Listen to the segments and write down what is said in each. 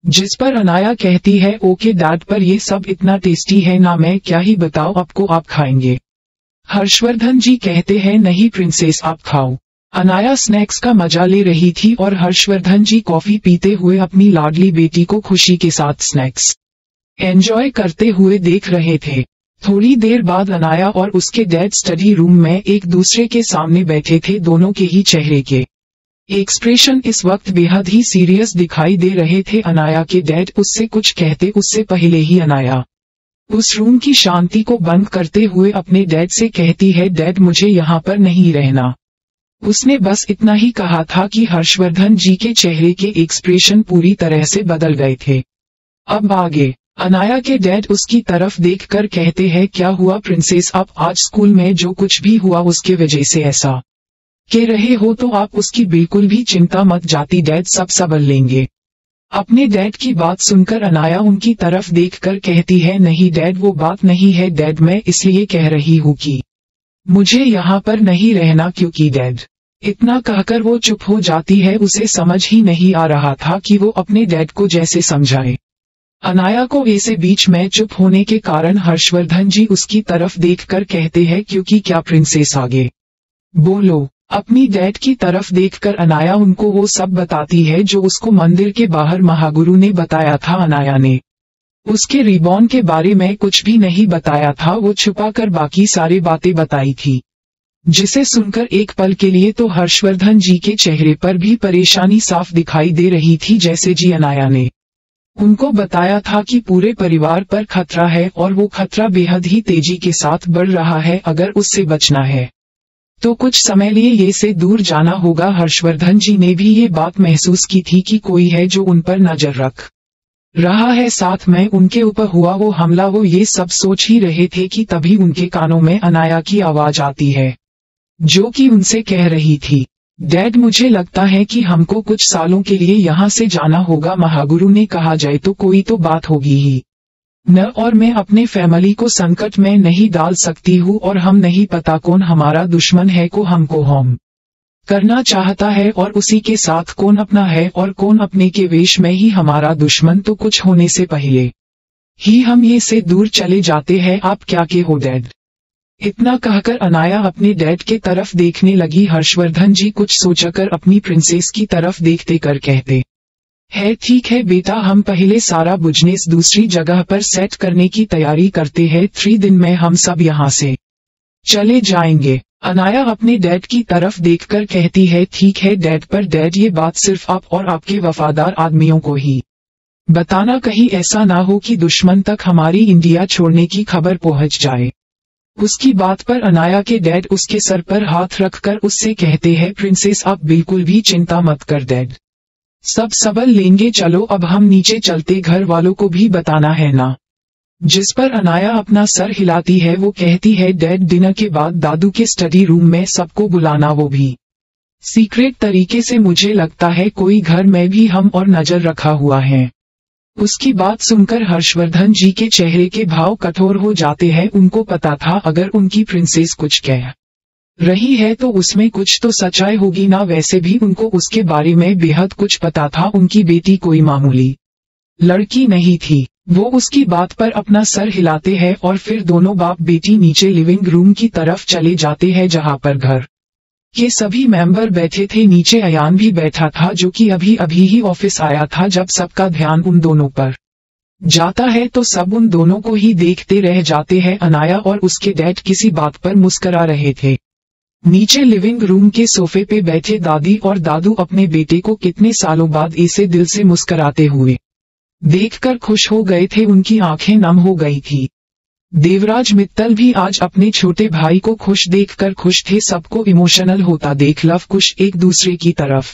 जिस पर अनाया कहती है ओके डैड, पर ये सब इतना टेस्टी है ना, मैं क्या ही बताऊं आपको, आप खाएंगे। हर्षवर्धन जी कहते हैं नहीं प्रिंसेस आप खाओ। अनाया स्नैक्स का मजा ले रही थी और हर्षवर्धन जी कॉफी पीते हुए अपनी लाडली बेटी को खुशी के साथ स्नैक्स एंजॉय करते हुए देख रहे थे। थोड़ी देर बाद अनाया और उसके डैड स्टडी रूम में एक दूसरे के सामने बैठे थे। दोनों के ही चेहरे के एक्सप्रेशन इस वक्त बेहद ही सीरियस दिखाई दे रहे थे। अनाया के डैड उससे कुछ कहते उससे पहले ही अनाया उस रूम की शांति को भंग करते हुए अपने डैड से कहती है डैड मुझे यहाँ पर नहीं रहना। उसने बस इतना ही कहा था कि हर्षवर्धन जी के चेहरे के एक्सप्रेशन पूरी तरह से बदल गए थे। अब आगे अनाया के डैड उसकी तरफ देखकर कहते हैं क्या हुआ प्रिंसेस, आप आज स्कूल में जो कुछ भी हुआ उसके वजह से ऐसा कह रहे हो तो आप उसकी बिल्कुल भी चिंता मत जाती, डैड सब संभल लेंगे। अपने डैड की बात सुनकर अनाया उनकी तरफ देखकर कहती है नहीं डैड वो बात नहीं है डैड, मैं इसलिए कह रही हूँ कि मुझे यहाँ पर नहीं रहना क्योंकि डैड। इतना कहकर वो चुप हो जाती है। उसे समझ ही नहीं आ रहा था कि वो अपने डैड को जैसे समझाए। अनाया को ऐसे बीच में चुप होने के कारण हर्षवर्धन जी उसकी तरफ देखकर कहते हैं क्योंकि क्या प्रिंसेस आगे बोलो। अपनी डैड की तरफ देखकर अनाया उनको वो सब बताती है जो उसको मंदिर के बाहर महागुरु ने बताया था। अनाया ने उसके रिबॉन के बारे में कुछ भी नहीं बताया था, वो छुपाकर बाकी सारी बातें बताई थी, जिसे सुनकर एक पल के लिए तो हर्षवर्धन जी के चेहरे पर भी परेशानी साफ दिखाई दे रही थी। जैसे जी अनाया ने उनको बताया था कि पूरे परिवार पर खतरा है और वो खतरा बेहद ही तेजी के साथ बढ़ रहा है। अगर उससे बचना है तो कुछ समय लिए ये से दूर जाना होगा। हर्षवर्धन जी ने भी ये बात महसूस की थी कि कोई है जो उन पर नजर रख रहा है, साथ में उनके ऊपर हुआ वो हमला। वो ये सब सोच ही रहे थे कि तभी उनके कानों में अनाया की आवाज आती है जो कि उनसे कह रही थी डैड मुझे लगता है कि हमको कुछ सालों के लिए यहाँ से जाना होगा। महागुरु ने कहा जाए तो कोई तो बात होगी ही न, और मैं अपने फैमिली को संकट में नहीं डाल सकती हूँ और हम नहीं पता कौन हमारा दुश्मन है को हमको होम करना चाहता है और उसी के साथ कौन अपना है और कौन अपने के वेश में ही हमारा दुश्मन। तो कुछ होने से पहले ही हम ये से दूर चले जाते हैं। आप क्या के हो डैड। इतना कहकर अनाया अपने डैड के तरफ देखने लगी। हर्षवर्धन जी कुछ सोचकर अपनी प्रिंसेस की तरफ देखते कर कहते है ठीक है बेटा, हम पहले सारा बिजनेस दूसरी जगह पर सेट करने की तैयारी करते हैं। 3 दिन में हम सब यहाँ से चले जाएंगे। अनाया अपने डैड की तरफ देखकर कहती है ठीक है डैड, पर डैड ये बात सिर्फ आप और आपके वफादार आदमियों को ही बताना, कहीं ऐसा ना हो कि दुश्मन तक हमारी इंडिया छोड़ने की खबर पहुंच जाए। उसकी बात पर अनाया के डैड उसके सर पर हाथ रखकर उससे कहते हैं प्रिंसेस आप बिल्कुल भी चिंता मत कर डैड, सब संभल लेंगे। चलो अब हम नीचे चलते, घर वालों को भी बताना है ना। जिस पर अनाया अपना सर हिलाती है। वो कहती है डैड डिनर के बाद दादू के स्टडी रूम में सबको बुलाना, वो भी सीक्रेट तरीके से। मुझे लगता है कोई घर में भी हम और नजर रखा हुआ है। उसकी बात सुनकर हर्षवर्धन जी के चेहरे के भाव कठोर हो जाते हैं। उनको पता था अगर उनकी प्रिंसेस कुछ कह रही है तो उसमें कुछ तो सच्चाई होगी ना। वैसे भी उनको उसके बारे में बेहद कुछ पता था। उनकी बेटी कोई मामूली लड़की नहीं थी। वो उसकी बात पर अपना सर हिलाते हैं और फिर दोनों बाप बेटी नीचे लिविंग रूम की तरफ चले जाते हैं जहां पर घर के सभी मेंबर बैठे थे। नीचे अयान भी बैठा था जो कि अभी अभी ही ऑफिस आया था। जब सबका ध्यान उन दोनों पर जाता है तो सब उन दोनों को ही देखते रह जाते हैं। अनाया और उसके डैड किसी बात पर मुस्कुरा रहे थे। नीचे लिविंग रूम के सोफे पे बैठे दादी और दादू अपने बेटे को कितने सालों बाद ऐसे दिल से मुस्कुराते हुए देखकर खुश हो गए थे। उनकी आंखें नम हो गई थी। देवराज मित्तल भी आज अपने छोटे भाई को खुश देखकर खुश थे। सबको इमोशनल होता देख लव कुश एक दूसरे की तरफ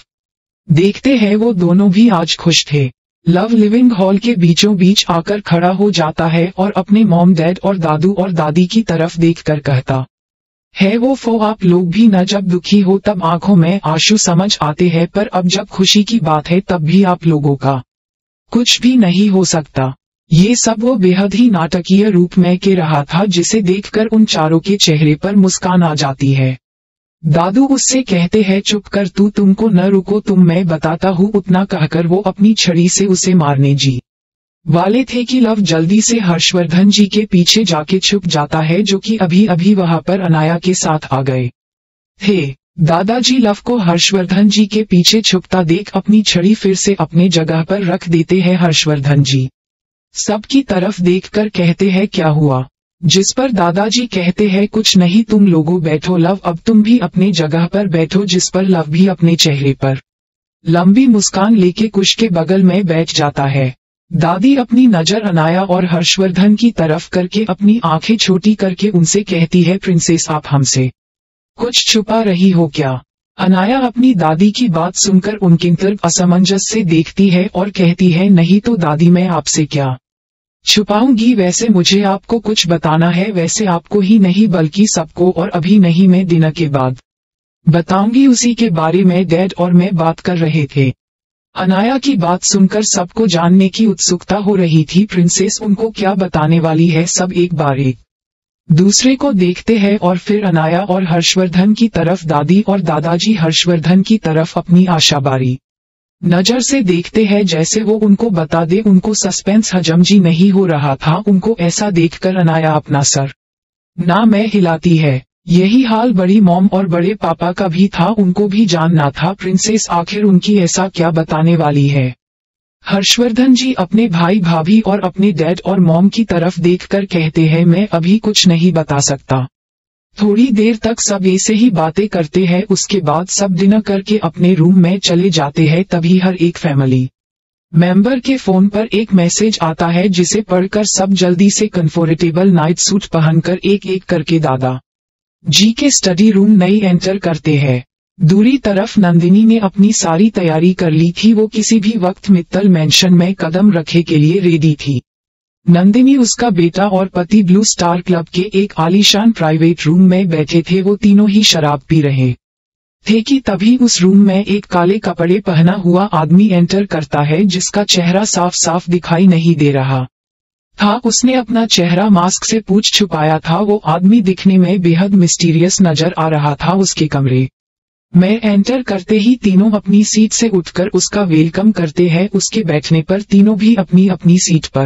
देखते हैं। वो दोनों भी आज खुश थे। लव लिविंग हॉल के बीचों बीच आकर खड़ा हो जाता है और अपने मॉम डैड और दादू और दादी की तरफ देखकर कहता है वो फो आप लोग भी न जब दुखी हो तब आंखों में आंसू समझ आते हैं, पर अब जब खुशी की बात है तब भी आप लोगों का कुछ भी नहीं हो सकता। ये सब वो बेहद ही नाटकीय रूप में कह रहा था जिसे देखकर उन चारों के चेहरे पर मुस्कान आ जाती है। दादू उससे कहते हैं चुप कर तू, तुमको न रुको, मैं बताता हूँ। उतना कहकर वो अपनी छड़ी से उसे मारने जी वाले थे कि लव जल्दी से हर्षवर्धन जी के पीछे जाके छुप जाता है, जो कि अभी अभी वहां पर अनाया के साथ आ गए थे। दादाजी लव को हर्षवर्धन जी के पीछे छुपता देख अपनी छड़ी फिर से अपने जगह पर रख देते हैं। हर्षवर्धन जी सबकी तरफ देखकर कहते हैं क्या हुआ, जिस पर दादाजी कहते हैं कुछ नहीं, तुम लोगों बैठो, लव अब तुम भी अपने जगह पर बैठो। जिस पर लव भी अपने चेहरे पर लंबी मुस्कान लेके कुश के बगल में बैठ जाता है। दादी अपनी नजर अनाया और हर्षवर्धन की तरफ करके अपनी आंखें छोटी करके उनसे कहती है प्रिंसेस आप हमसे कुछ छुपा रही हो क्या। अनाया अपनी दादी की बात सुनकर उनकी तरफ असमंजस से देखती है और कहती है नहीं तो दादी मैं आपसे क्या छुपाऊंगी, वैसे मुझे आपको कुछ बताना है, वैसे आपको ही नहीं बल्कि सबको, और अभी नहीं मैं डिनर के बाद बताऊंगी, उसी के बारे में डैड और मैं बात कर रहे थे। अनाया की बात सुनकर सबको जानने की उत्सुकता हो रही थी, प्रिंसेस उनको क्या बताने वाली है। सब एक बार एक दूसरे को देखते हैं और फिर अनाया और हर्षवर्धन की तरफ, दादी और दादाजी हर्षवर्धन की तरफ अपनी आशाबारी नजर से देखते हैं जैसे वो उनको बता दे। उनको सस्पेंस हजम जी नहीं हो रहा था। उनको ऐसा देखकर अनाया अपना सर ना में हिलाती है। यही हाल बड़ी मॉम और बड़े पापा का भी था, उनको भी जानना था प्रिंसेस आखिर उनकी ऐसा क्या बताने वाली है। हर्षवर्धन जी अपने भाई भाभी और अपने डैड और मॉम की तरफ देखकर कहते हैं मैं अभी कुछ नहीं बता सकता। थोड़ी देर तक सब ऐसे ही बातें करते हैं, उसके बाद सब डिनर करके अपने रूम में चले जाते हैं। तभी हर एक फैमिली मेंबर के फोन पर एक मैसेज आता है जिसे पढ़कर सब जल्दी से कंफर्टेबल नाइट सूट पहनकर एक एक करके दादा जी के स्टडी रूम नई एंटर करते हैं। दूरी तरफ नंदिनी ने अपनी सारी तैयारी कर ली थी, वो किसी भी वक्त मित्तल मेंशन में कदम रखे के लिए रेडी थी। नंदिनी, उसका बेटा और पति ब्लू स्टार क्लब के एक आलीशान प्राइवेट रूम में बैठे थे। वो तीनों ही शराब पी रहे थे कि तभी उस रूम में एक काले कपड़े पहना हुआ आदमी एंटर करता है, जिसका चेहरा साफ साफ दिखाई नहीं दे रहा था। उसने अपना चेहरा मास्क से पूंछ छुपाया था। वो आदमी दिखने में बेहद मिस्टीरियस नजर आ रहा था। उसके कमरे में एंटर करते ही तीनों अपनी सीट से उठकर उसका वेलकम करते हैं। उसके बैठने पर तीनों भी अपनी अपनी सीट पर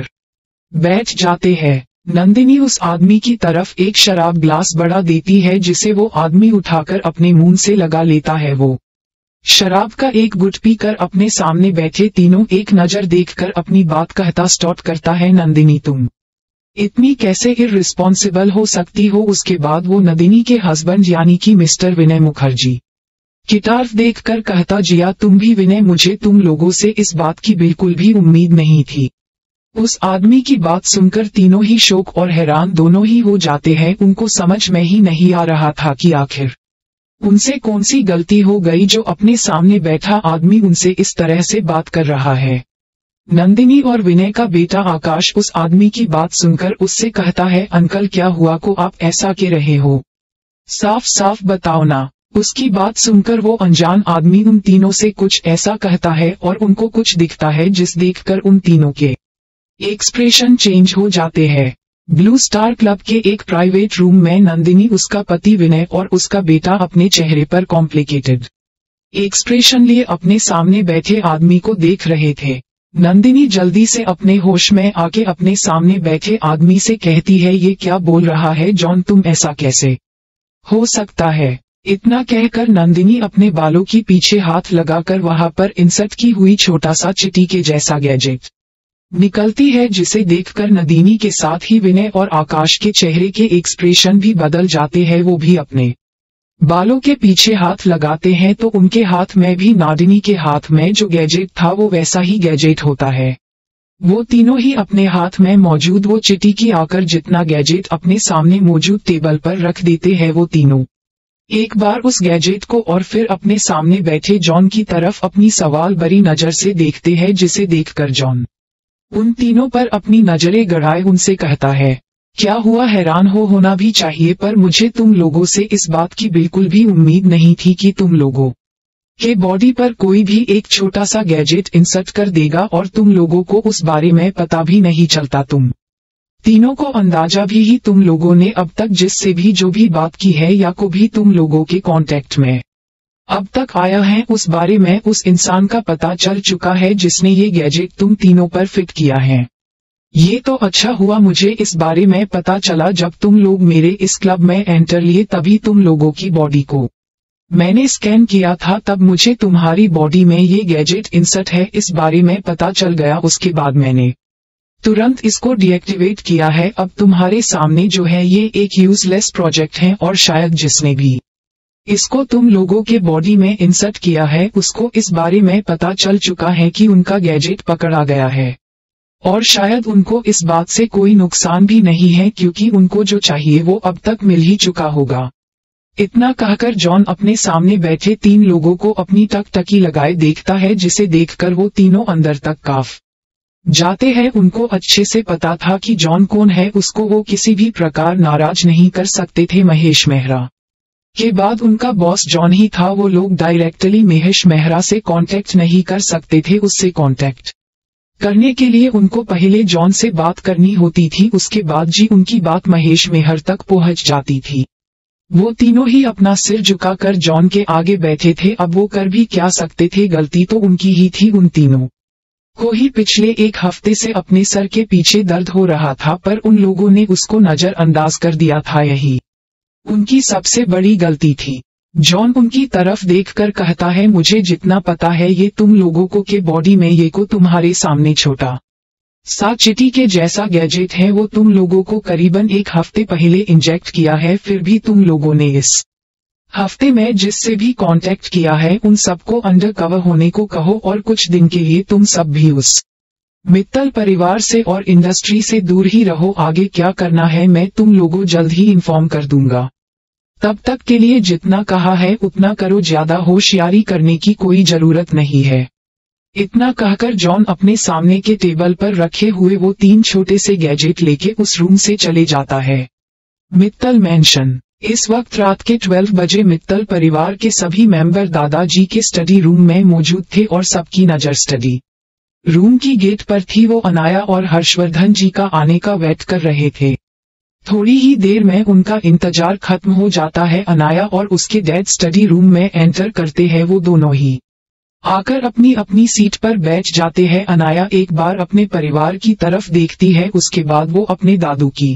बैठ जाते हैं। नंदिनी उस आदमी की तरफ एक शराब ग्लास बढ़ा देती है, जिसे वो आदमी उठाकर अपने मुंह से लगा लेता है। वो शराब का एक गुट पीकर अपने सामने बैठे तीनों एक नजर देखकर अपनी बात कहता स्टार्ट करता है नंदिनी तुम इतनी कैसे इररिस्पॉन्सिबल हो सकती हो। उसके बाद वो नंदिनी के हस्बैंड यानी कि मिस्टर विनय मुखर्जी की तरफ देखकर कहता जिया तुम भी विनय, मुझे तुम लोगों से इस बात की बिल्कुल भी उम्मीद नहीं थी। उस आदमी की बात सुनकर तीनों ही शौक और हैरान दोनों ही हो जाते हैं। उनको समझ में ही नहीं आ रहा था कि आखिर उनसे कौन सी गलती हो गई जो अपने सामने बैठा आदमी उनसे इस तरह से बात कर रहा है। नंदिनी और विनय का बेटा आकाश उस आदमी की बात सुनकर उससे कहता है अंकल क्या हुआ को आप ऐसा कह रहे हो, साफ साफ बताओ ना। उसकी बात सुनकर वो अनजान आदमी उन तीनों से कुछ ऐसा कहता है और उनको कुछ दिखता है जिस देखकर उन तीनों के एक्सप्रेशन चेंज हो जाते हैं। ब्लू स्टार क्लब के एक प्राइवेट रूम में नंदिनी, उसका पति विनय और उसका बेटा अपने चेहरे पर कॉम्प्लिकेटेड एक्सप्रेशन लिए अपने सामने बैठे आदमी को देख रहे थे। नंदिनी जल्दी से अपने होश में आके अपने सामने बैठे आदमी से कहती है ये क्या बोल रहा है जॉन, तुम ऐसा कैसे हो सकता है। इतना कहकर नंदिनी अपने बालों की पीछे हाथ लगाकर वहां पर इंसर्ट की हुई छोटा सा चिट्ठी के जैसा गैजेट निकलती है, जिसे देखकर नंदिनी के साथ ही विनय और आकाश के चेहरे के एक्सप्रेशन भी बदल जाते हैं। वो भी अपने बालों के पीछे हाथ लगाते हैं तो उनके हाथ में भी नंदिनी के हाथ में जो गैजेट था वो वैसा ही गैजेट होता है। वो तीनों ही अपने हाथ में मौजूद वो चिट्ठी की आकर जितना गैजेट अपने सामने मौजूद टेबल पर रख देते हैं। वो तीनों एक बार उस गैजेट को और फिर अपने सामने बैठे जॉन की तरफ अपनी सवाल भरी नजर से देखते हैं, जिसे देखकर जॉन उन तीनों पर अपनी नजरें गड़ाए उनसे कहता है क्या हुआ, हैरान होना भी चाहिए, पर मुझे तुम लोगों से इस बात की बिल्कुल भी उम्मीद नहीं थी कि तुम लोगों के बॉडी पर कोई भी एक छोटा सा गैजेट इंसर्ट कर देगा और तुम लोगों को उस बारे में पता भी नहीं चलता। तुम तीनों को अंदाजा भी ही तुम लोगों ने अब तक जिससे भी जो भी बात की है या को भी तुम लोगों के कांटेक्ट में अब तक आया है उस बारे में उस इंसान का पता चल चुका है जिसने ये गैजेट तुम तीनों पर फिट किया है। ये तो अच्छा हुआ मुझे इस बारे में पता चला जब तुम लोग मेरे इस क्लब में एंटर लिए, तभी तुम लोगों की बॉडी को मैंने स्कैन किया था, तब मुझे तुम्हारी बॉडी में ये गैजेट इंसर्ट है इस बारे में पता चल गया। उसके बाद मैंने तुरंत इसको डीएक्टिवेट किया है। अब तुम्हारे सामने जो है ये एक यूजलेस प्रोजेक्ट है और शायद जिसने भी इसको तुम लोगों के बॉडी में इंसर्ट किया है उसको इस बारे में पता चल चुका है कि उनका गैजेट पकड़ा गया है और शायद उनको इस बात से कोई नुकसान भी नहीं है क्योंकि उनको जो चाहिए वो अब तक मिल ही चुका होगा। इतना कहकर जॉन अपने सामने बैठे 3 लोगों को अपनी टकटकी लगाए देखता है, जिसे देखकर वो तीनों अंदर तक काफ जाते हैं। उनको अच्छे से पता था कि जॉन कौन है, उसको वो किसी भी प्रकार नाराज नहीं कर सकते थे। महेश मेहरा के बाद उनका बॉस जॉन ही था। वो लोग डायरेक्टली महेश मेहरा से कांटेक्ट नहीं कर सकते थे। उससे कांटेक्ट करने के लिए उनको पहले जॉन से बात करनी होती थी, उसके बाद जी उनकी बात महेश मेहर तक पहुंच जाती थी। वो तीनों ही अपना सिर झुकाकर जॉन के आगे बैठे थे। अब वो कर भी क्या सकते थे, गलती तो उनकी ही थी। उन तीनों को ही पिछले 1 हफ्ते से अपने सर के पीछे दर्द हो रहा था, पर उन लोगों ने उसको नजरअंदाज कर दिया था। यही उनकी सबसे बड़ी गलती थी। जॉन उनकी तरफ देखकर कहता है, मुझे जितना पता है ये तुम लोगों को के बॉडी में ये को तुम्हारे सामने छोटा सा चिटी के जैसा गैजेट है। वो तुम लोगों को करीबन 1 हफ्ते पहले इंजेक्ट किया है। फिर भी तुम लोगों ने इस हफ्ते में जिससे भी कांटेक्ट किया है उन सबको अंडर कवर होने को कहो और कुछ दिन के लिए तुम सब भी उस मित्तल परिवार से और इंडस्ट्री से दूर ही रहो। आगे क्या करना है मैं तुम लोगों जल्द ही इन्फॉर्म कर दूंगा। तब तक के लिए जितना कहा है उतना करो, ज्यादा होशियारी करने की कोई जरूरत नहीं है। इतना कहकर जॉन अपने सामने के टेबल पर रखे हुए वो 3 छोटे से गैजेट लेके उस रूम से चले जाता है। मित्तल मैंशन। इस वक्त रात के 12 बजे मित्तल परिवार के सभी मेंबर दादाजी के स्टडी रूम में मौजूद थे और सबकी नजर स्टडी रूम की गेट पर थी। वो अनाया और हर्षवर्धन जी का आने का वेट कर रहे थे। थोड़ी ही देर में उनका इंतजार खत्म हो जाता है। अनाया और उसके डैड स्टडी रूम में एंटर करते हैं। वो दोनों ही आकर अपनी अपनी सीट पर बैठ जाते हैं। अनाया एक बार अपने परिवार की तरफ देखती है, उसके बाद वो अपने दादू की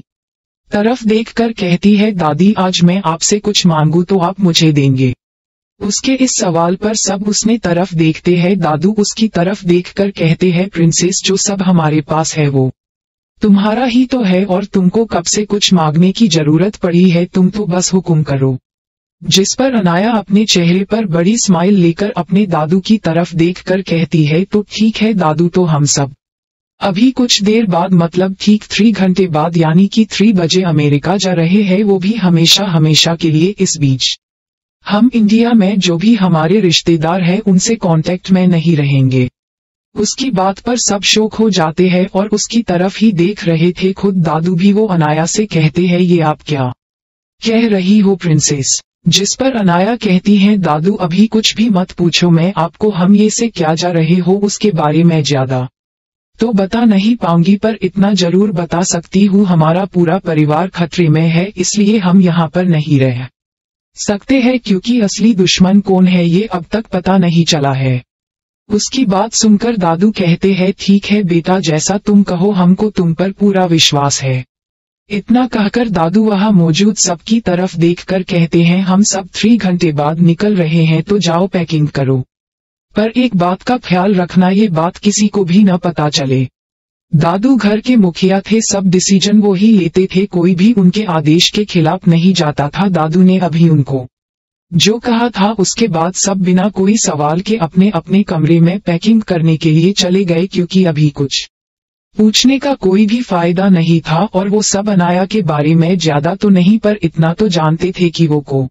तरफ देखकर कहती है, दादी आज मैं आपसे कुछ मांगू तो आप मुझे देंगे? उसके इस सवाल पर सब उसने तरफ देखते हैं। दादू उसकी तरफ देखकर कहते हैं, प्रिंसेस जो सब हमारे पास है वो तुम्हारा ही तो है और तुमको कब से कुछ मांगने की जरूरत पड़ी है, तुम तो बस हुक्म करो। जिस पर अनाया अपने चेहरे पर बड़ी स्माइल लेकर अपने दादू की तरफ देखकर कहती है, तो ठीक है दादू, तो हम सब अभी कुछ देर बाद मतलब ठीक 3 घंटे बाद यानी कि 3 बजे अमेरिका जा रहे हैं, वो भी हमेशा हमेशा के लिए। इस बीच हम इंडिया में जो भी हमारे रिश्तेदार हैं उनसे कांटेक्ट में नहीं रहेंगे। उसकी बात पर सब शौक हो जाते हैं और उसकी तरफ ही देख रहे थे। खुद दादू भी वो अनाया से कहते हैं, ये आप क्या कह रही हो प्रिंसेस? जिस पर अनाया कहती है, दादू अभी कुछ भी मत पूछो, मैं आपको हम ये से क्या जा रहे हो उसके बारे में ज्यादा तो बता नहीं पाऊंगी, पर इतना जरूर बता सकती हूँ हमारा पूरा परिवार खतरे में है, इसलिए हम यहाँ पर नहीं रह सकते हैं क्योंकि असली दुश्मन कौन है ये अब तक पता नहीं चला है। उसकी बात सुनकर दादू कहते हैं, ठीक है बेटा, जैसा तुम कहो, हमको तुम पर पूरा विश्वास है। इतना कहकर दादू वहां मौजूद सबकी तरफ देखकर कहते हैं, हम सब 3 घंटे बाद निकल रहे हैं, तो जाओ पैकिंग करो। पर एक बात का ख्याल रखना, ये बात किसी को भी न पता चले। दादू घर के मुखिया थे, सब डिसीजन वो ही लेते थे, कोई भी उनके आदेश के खिलाफ नहीं जाता था। दादू ने अभी उनको जो कहा था उसके बाद सब बिना कोई सवाल के अपने अपने कमरे में पैकिंग करने के लिए चले गए, क्योंकि अभी कुछ पूछने का कोई भी फायदा नहीं था और वो सब अनाया के बारे में ज्यादा तो नहीं, पर इतना तो जानते थे कि वो को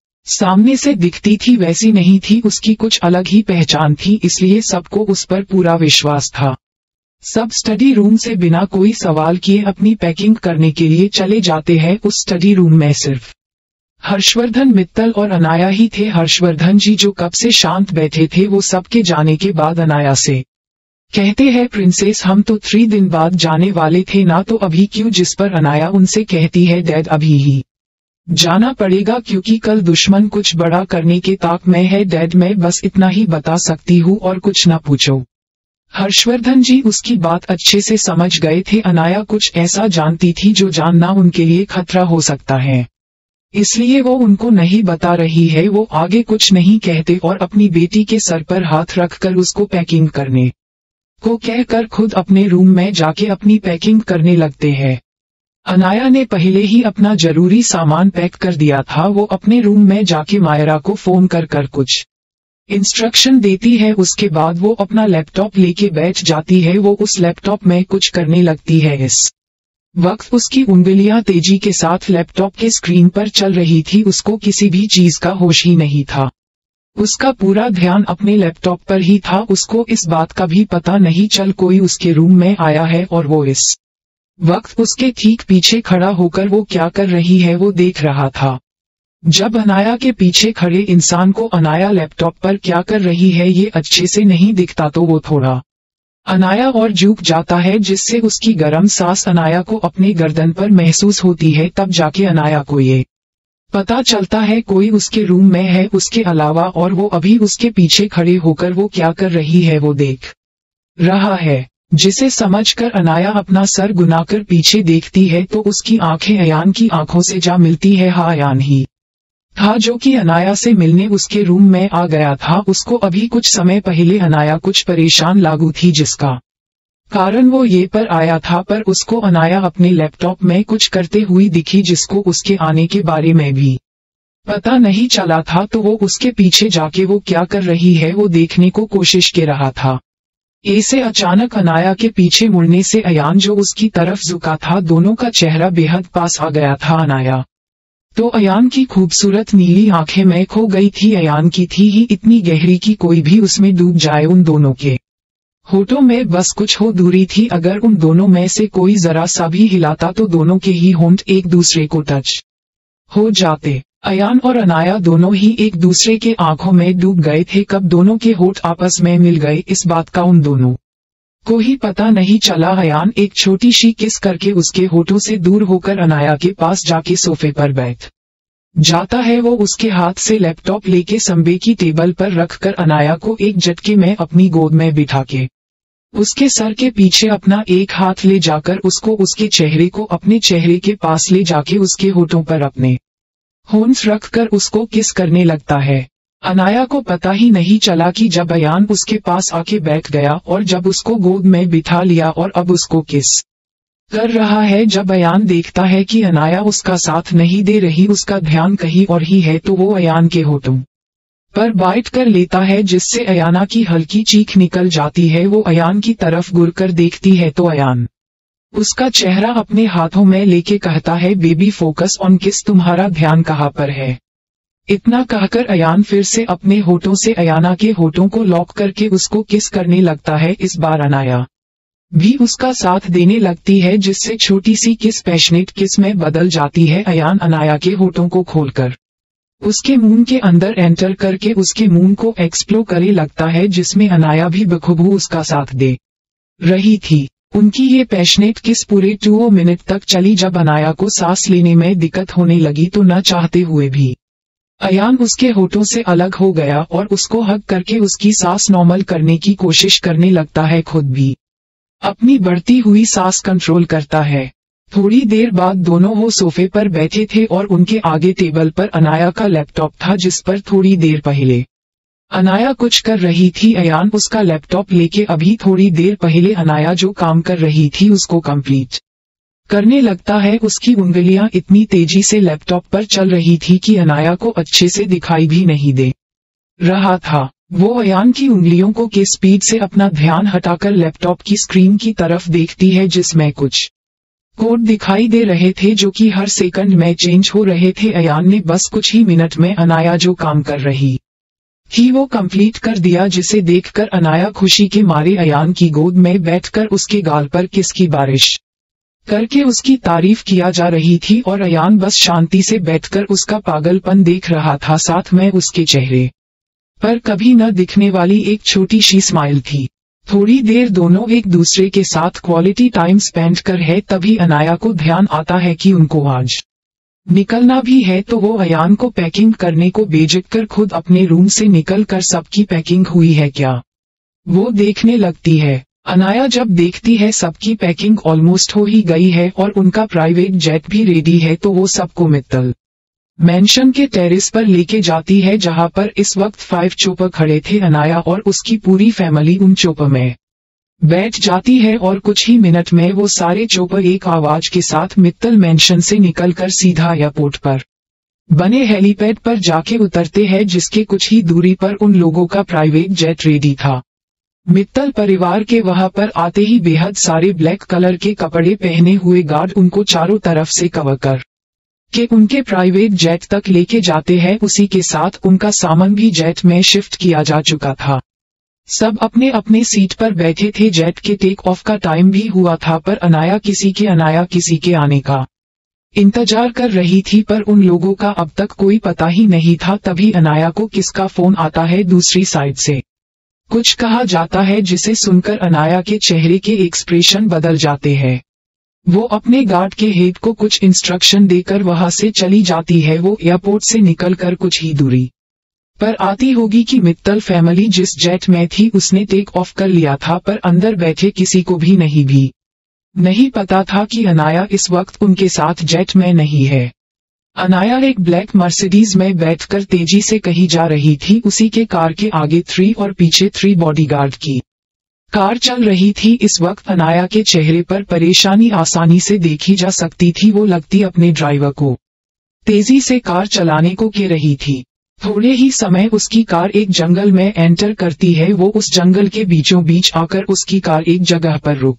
सामने से दिखती थी वैसी नहीं थी, उसकी कुछ अलग ही पहचान थी, इसलिए सबको उस पर पूरा विश्वास था। सब स्टडी रूम से बिना कोई सवाल किए अपनी पैकिंग करने के लिए चले जाते हैं। उस स्टडी रूम में सिर्फ हर्षवर्धन मित्तल और अनाया ही थे। हर्षवर्धन जी जो कब से शांत बैठे थे, वो सबके जाने के बाद अनाया से कहते हैं प्रिंसेस हम तो 3 दिन बाद जाने वाले थे ना, तो अभी क्यों? जिस पर अनाया उनसे कहती है डैड अभी ही जाना पड़ेगा क्योंकि कल दुश्मन कुछ बड़ा करने के ताक में है डैड, मैं बस इतना ही बता सकती हूँ और कुछ ना पूछो। हर्षवर्धन जी उसकी बात अच्छे से समझ गए थे। अनाया कुछ ऐसा जानती थी जो जानना उनके लिए खतरा हो सकता है, इसलिए वो उनको नहीं बता रही है। वो आगे कुछ नहीं कहते और अपनी बेटी के सर पर हाथ रखकर उसको पैकिंग करने को कहकर खुद अपने रूम में जाके अपनी पैकिंग करने लगते हैं। अनाया ने पहले ही अपना जरूरी सामान पैक कर दिया था। वो अपने रूम में जाके मायरा को फोन कर कुछ इंस्ट्रक्शन देती है। उसके बाद वो अपना लैपटॉप लेके बैठ जाती है। वो उस लैपटॉप में कुछ करने लगती है। इस वक्त उसकी उंगलियां तेजी के साथ लैपटॉप के स्क्रीन पर चल रही थी। उसको किसी भी चीज का होश ही नहीं था। उसका पूरा ध्यान अपने लैपटॉप पर ही था। उसको इस बात का भी पता नहीं चल कोई उसके रूम में आया है और वो इस वक्त उसके ठीक पीछे खड़ा होकर वो क्या कर रही है वो देख रहा था। जब अनाया के पीछे खड़े इंसान को अनाया लैपटॉप पर क्या कर रही है ये अच्छे से नहीं दिखता तो वो थोड़ा अनाया और झुक जाता है, जिससे उसकी गर्म सांस अनाया को अपने गर्दन पर महसूस होती है। तब जाके अनाया को ये पता चलता है कोई उसके रूम में है उसके अलावा, और वो अभी उसके पीछे खड़े होकर वो क्या कर रही है वो देख रहा है। जिसे समझकर अनाया अपना सर गुनाकर पीछे देखती है तो उसकी आंखें अयान की आंखों से जा मिलती है। हाँ अयान ही था जो कि अनाया से मिलने उसके रूम में आ गया था। उसको अभी कुछ समय पहले अनाया कुछ परेशान लागू थी, जिसका कारण वो ये पर आया था, पर उसको अनाया अपने लैपटॉप में कुछ करते हुई दिखी जिसको उसके आने के बारे में भी पता नहीं चला था। तो वो उसके पीछे जाके वो क्या कर रही है वो देखने को कोशिश कर रहा था। ऐसे अचानक अनाया के पीछे मुड़ने से अयान जो उसकी तरफ झुका था, दोनों का चेहरा बेहद पास आ गया था। अनाया तो अयान की खूबसूरत नीली आंखें में खो गई थी। अयान की थी ही इतनी गहरी कि कोई भी उसमें डूब जाए। उन दोनों के होठों में बस कुछ हो दूरी थी। अगर उन दोनों में से कोई जरा सा भी हिलाता तो दोनों के ही होंठ एक दूसरे को टच हो जाते। अयान और अनाया दोनों ही एक दूसरे के आंखों में डूब गए थे। कब दोनों के होठ आपस में मिल गए इस बात का उन दोनों को ही पता नहीं चला। अयान एक छोटी सी किस करके उसके होठों से दूर होकर अनाया के पास जाके सोफे पर बैठ जाता है। वो उसके हाथ से लैपटॉप लेके संबे की टेबल पर रखकर अनाया को एक झटके में अपनी गोद में बिठा के उसके सर के पीछे अपना एक हाथ ले जाकर उसको उसके चेहरे को अपने चेहरे के पास ले जाके उसके होठों पर अपने होंठ रखकर उसको किस करने लगता है। अनाया को पता ही नहीं चला कि जब अयान उसके पास आके बैठ गया और जब उसको गोद में बिठा लिया और अब उसको किस कर रहा है। जब अयान देखता है कि अनाया उसका साथ नहीं दे रही, उसका ध्यान कहीं और ही है, तो वो अयान के होठों पर बाइट कर लेता है, जिससे अयाना की हल्की चीख निकल जाती है। वो अयान की तरफ घुरकर देखती है तो अयान उसका चेहरा अपने हाथों में लेके कहता है बेबी फोकस ऑन किस, तुम्हारा ध्यान कहाँ पर है। इतना कहकर अयान फिर से अपने होठों से अयाना के होठों को लॉक करके उसको किस करने लगता है। इस बार अनाया भी उसका साथ देने लगती है, जिससे छोटी सी किस पैशनेट किस में बदल जाती है। अयान अनाया के होठों को खोलकर उसके मुंह के अंदर एंटर करके उसके मुंह को एक्सप्लोर करे लगता है, जिसमें अनाया भी बखूबी उसका साथ दे रही थी। उनकी ये पैशनेट किस पूरे 2 मिनट तक चली। जब अनाया को सांस लेने में दिक्कत होने लगी तो न चाहते हुए भी अयान उसके होठों से अलग हो गया और उसको हग करके उसकी सांस नॉर्मल करने की कोशिश करने लगता है। खुद भी अपनी बढ़ती हुई सांस कंट्रोल करता है। थोड़ी देर बाद दोनों वो सोफे पर बैठे थे और उनके आगे टेबल पर अनाया का लैपटॉप था, जिस पर थोड़ी देर पहले अनाया कुछ कर रही थी। अयान उसका लैपटॉप लेके अभी थोड़ी देर पहले अनाया जो काम कर रही थी उसको कंप्लीट करने लगता है। उसकी उंगलियां इतनी तेजी से लैपटॉप पर चल रही थी कि अनाया को अच्छे से दिखाई भी नहीं दे रहा था। वो अयान की उंगलियों को के स्पीड से अपना ध्यान हटाकर लैपटॉप की स्क्रीन की तरफ देखती है, जिसमें कुछ कोड दिखाई दे रहे थे जो कि हर सेकंड में चेंज हो रहे थे। अयान ने बस कुछ ही मिनट में अनाया जो काम कर रही थी वो कंप्लीट कर दिया, जिसे देखकर अनाया खुशी के मारे अयान की गोद में बैठकर उसके गाल पर किस की बारिश करके उसकी तारीफ किया जा रही थी और अयान बस शांति से बैठकर उसका पागलपन देख रहा था। साथ में उसके चेहरे पर कभी न दिखने वाली एक छोटी सी स्माइल थी। थोड़ी देर दोनों एक दूसरे के साथ क्वालिटी टाइम स्पेंड कर है, तभी अनाया को ध्यान आता है कि उनको आज निकलना भी है, तो वो अयान को पैकिंग करने को भेज कर खुद अपने रूम से निकल कर सबकी पैकिंग हुई है क्या वो देखने लगती है। अनाया जब देखती है सबकी पैकिंग ऑलमोस्ट हो ही गई है और उनका प्राइवेट जेट भी रेडी है, तो वो सबको मित्तल मैंशन के टेरेस पर लेके जाती है, जहां पर इस वक्त 5 चोपर खड़े थे। अनाया और उसकी पूरी फैमिली उन चोपर में बैठ जाती है और कुछ ही मिनट में वो सारे चोपर एक आवाज के साथ मित्तल मैंशन से निकलकर सीधा एयरपोर्ट पर बने हेलीपैड पर जाके उतरते हैं, जिसके कुछ ही दूरी पर उन लोगों का प्राइवेट जेट रेडी था। मित्तल परिवार के वहां पर आते ही बेहद सारे ब्लैक कलर के कपड़े पहने हुए गार्ड उनको चारों तरफ से कवर कर के उनके प्राइवेट जेट तक लेके जाते हैं। उसी के साथ उनका सामान भी जेट में शिफ्ट किया जा चुका था। सब अपने अपने सीट पर बैठे थे। जेट के टेक ऑफ का टाइम भी हुआ था, पर अनाया किसी के आने का इंतजार कर रही थी, पर उन लोगों का अब तक कोई पता ही नहीं था। तभी अनाया को किसका फोन आता है दूसरी साइड से। कुछ कहा जाता है, जिसे सुनकर अनाया के चेहरे के एक्सप्रेशन बदल जाते हैं। वो अपने गार्ड के हेड को कुछ इंस्ट्रक्शन देकर वहां से चली जाती है। वो एयरपोर्ट से निकलकर कुछ ही दूरी पर आती होगी कि मित्तल फैमिली जिस जेट में थी उसने टेक ऑफ कर लिया था, पर अंदर बैठे किसी को भी नहीं पता था कि अनाया इस वक्त उनके साथ जेट में नहीं है। अनाया एक ब्लैक मर्सिडीज में बैठकर तेजी से कहीं जा रही थी। उसी के कार के आगे 3 और पीछे 3 बॉडीगार्ड की कार चल रही थी। इस वक्त अनाया के चेहरे पर परेशानी आसानी से देखी जा सकती थी। वो लगती अपने ड्राइवर को तेजी से कार चलाने को कह रही थी। थोड़े ही समय उसकी कार एक जंगल में एंटर करती है। वो उस जंगल के बीचों बीच आकर उसकी कार एक जगह पर रुक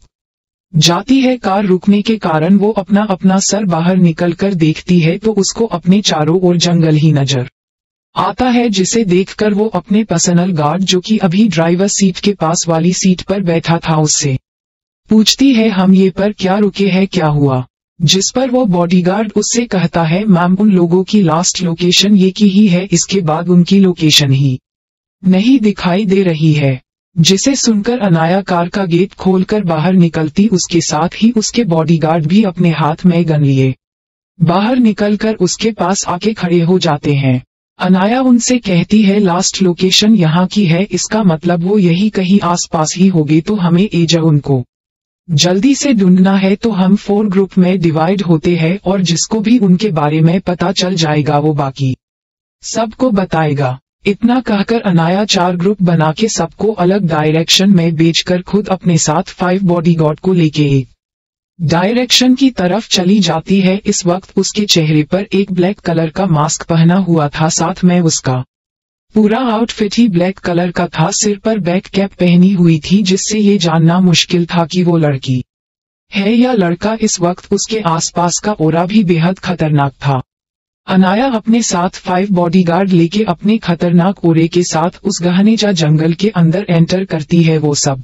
जाती है। कार रुकने के कारण वो अपना सर बाहर निकलकर देखती है, तो उसको अपने चारों ओर जंगल ही नजर आता है, जिसे देखकर वो अपने पर्सनल गार्ड, जो कि अभी ड्राइवर सीट के पास वाली सीट पर बैठा था, उससे पूछती है, हम ये पर क्या रुके हैं, क्या हुआ? जिस पर वो बॉडीगार्ड उससे कहता है, मैम उन लोगों की लास्ट लोकेशन ये की ही है, इसके बाद उनकी लोकेशन ही नहीं दिखाई दे रही है। जिसे सुनकर अनाया कार का गेट खोलकर बाहर निकलती, उसके साथ ही उसके बॉडीगार्ड भी अपने हाथ में गन लिए बाहर निकलकर उसके पास आके खड़े हो जाते हैं। अनाया उनसे कहती है, लास्ट लोकेशन यहाँ की है, इसका मतलब वो यही कहीं आसपास ही होगी, तो हमें एजा उनको जल्दी से ढूंढना है। तो हम 4 ग्रुप में डिवाइड होते हैं और जिसको भी उनके बारे में पता चल जाएगा वो बाकी सबको बताएगा। इतना कहकर अनाया 4 ग्रुप बना के सबको अलग डायरेक्शन में भेजकर खुद अपने साथ 5 बॉडीगार्ड को लेके एक डायरेक्शन की तरफ चली जाती है। इस वक्त उसके चेहरे पर एक ब्लैक कलर का मास्क पहना हुआ था, साथ में उसका पूरा आउटफिट ही ब्लैक कलर का था। सिर पर बैक कैप पहनी हुई थी, जिससे ये जानना मुश्किल था कि वो लड़की है या लड़का। इस वक्त उसके आसपास का ओरा भी बेहद खतरनाक था। अनाया अपने साथ 5 बॉडीगार्ड लेके अपने खतरनाक ओरे के साथ उस गहनेजा जंगल के अंदर एंटर करती है। वो सब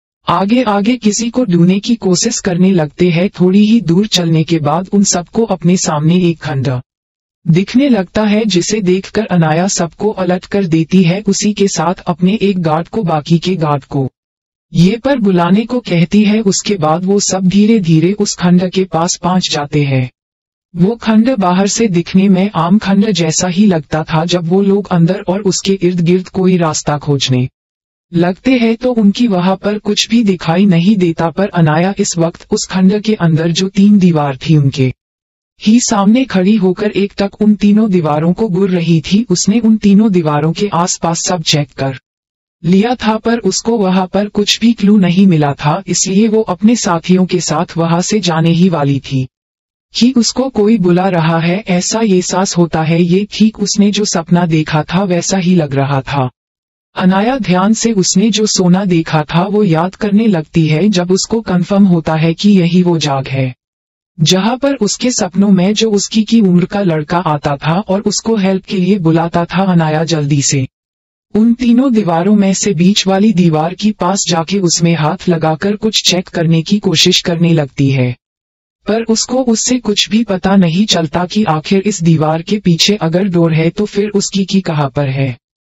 आगे आगे किसी को ढूंढने की कोशिश करने लगते हैं। थोड़ी ही दूर चलने के बाद उन सबको अपने सामने एक खंडर दिखने लगता है, जिसे देखकर अनाया सबको अलर्ट कर देती है। उसी के साथ अपने एक गार्ड को बाकी के गार्ड को ये पर बुलाने को कहती है। उसके बाद वो सब धीरे धीरे उस खंडर के पास पहुंच जाते हैं। वो खंडर बाहर से दिखने में आम खंडर जैसा ही लगता था। जब वो लोग अंदर और उसके इर्द गिर्द कोई रास्ता खोजने लगते हैं, तो उनकी वहां पर कुछ भी दिखाई नहीं देता। पर अनाया इस वक्त उस खंडर के अंदर जो 3 दीवार थी उनके ही सामने खड़ी होकर एक टक उन तीनों दीवारों को घूर रही थी। उसने उन तीनों दीवारों के आसपास सब चेक कर लिया था, पर उसको वहां पर कुछ भी क्लू नहीं मिला था। इसलिए वो अपने साथियों के साथ वहां से जाने ही वाली थी कि उसको कोई बुला रहा है, ऐसा ये एहसास होता है। ये ठीक उसने जो सपना देखा था वैसा ही लग रहा था। अनाया ध्यान से उसने जो सोना देखा था वो याद करने लगती है, जब उसको कंफर्म होता है कि यही वो जगह है जहां पर उसके सपनों में जो उसकी की उम्र का लड़का आता था और उसको हेल्प के लिए बुलाता था। अनाया जल्दी से उन तीनों दीवारों में से बीच वाली दीवार की पास जाके उसमें हाथ लगाकर कुछ चेक करने की कोशिश करने लगती है, पर उसको उससे कुछ भी पता नहीं चलता कि आखिर इस दीवार के पीछे अगर डोर है तो फिर उसकी की कहाँ पर है।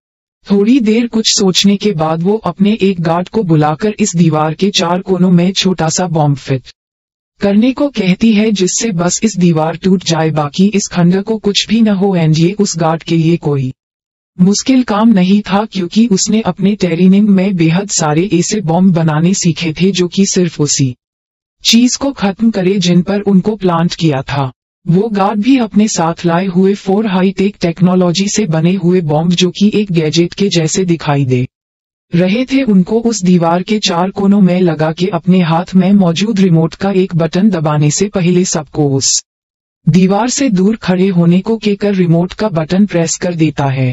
थोड़ी देर कुछ सोचने के बाद वो अपने एक गार्ड को बुलाकर इस दीवार के 4 कोनों में छोटा सा बॉम्ब फिट करने को कहती है, जिससे बस इस दीवार टूट जाए, बाकी इस खंडर को कुछ भी न हो। एंड ये उस गार्ड के लिए कोई मुश्किल काम नहीं था, क्योंकि उसने अपने ट्रेनिंग में बेहद सारे ऐसे बॉम्ब बनाने सीखे थे जो कि सिर्फ उसी चीज को खत्म करे जिन पर उनको प्लांट किया था। वो गार्ड भी अपने साथ लाए हुए 4 हाईटेक टेक्नोलॉजी से बने हुए बॉम्ब, जो कि एक गैजेट के जैसे दिखाई दे रहे थे, उनको उस दीवार के 4 कोनों में लगा के अपने हाथ में मौजूद रिमोट का एक बटन दबाने से पहले सबको उस दीवार से दूर खड़े होने को कहकर रिमोट का बटन प्रेस कर देता है,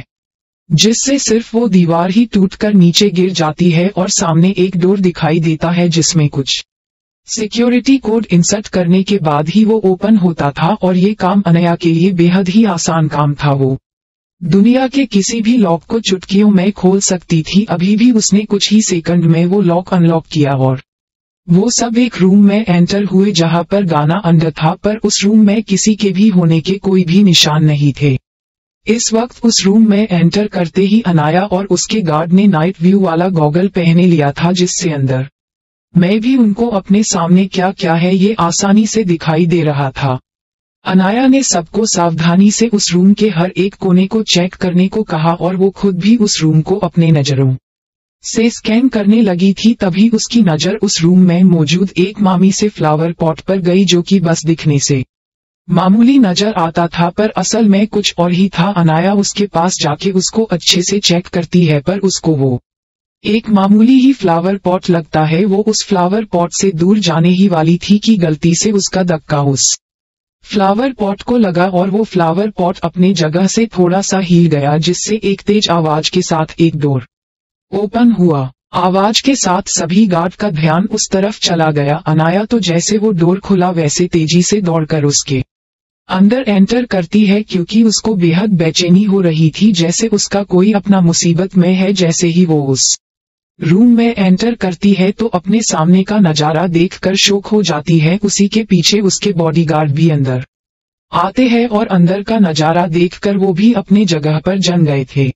जिससे सिर्फ वो दीवार ही टूटकर नीचे गिर जाती है और सामने एक डोर दिखाई देता है जिसमें कुछ सिक्योरिटी कोड इंसर्ट करने के बाद ही वो ओपन होता था। और ये काम अनया के लिए बेहद ही आसान काम था। वो दुनिया के किसी भी लॉक को चुटकियों में खोल सकती थी। अभी भी उसने कुछ ही सेकंड में वो लॉक अनलॉक किया और वो सब एक रूम में एंटर हुए जहां पर गाना अंदर था, पर उस रूम में किसी के भी होने के कोई भी निशान नहीं थे। इस वक्त उस रूम में एंटर करते ही अनाया और उसके गार्ड ने नाइट व्यू वाला गॉगल पहने लिया था, जिससे अंदर मैं भी उनको अपने सामने क्या क्या है ये आसानी से दिखाई दे रहा था। अनाया ने सबको सावधानी से उस रूम के हर एक कोने को चेक करने को कहा और वो खुद भी उस रूम को अपने नजरों से स्कैन करने लगी थी। तभी उसकी नजर उस रूम में मौजूद एक मामी से फ्लावर पॉट पर गई, जो कि बस दिखने से मामूली नजर आता था, पर असल में कुछ और ही था। अनाया उसके पास जाके उसको अच्छे से चेक करती है, पर उसको वो एक मामूली ही फ्लावर पॉट लगता है। वो उस फ्लावर पॉट से दूर जाने ही वाली थी कि गलती से उसका धक्का उस फ्लावर पॉट को लगा और वो फ्लावर पॉट अपने जगह से थोड़ा सा हिल गया, जिससे एक तेज आवाज के साथ एक डोर ओपन हुआ। आवाज के साथ सभी गार्ड का ध्यान उस तरफ चला गया। अनाया तो जैसे वो डोर खुला वैसे तेजी से दौड़कर उसके अंदर एंटर करती है, क्योंकि उसको बेहद बेचैनी हो रही थी, जैसे उसका कोई अपना मुसीबत में है। जैसे ही वो उस रूम में एंटर करती है तो अपने सामने का नजारा देखकर शॉक हो जाती है। उसी के पीछे उसके बॉडीगार्ड भी अंदर आते हैं और अंदर का नजारा देखकर वो भी अपनी जगह पर जम गए थे।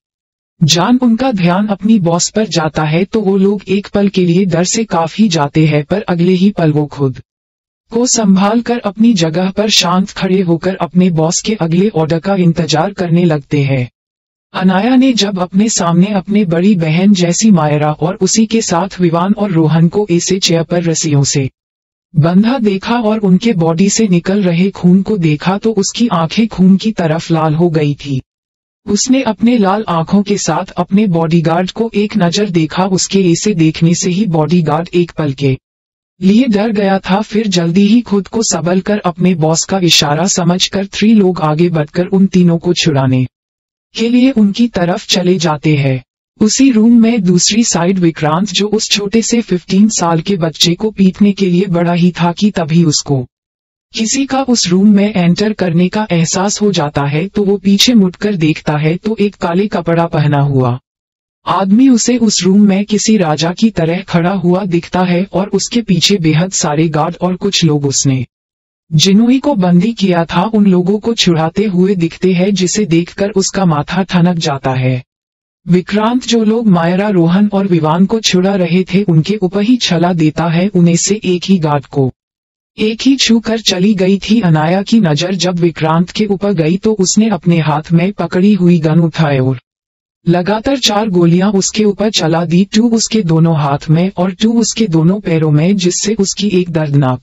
जान उनका ध्यान अपनी बॉस पर जाता है तो वो लोग एक पल के लिए डर से काफी जाते हैं, पर अगले ही पल वो खुद को संभाल कर अपनी जगह पर शांत खड़े होकर अपने बॉस के अगले ऑर्डर का इंतजार करने लगते हैं। अनाया ने जब अपने सामने अपने बड़ी बहन जैसी मायरा और उसी के साथ विवान और रोहन को ऐसे चेयर पर रस्सियों से बंधा देखा और उनके बॉडी से निकल रहे खून को देखा तो उसकी आंखें खून की तरफ लाल हो गई थी। उसने अपने लाल आंखों के साथ अपने बॉडीगार्ड को एक नजर देखा। उसके ऐसे देखने से ही बॉडीगार्ड एक पल के लिए डर गया था, फिर जल्दी ही खुद को संभल कर अपने बॉस का इशारा समझकर 3 लोग आगे बढ़कर उन तीनों को छुड़ाने के लिए उनकी तरफ चले जाते हैं। उसी रूम में दूसरी साइड विक्रांत, जो उस छोटे से 15 साल के बच्चे को पीटने के लिए बड़ा ही था कि तभी उसको किसी का उस रूम में एंटर करने का एहसास हो जाता है, तो वो पीछे मुड़कर देखता है तो एक काले कपड़ा पहना हुआ आदमी उसे उस रूम में किसी राजा की तरह खड़ा हुआ दिखता है और उसके पीछे बेहद सारे गार्ड और कुछ लोग उसने जिन्होंने को बंदी किया था उन लोगों को छुड़ाते हुए दिखते हैं, जिसे देखकर उसका माथा ठनक जाता है। विक्रांत जो लोग मायरा, रोहन और विवान को छुड़ा रहे थे उनके ऊपर ही छला देता है। उन्हें से एक ही गार्ड को एक ही छू कर चली गई थी। अनाया की नजर जब विक्रांत के ऊपर गई तो उसने अपने हाथ में पकड़ी हुई गन उठाए और लगातार 4 गोलियां उसके ऊपर चला दी, 2 उसके दोनों हाथ में और 2 उसके दोनों पैरों में, जिससे उसकी एक दर्दनाक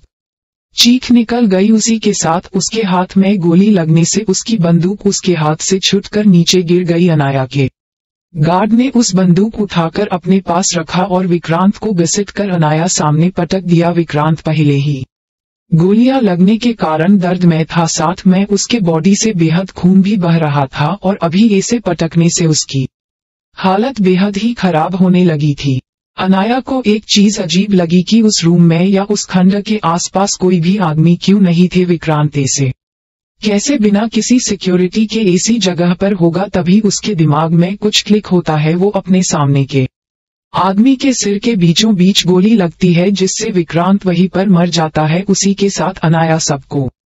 चीख निकल गई। उसी के साथ उसके हाथ में गोली लगने से उसकी बंदूक उसके हाथ से छूटकर नीचे गिर गई। अनाया के गार्ड ने उस बंदूक उठाकर अपने पास रखा और विक्रांत को घसीटकर अनाया सामने पटक दिया। विक्रांत पहले ही गोलियां लगने के कारण दर्द में था, साथ में उसके बॉडी से बेहद खून भी बह रहा था और अभी ऐसे पटकने से उसकी हालत बेहद ही खराब होने लगी थी। अनाया को एक चीज अजीब लगी कि उस रूम में या उस खंड के आसपास कोई भी आदमी क्यों नहीं थे। विक्रांत से कैसे बिना किसी सिक्योरिटी के ऐसी जगह पर होगा। तभी उसके दिमाग में कुछ क्लिक होता है। वो अपने सामने के आदमी के सिर के बीचों बीच गोली लगती है, जिससे विक्रांत वहीं पर मर जाता है। उसी के साथ अनाया सबको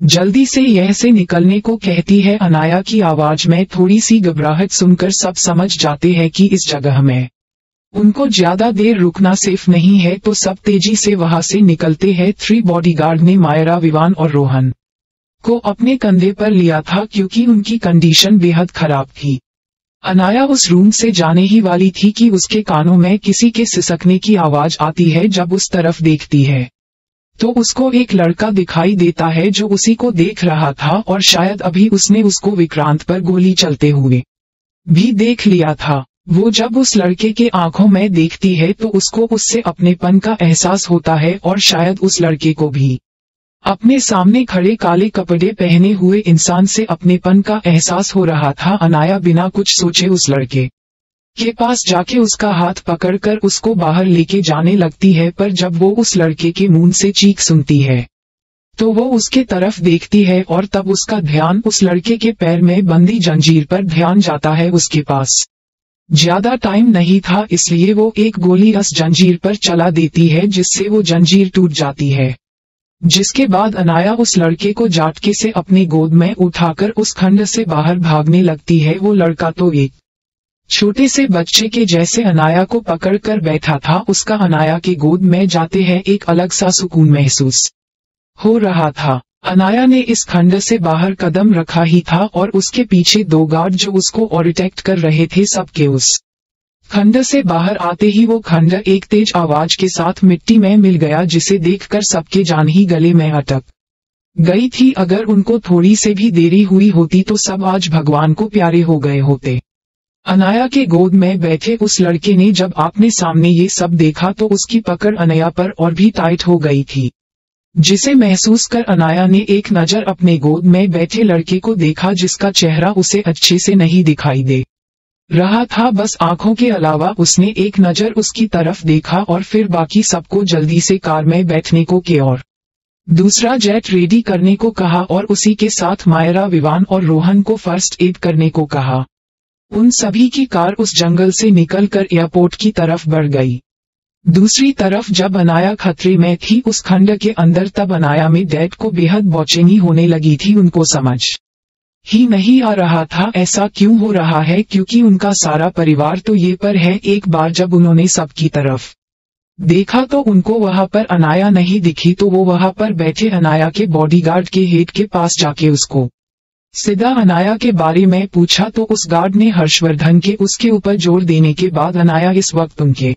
जल्दी से यह से निकलने को कहती है। अनाया की आवाज में थोड़ी सी घबराहट सुनकर सब समझ जाते हैं कि इस जगह में उनको ज्यादा देर रुकना सेफ नहीं है, तो सब तेजी से वहां से निकलते हैं। 3 बॉडीगार्ड ने मायरा, विवान और रोहन को अपने कंधे पर लिया था क्योंकि उनकी कंडीशन बेहद खराब थी। अनाया उस रूम से जाने ही वाली थी कि उसके कानों में किसी के सिसकने की आवाज आती है। जब उस तरफ देखती है तो उसको एक लड़का दिखाई देता है जो उसी को देख रहा था, और शायद अभी उसने उसको विक्रांत पर गोली चलते हुए भी देख लिया था। वो जब उस लड़के के आंखों में देखती है तो उसको उससे अपनेपन का एहसास होता है, और शायद उस लड़के को भी अपने सामने खड़े काले कपड़े पहने हुए इंसान से अपनेपन का एहसास हो रहा था। अनाया बिना कुछ सोचे उस लड़के के पास जाके उसका हाथ पकड़कर उसको बाहर लेके जाने लगती है, पर जब वो उस लड़के के मुंह से चीख सुनती है तो वो उसके तरफ देखती है, और तब उसका ध्यान उस लड़के के पैर में बंधी जंजीर पर ध्यान जाता है। उसके पास ज्यादा टाइम नहीं था, इसलिए वो एक गोली उस जंजीर पर चला देती है, जिससे वो जंजीर टूट जाती है। जिसके बाद अनाया उस लड़के को झटके से अपनी गोद में उठाकर उस खंड से बाहर भागने लगती है। वो लड़का तो एक छोटे से बच्चे के जैसे अनाया को पकड़कर बैठा था। उसका अनाया के गोद में जाते हैं एक अलग सा सुकून महसूस हो रहा था। अनाया ने इस खंड से बाहर कदम रखा ही था, और उसके पीछे 2 गार्ड जो उसको प्रोटेक्ट कर रहे थे। सबके उस खंड से बाहर आते ही वो खंड एक तेज आवाज के साथ मिट्टी में मिल गया, जिसे देखकर सबके जान ही गले में अटक गई थी। अगर उनको थोड़ी से भी देरी हुई होती तो सब आज भगवान को प्यारे हो गए होते। अनाया के गोद में बैठे उस लड़के ने जब आपने सामने ये सब देखा तो उसकी पकड़ अनाया पर और भी टाइट हो गई थी, जिसे महसूस कर अनाया ने एक नजर अपने गोद में बैठे लड़के को देखा, जिसका चेहरा उसे अच्छे से नहीं दिखाई दे रहा था। बस आंखों के अलावा उसने एक नजर उसकी तरफ देखा, और फिर बाकी सबको जल्दी से कार में बैठने को किया और दूसरा जेट रेडी करने को कहा, और उसी के साथ मायरा, विवान और रोहन को फर्स्ट एड करने को कहा। उन सभी की कार उस जंगल से निकलकर एयरपोर्ट की तरफ बढ़ गई। दूसरी तरफ जब अनाया खतरे में थी उस खंड के अंदर, तब अनाया में डैड को बेहद बेचैनी होने लगी थी। उनको समझ ही नहीं आ रहा था ऐसा क्यों हो रहा है, क्योंकि उनका सारा परिवार तो ये पर है। एक बार जब उन्होंने सबकी तरफ देखा तो उनको वहां पर अनाया नहीं दिखी, तो वो वहां पर बैठे अनाया के बॉडीगार्ड के हेड के पास जाके उसको सीधा अनाया के बारे में पूछा, तो उस गार्ड ने हर्षवर्धन के उसके ऊपर जोर देने के बाद अनाया इस वक्त उनके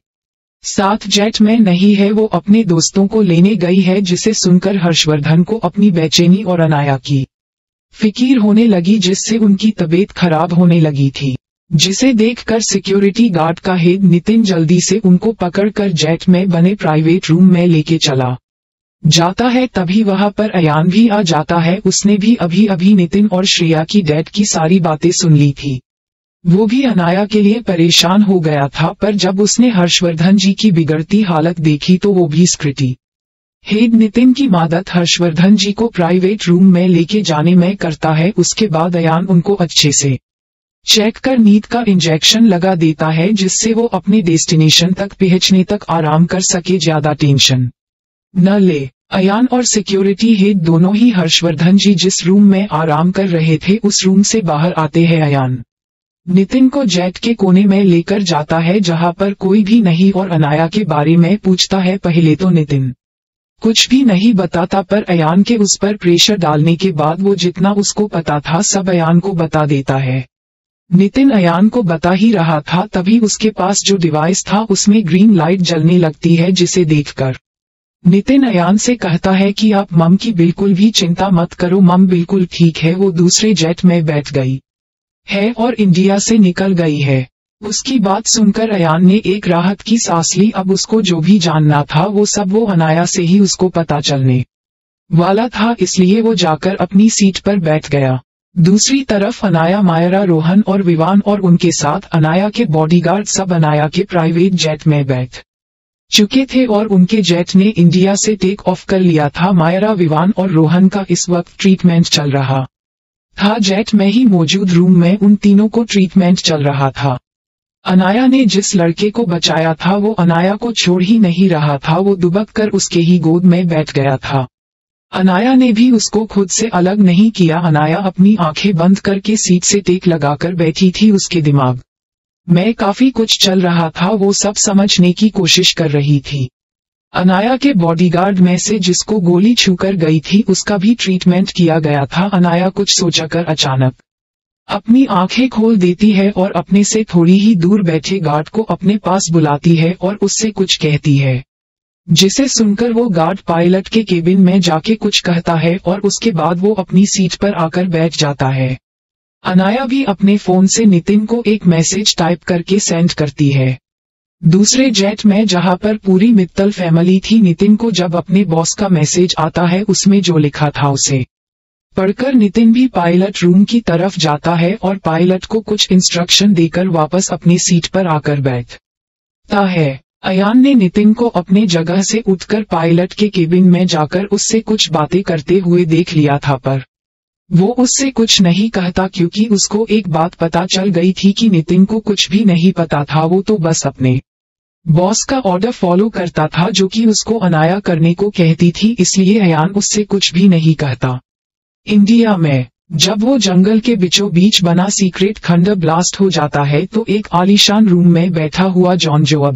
साथ जेट में नहीं है, वो अपने दोस्तों को लेने गई है। जिसे सुनकर हर्षवर्धन को अपनी बेचैनी और अनाया की फिकीर होने लगी, जिससे उनकी तबीयत खराब होने लगी थी। जिसे देखकर सिक्योरिटी गार्ड का हेड नितिन जल्दी से उनको पकड़कर जेट में बने प्राइवेट रूम में लेके चला जाता है। तभी वहां पर अयान भी आ जाता है। उसने भी अभी अभी नितिन और श्रेया की डेथ की सारी बातें सुन ली थी। वो भी अनाया के लिए परेशान हो गया था, पर जब उसने हर्षवर्धन जी की बिगड़ती हालत देखी तो वो भी सिक्योरिटी हेड नितिन की मदद हर्षवर्धन जी को प्राइवेट रूम में लेके जाने में करता है। उसके बाद अयान उनको अच्छे से चेक कर नींद का इंजेक्शन लगा देता है, जिससे वो अपने डेस्टिनेशन तक पहुंचने तक आराम कर सके, ज्यादा टेंशन न ले। अयान और सिक्योरिटी हेड दोनों ही हर्षवर्धन जी जिस रूम में आराम कर रहे थे उस रूम से बाहर आते हैं। अयान नितिन को जेट के कोने में लेकर जाता है, जहां पर कोई भी नहीं, और अनाया के बारे में पूछता है। पहले तो नितिन कुछ भी नहीं बताता, पर अयान के उस पर प्रेशर डालने के बाद वो जितना उसको पता था सब अयान को बता देता है। नितिन अयान को बता ही रहा था, तभी उसके पास जो डिवाइस था उसमें ग्रीन लाइट जलने लगती है, जिसे देखकर नितिन अयान से कहता है कि आप मम की बिल्कुल भी चिंता मत करो, मम बिल्कुल ठीक है। वो दूसरे जेट में बैठ गई है और इंडिया से निकल गई है। उसकी बात सुनकर अयान ने एक राहत की सांस ली। अब उसको जो भी जानना था वो सब वो अनाया से ही उसको पता चलने वाला था, इसलिए वो जाकर अपनी सीट पर बैठ गया। दूसरी तरफ अनाया, मायरा, रोहन और विवान और उनके साथ अनाया के बॉडीगार्ड सब अनाया के प्राइवेट जेट में बैठ चुके थे और उनके जेट ने इंडिया से टेक ऑफ कर लिया था। मायरा, विवान और रोहन का इस वक्त ट्रीटमेंट चल रहा था। जेट में ही मौजूद रूम में उन तीनों को ट्रीटमेंट चल रहा था। अनाया ने जिस लड़के को बचाया था वो अनाया को छोड़ ही नहीं रहा था। वो दुबक कर उसके ही गोद में बैठ गया था। अनाया ने भी उसको खुद से अलग नहीं किया। अनाया अपनी आंखें बंद करके सीट से टेक लगाकर बैठी थी। उसके दिमाग में काफी कुछ चल रहा था, वो सब समझने की कोशिश कर रही थी। अनाया के बॉडीगार्ड में से जिसको गोली छूकर गई थी उसका भी ट्रीटमेंट किया गया था। अनाया कुछ सोचकर अचानक अपनी आंखें खोल देती है और अपने से थोड़ी ही दूर बैठे गार्ड को अपने पास बुलाती है और उससे कुछ कहती है, जिसे सुनकर वो गार्ड पायलट के केबिन में जाके कुछ कहता है और उसके बाद वो अपनी सीट पर आकर बैठ जाता है। अनाया भी अपने फोन से नितिन को एक मैसेज टाइप करके सेंड करती है। दूसरे जेट में जहां पर पूरी मित्तल फैमिली थी, नितिन को जब अपने बॉस का मैसेज आता है उसमें जो लिखा था उसे पढ़कर नितिन भी पायलट रूम की तरफ जाता है और पायलट को कुछ इंस्ट्रक्शन देकर वापस अपनी सीट पर आकर बैठता है। अयान ने नितिन को अपने जगह से उठकर पायलट के केबिन में जाकर उससे कुछ बातें करते हुए देख लिया था, पर वो उससे कुछ नहीं कहता क्योंकि उसको एक बात पता चल गई थी कि नितिन को कुछ भी नहीं पता था। वो तो बस अपने बॉस का ऑर्डर फॉलो करता था जो कि उसको अनाया करने को कहती थी, इसलिए अयान उससे कुछ भी नहीं कहता। इंडिया में जब वो जंगल के बीचों बीच बना सीक्रेट खंड ब्लास्ट हो जाता है तो एक आलीशान रूम में बैठा हुआ जॉन, जो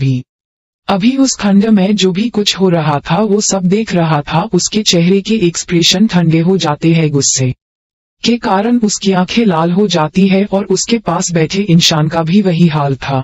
अभी उस खंड में जो भी कुछ हो रहा था वो सब देख रहा था, उसके चेहरे के एक्सप्रेशन ठंडे हो जाते हैं। गुस्से के कारण उसकी आंखें लाल हो जाती है और उसके पास बैठे इंसान का भी वही हाल था।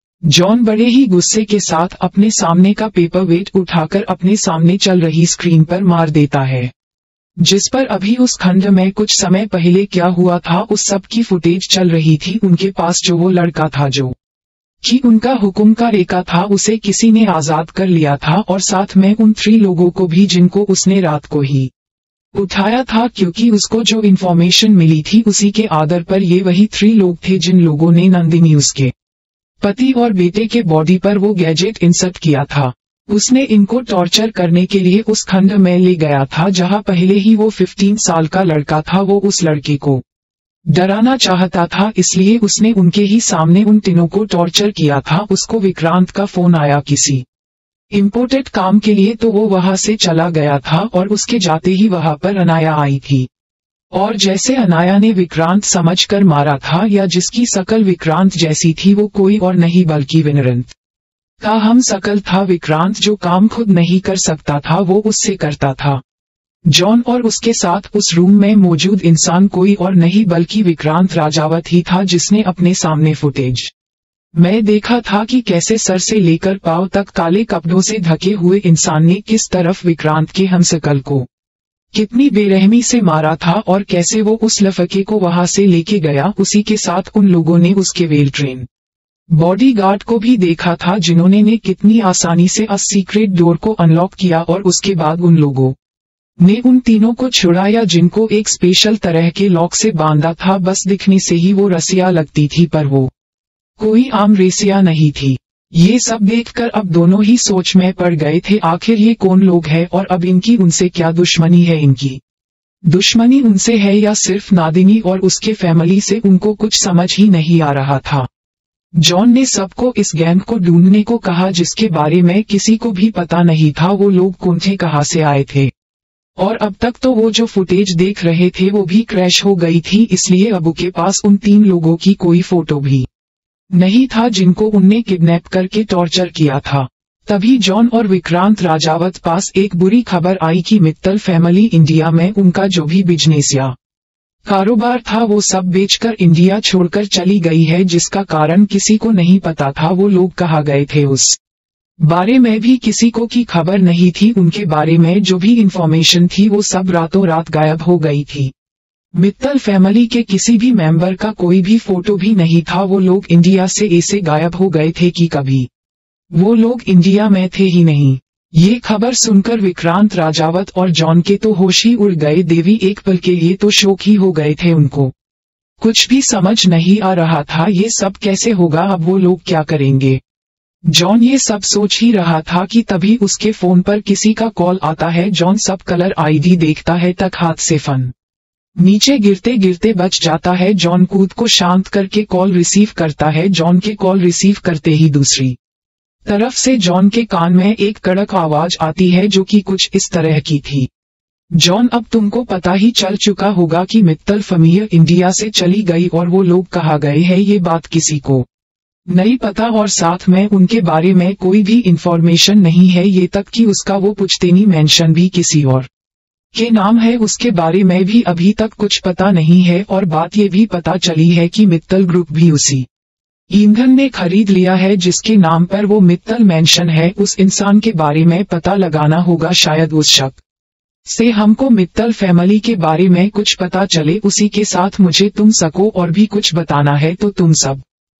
जॉन बड़े ही गुस्से के साथ अपने सामने का पेपर वेट उठाकर अपने सामने चल रही स्क्रीन पर मार देता है, जिस पर अभी उस खंड में कुछ समय पहले क्या हुआ था उस सब की फुटेज चल रही थी। उनके पास जो वो लड़का था जो कि उनका हुक्म का रेखा था, उसे किसी ने आजाद कर लिया था और साथ में उन 3 लोगों को भी जिनको उसने रात को ही उठाया था, क्योंकि उसको जो इन्फॉर्मेशन मिली थी उसी के आधार पर ये वही 3 लोग थे जिन लोगों ने नंदिनी, उसके पति और बेटे के बॉडी पर वो गैजेट इंसर्ट किया था। उसने इनको टॉर्चर करने के लिए उस खंड में ले गया था जहां पहले ही वो 15 साल का लड़का था। वो उस लड़के को डराना चाहता था, इसलिए उसने उनके ही सामने उन तीनों को टॉर्चर किया था। उसको विक्रांत का फोन आया किसी इम्पोर्टेड काम के लिए, तो वो वहां से चला गया था और उसके जाते ही वहां पर अनाया आई थी और जैसे अनाया ने विक्रांत समझकर मारा था या जिसकी शकल विक्रांत जैसी थी, वो कोई और नहीं बल्कि विनरंत का हम शकल था। विक्रांत जो काम खुद नहीं कर सकता था वो उससे करता था। जॉन और उसके साथ उस रूम में मौजूद इंसान कोई और नहीं बल्कि विक्रांत राजावत ही था, जिसने अपने सामने फुटेज में देखा था कि कैसे सर से लेकर पांव तक काले कपड़ों से ढके हुए इंसान ने किस तरफ विक्रांत के हमशक्ल को कितनी बेरहमी से मारा था और कैसे वो उस लफके को वहां से लेके गया। उसी के साथ उन लोगों ने उसके वेल ट्रेन बॉडीगार्ड को भी देखा था, जिन्होंने ने कितनी आसानी से उस सीक्रेट डोर को अनलॉक किया और उसके बाद उन लोगों ने उन तीनों को छुड़ाया जिनको एक स्पेशल तरह के लॉक से बांधा था। बस दिखने से ही वो रसिया लगती थी, पर वो कोई आम रसिया नहीं थी। ये सब देखकर अब दोनों ही सोच में पड़ गए थे, आखिर ये कौन लोग हैं और अब इनकी उनसे क्या दुश्मनी है। इनकी दुश्मनी उनसे है या सिर्फ नादिनी और उसके फैमिली से, उनको कुछ समझ ही नहीं आ रहा था। जॉन ने सबको इस गैंग को ढूंढने को कहा जिसके बारे में किसी को भी पता नहीं था वो लोग कौन थे, कहां से आए थे, और अब तक तो वो जो फुटेज देख रहे थे वो भी क्रैश हो गई थी, इसलिए अबू के पास उन 3 लोगों की कोई फोटो भी नहीं था जिनको उनने किडनैप करके टॉर्चर किया था। तभी जॉन और विक्रांत राजावत पास एक बुरी खबर आई कि मित्तल फैमिली इंडिया में उनका जो भी बिजनेस या कारोबार था वो सब बेचकर इंडिया छोड़कर चली गई है, जिसका कारण किसी को नहीं पता था। वो लोग कहाँ गए थे उस बारे में भी किसी को की खबर नहीं थी। उनके बारे में जो भी इंफॉर्मेशन थी वो सब रातों रात गायब हो गई थी। मित्तल फैमिली के किसी भी मेंबर का कोई भी फोटो भी नहीं था। वो लोग इंडिया से ऐसे गायब हो गए थे कि कभी वो लोग इंडिया में थे ही नहीं। ये खबर सुनकर विक्रांत राजावत और जॉन के तो होश ही उड़ गए। देवी एक पल के लिए तो शौक ही हो गए थे। उनको कुछ भी समझ नहीं आ रहा था ये सब कैसे होगा, अब वो लोग क्या करेंगे। जॉन ये सब सोच ही रहा था कि तभी उसके फोन पर किसी का कॉल आता है। जॉन सब कलर आईडी देखता है तक हाथ से फोन नीचे गिरते गिरते बच जाता है। जॉन खुद को शांत करके कॉल रिसीव करता है। जॉन के कॉल रिसीव करते ही दूसरी तरफ से जॉन के कान में एक कड़क आवाज आती है जो कि कुछ इस तरह की थी। जॉन, अब तुमको पता ही चल चुका होगा कि मित्तल फमीय इंडिया से चली गई और वो लोग कहाँ गए हैं, ये बात किसी को नहीं पता और साथ में उनके बारे में कोई भी इंफॉर्मेशन नहीं है, ये तक कि उसका वो पुश्तैनी मेंशन भी किसी और के नाम है, उसके बारे में भी अभी तक कुछ पता नहीं है। और बात ये भी पता चली है कि मित्तल ग्रुप भी उसी ईंधन ने खरीद लिया है जिसके नाम पर वो मित्तल मेंशन है। उस इंसान के बारे में पता लगाना होगा, शायद उस शख्स से हमको मित्तल फैमिली के बारे में कुछ पता चले। उसी के साथ मुझे तुम सको और भी कुछ बताना है तो तुम सब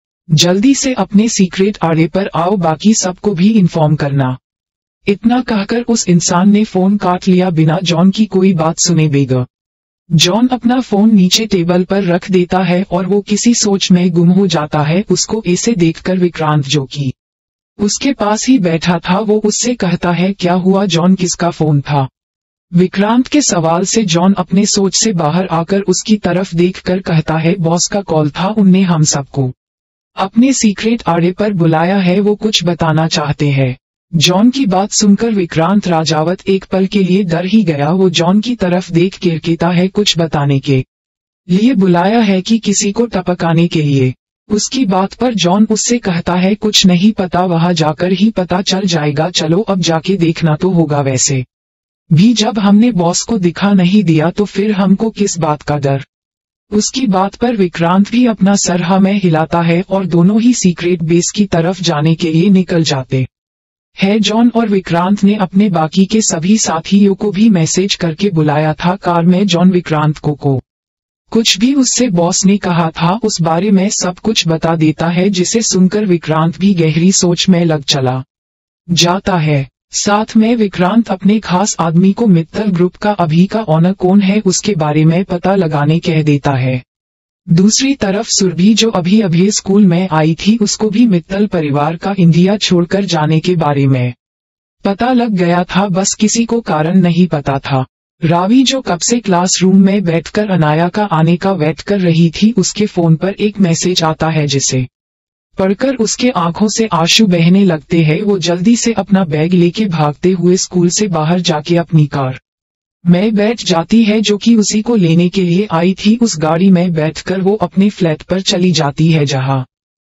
जल्दी से अपने सीक्रेट अड्डे पर आओ, बाकी सबको भी इन्फॉर्म करना। इतना कहकर उस इंसान ने फोन काट लिया बिना जॉन की कोई बात सुने बगैर। जॉन अपना फोन नीचे टेबल पर रख देता है और वो किसी सोच में गुम हो जाता है। उसको ऐसे देखकर विक्रांत, जो कि उसके पास ही बैठा था, वो उससे कहता है, क्या हुआ जॉन, किसका फोन था? विक्रांत के सवाल से जॉन अपने सोच से बाहर आकर उसकी तरफ देखकर कहता है, बॉस का कॉल था, उनने हम सबको अपने सीक्रेट अड्डे पर बुलाया है, वो कुछ बताना चाहते हैं। जॉन की बात सुनकर विक्रांत राजावत एक पल के लिए डर ही गया। वो जॉन की तरफ देख कर कहता है, कुछ बताने के लिए बुलाया है कि किसी को टपकाने के लिए? उसकी बात पर जॉन उससे कहता है, कुछ नहीं पता, वहां जाकर ही पता चल जाएगा, चलो अब जाके देखना तो होगा। वैसे भी जब हमने बॉस को दिखा नहीं दिया तो फिर हमको किस बात का डर? उसकी बात पर विक्रांत भी अपना सर हाँ में हिलाता है और दोनों ही सीक्रेट बेस की तरफ जाने के लिए निकल जाते है। जॉन और विक्रांत ने अपने बाकी के सभी साथियों को भी मैसेज करके बुलाया था। कार में जॉन विक्रांत को कुछ भी उससे बॉस ने कहा था उस बारे में सब कुछ बता देता है, जिसे सुनकर विक्रांत भी गहरी सोच में लग चला जाता है। साथ में विक्रांत अपने खास आदमी को मित्तल ग्रुप का अभी का ऑनर कौन है उसके बारे में पता लगाने कह देता है। दूसरी तरफ सुरभि, जो अभी अभी स्कूल में आई थी, उसको भी मित्तल परिवार का इंडिया छोड़कर जाने के बारे में पता लग गया था, बस किसी को कारण नहीं पता था। रावी, जो कब से क्लासरूम में बैठकर अनाया का आने का वेट कर रही थी, उसके फोन पर एक मैसेज आता है जिसे पढ़कर उसके आंखों से आंसू बहने लगते हैं। वो जल्दी से अपना बैग लेके भागते हुए स्कूल से बाहर जाके अपनी कार में बैठ जाती है, जो कि उसी को लेने के लिए आई थी। उस गाड़ी में बैठकर वो अपने फ्लैट पर चली जाती है, जहां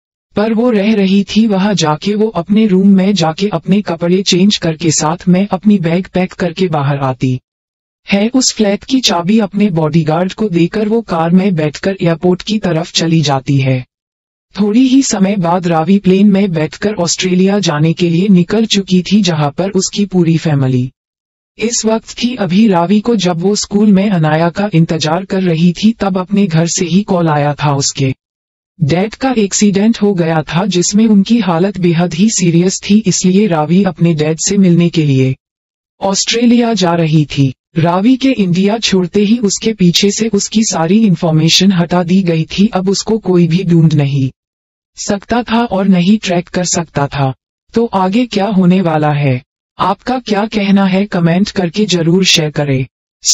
पर वो रह रही थी। वहां जाके वो अपने रूम में जाके अपने कपड़े चेंज करके साथ में अपनी बैग पैक करके बाहर आती है। उस फ्लैट की चाबी अपने बॉडीगार्ड को देकर वो कार में बैठकर एयरपोर्ट की तरफ चली जाती है। थोड़ी ही समय बाद रावी प्लेन में बैठकर ऑस्ट्रेलिया जाने के लिए निकल चुकी थी, जहां पर उसकी पूरी फैमिली इस वक्त थी। अभी रावी को जब वो स्कूल में अनाया का इंतजार कर रही थी, तब अपने घर से ही कॉल आया था। उसके डैड का एक्सीडेंट हो गया था, जिसमें उनकी हालत बेहद ही सीरियस थी, इसलिए रावी अपने डैड से मिलने के लिए ऑस्ट्रेलिया जा रही थी। रावी के इंडिया छोड़ते ही उसके पीछे से उसकी सारी इंफॉर्मेशन हटा दी गई थी। अब उसको कोई भी ढूंढ नहीं सकता था और नहीं ट्रैक कर सकता था। तो आगे क्या होने वाला है, आपका क्या कहना है, कमेंट करके जरूर शेयर करें।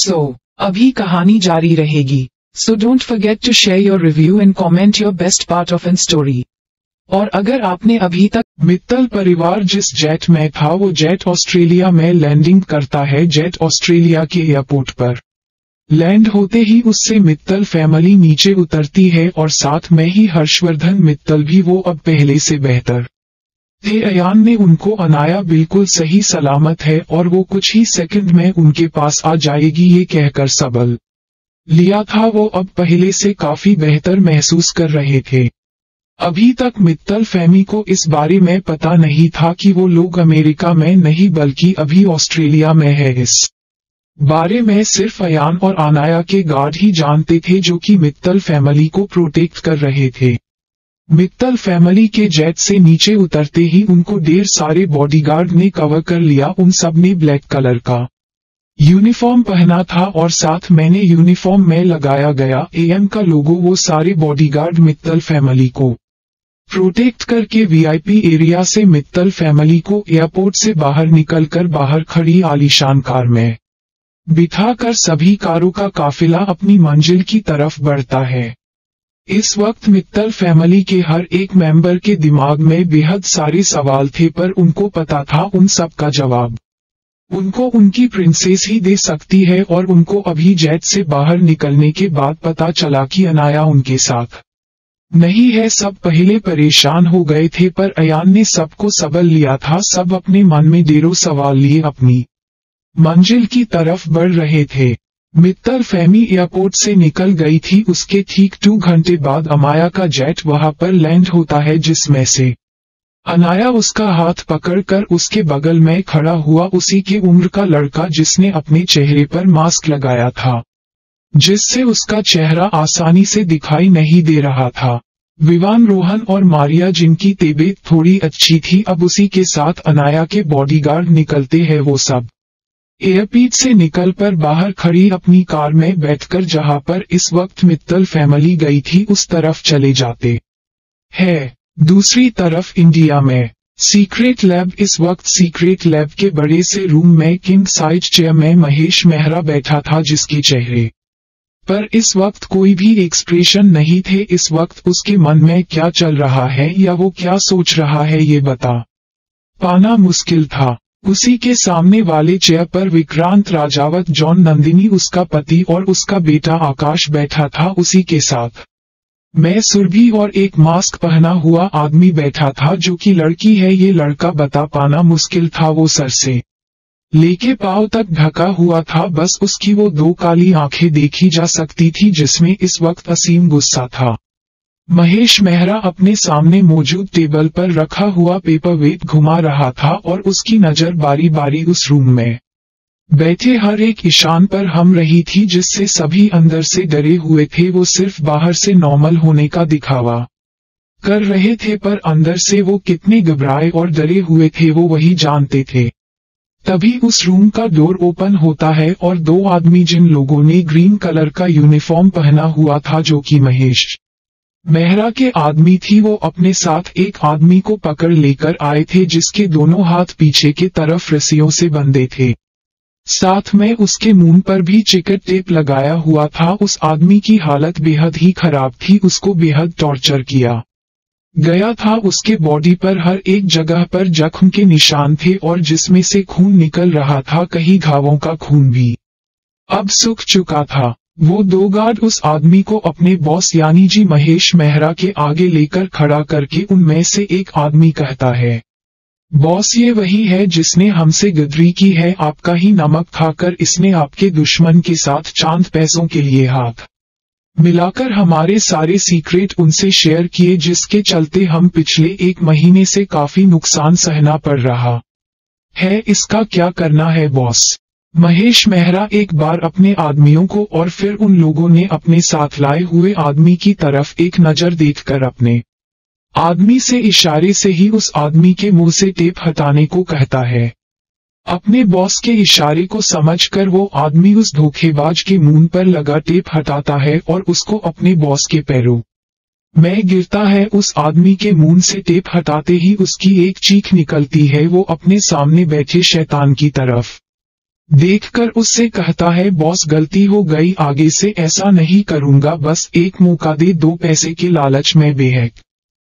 अभी कहानी जारी रहेगी। So don't forget to share your review and comment your best part of an story. और अगर आपने अभी तक मित्तल परिवार जिस जेट में था, वो जेट ऑस्ट्रेलिया में लैंडिंग करता है। जेट ऑस्ट्रेलिया के एयरपोर्ट पर लैंड होते ही उससे मित्तल फैमिली नीचे उतरती है और साथ में ही हर्षवर्धन मित्तल भी। वो अब पहले से बेहतर थे। अयान ने उनको अनाया बिल्कुल सही सलामत है और वो कुछ ही सेकंड में उनके पास आ जाएगी, ये कहकर संभल लिया था। वो अब पहले से काफी बेहतर महसूस कर रहे थे। अभी तक मित्तल फैमिली को इस बारे में पता नहीं था कि वो लोग अमेरिका में नहीं बल्कि अभी ऑस्ट्रेलिया में है। इस बारे में सिर्फ अयान और अनाया के गार्ड ही जानते थे, जो कि मित्तल फैमिली को प्रोटेक्ट कर रहे थे। मित्तल फैमिली के जेट से नीचे उतरते ही उनको ढेर सारे बॉडीगार्ड ने कवर कर लिया। उन सब ने ब्लैक कलर का यूनिफॉर्म पहना था और साथ मैंने यूनिफॉर्म में लगाया गया एएम का लोगो। वो सारे बॉडीगार्ड मित्तल फैमिली को प्रोटेक्ट करके वीआईपी एरिया से मित्तल फैमिली को एयरपोर्ट से बाहर निकलकर बाहर खड़ी आलीशान कार में बिठाकर सभी कारों का काफिला अपनी मंजिल की तरफ बढ़ता है। इस वक्त मित्तल फैमिली के हर एक मेंबर के दिमाग में बेहद सारे सवाल थे, पर उनको पता था उन सब का जवाब उनको उनकी प्रिंसेस ही दे सकती है और उनको अभी जेट से बाहर निकलने के बाद पता चला कि अनाया उनके साथ नहीं है। सब पहले परेशान हो गए थे पर अयान ने सबको संभाल लिया था। सब अपने मन में ढेरों सवाल लिए अपनी मंजिल की तरफ बढ़ रहे थे। मित्तल फैमी एयरपोर्ट से निकल गई थी। उसके ठीक 2 घंटे बाद अमाया का जेट वहां पर लैंड होता है जिसमें से अनाया उसका हाथ पकड़कर उसके बगल में खड़ा हुआ उसी के उम्र का लड़का जिसने अपने चेहरे पर मास्क लगाया था जिससे उसका चेहरा आसानी से दिखाई नहीं दे रहा था। विवान, रोहन और मारिया जिनकी तबीयत थोड़ी अच्छी थी अब उसी के साथ अनाया के बॉडीगार्ड निकलते हैं। वो सब एयरपोर्ट से निकल पर बाहर खड़ी अपनी कार में बैठकर जहां पर इस वक्त मित्तल फैमिली गई थी उस तरफ चले जाते हैं। दूसरी तरफ इंडिया में सीक्रेट लैब। इस वक्त सीक्रेट लैब के बड़े से रूम में किंग साइज चेयर में महेश मेहरा बैठा था जिसके चेहरे पर इस वक्त कोई भी एक्सप्रेशन नहीं थे। इस वक्त उसके मन में क्या चल रहा है या वो क्या सोच रहा है ये बता पाना मुश्किल था। उसी के सामने वाले चेयर पर विक्रांत राजावत, जॉन, नंदिनी उसका पति और उसका बेटा आकाश बैठा था। उसी के साथ मैं सुरभि और एक मास्क पहना हुआ आदमी बैठा था जो कि लड़की है। ये लड़का बता पाना मुश्किल था। वो सर से लेके पांव तक ढका हुआ था। बस उसकी वो 2 काली आंखें देखी जा सकती थी जिसमें इस वक्त असीम गुस्सा था। महेश मेहरा अपने सामने मौजूद टेबल पर रखा हुआ पेपरवेट घुमा रहा था और उसकी नजर बारी बारी उस रूम में बैठे हर एक ईशान पर हम रही थी जिससे सभी अंदर से डरे हुए थे। वो सिर्फ बाहर से नॉर्मल होने का दिखावा कर रहे थे पर अंदर से वो कितने घबराए और डरे हुए थे वो वही जानते थे। तभी उस रूम का डोर ओपन होता है और 2 आदमी जिन लोगों ने ग्रीन कलर का यूनिफॉर्म पहना हुआ था जो कि महेश मेहरा के आदमी थी, वो अपने साथ एक आदमी को पकड़ लेकर आए थे जिसके दोनों हाथ पीछे के तरफ रस्सियों से बंधे थे। साथ में उसके मुंह पर भी चिकट टेप लगाया हुआ था। उस आदमी की हालत बेहद ही खराब थी। उसको बेहद टॉर्चर किया गया था। उसके बॉडी पर हर एक जगह पर जख्म के निशान थे और जिसमें से खून निकल रहा था। कई घावों का खून भी अब सूख चुका था। वो 2 गार्ड उस आदमी को अपने बॉस यानी जी महेश मेहरा के आगे लेकर खड़ा करके उनमें से एक आदमी कहता है, बॉस ये वही है जिसने हमसे गद्री की है। आपका ही नमक खाकर इसने आपके दुश्मन के साथ चांद पैसों के लिए हाथ मिलाकर हमारे सारे सीक्रेट उनसे शेयर किए जिसके चलते हम पिछले 1 महीने से काफी नुकसान सहना पड़ रहा है। इसका क्या करना है बॉस? महेश मेहरा एक बार अपने आदमियों को और फिर उन लोगों ने अपने साथ लाए हुए आदमी की तरफ एक नजर देखकर अपने आदमी से इशारे से ही उस आदमी के मुंह से टेप हटाने को कहता है। अपने बॉस के इशारे को समझकर वो आदमी उस धोखेबाज के मुंह पर लगा टेप हटाता है और उसको अपने बॉस के पैरों में गिरता है। उस आदमी के मुंह से टेप हटाते ही उसकी एक चीख निकलती है। वो अपने सामने बैठे शैतान की तरफ देखकर उससे कहता है, बॉस गलती हो गई, आगे से ऐसा नहीं करूंगा, बस एक मौका दे, 2 पैसे के लालच में बेहक